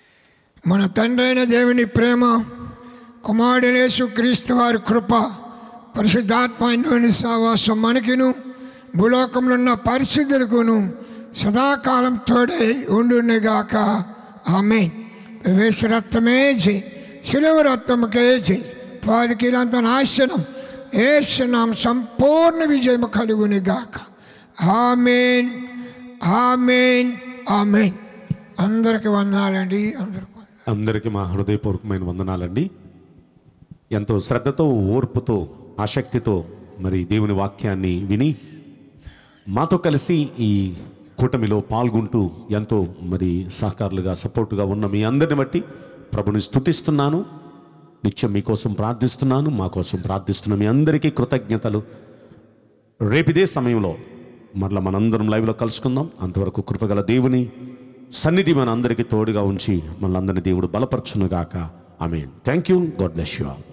మన తండ్రి అయిన దేవుని ప్రేమ, కుమారుడైన యేసుక్రీస్తు వారి కృప, పరిశుద్ధాత్మని సహవాసం మనకిను భూలోకంలో ఉన్న పరిస్థితులకును సదాకాలం తోడై ఉండునిగాక. ఆమేన్. వేసు రక్తమే జై, శిలువ రక్తముకే జై. వారికి ఇలాంత నాశనం ఏసునామ సంపూర్ణ విజయం కలుగునిగాక. ఆమేన్, ఆమేన్, ఆమేన్. అందరికి వందనాలండి. అందరికి అందరికీ మా హృదయపూర్వకమైన వందనాలండి. ఎంతో శ్రద్ధతో, ఓర్పుతో, ఆసక్తితో మరి దేవుని వాక్యాన్ని విని మాతో కలిసి ఈ కూటమిలో పాల్గొంటూ ఎంతో మరి సహకారులుగా, సపోర్టుగా ఉన్న మీ అందరిని బట్టి ప్రభుని స్తుతిస్తున్నాను. నిత్యం మీకోసం ప్రార్థిస్తున్నాను, మా కోసం ప్రార్థిస్తున్న మీ అందరికీ కృతజ్ఞతలు. రేపిదే సమయంలో మరలా మనందరం లైవ్లో కలుసుకుందాం. అంతవరకు కృపగల దేవుని సన్నిధి మన అందరికీ తోడుగా ఉంచి మనందరినీ దేవుడు బలపరచునుగాక. Amen. Thank you. God bless you all.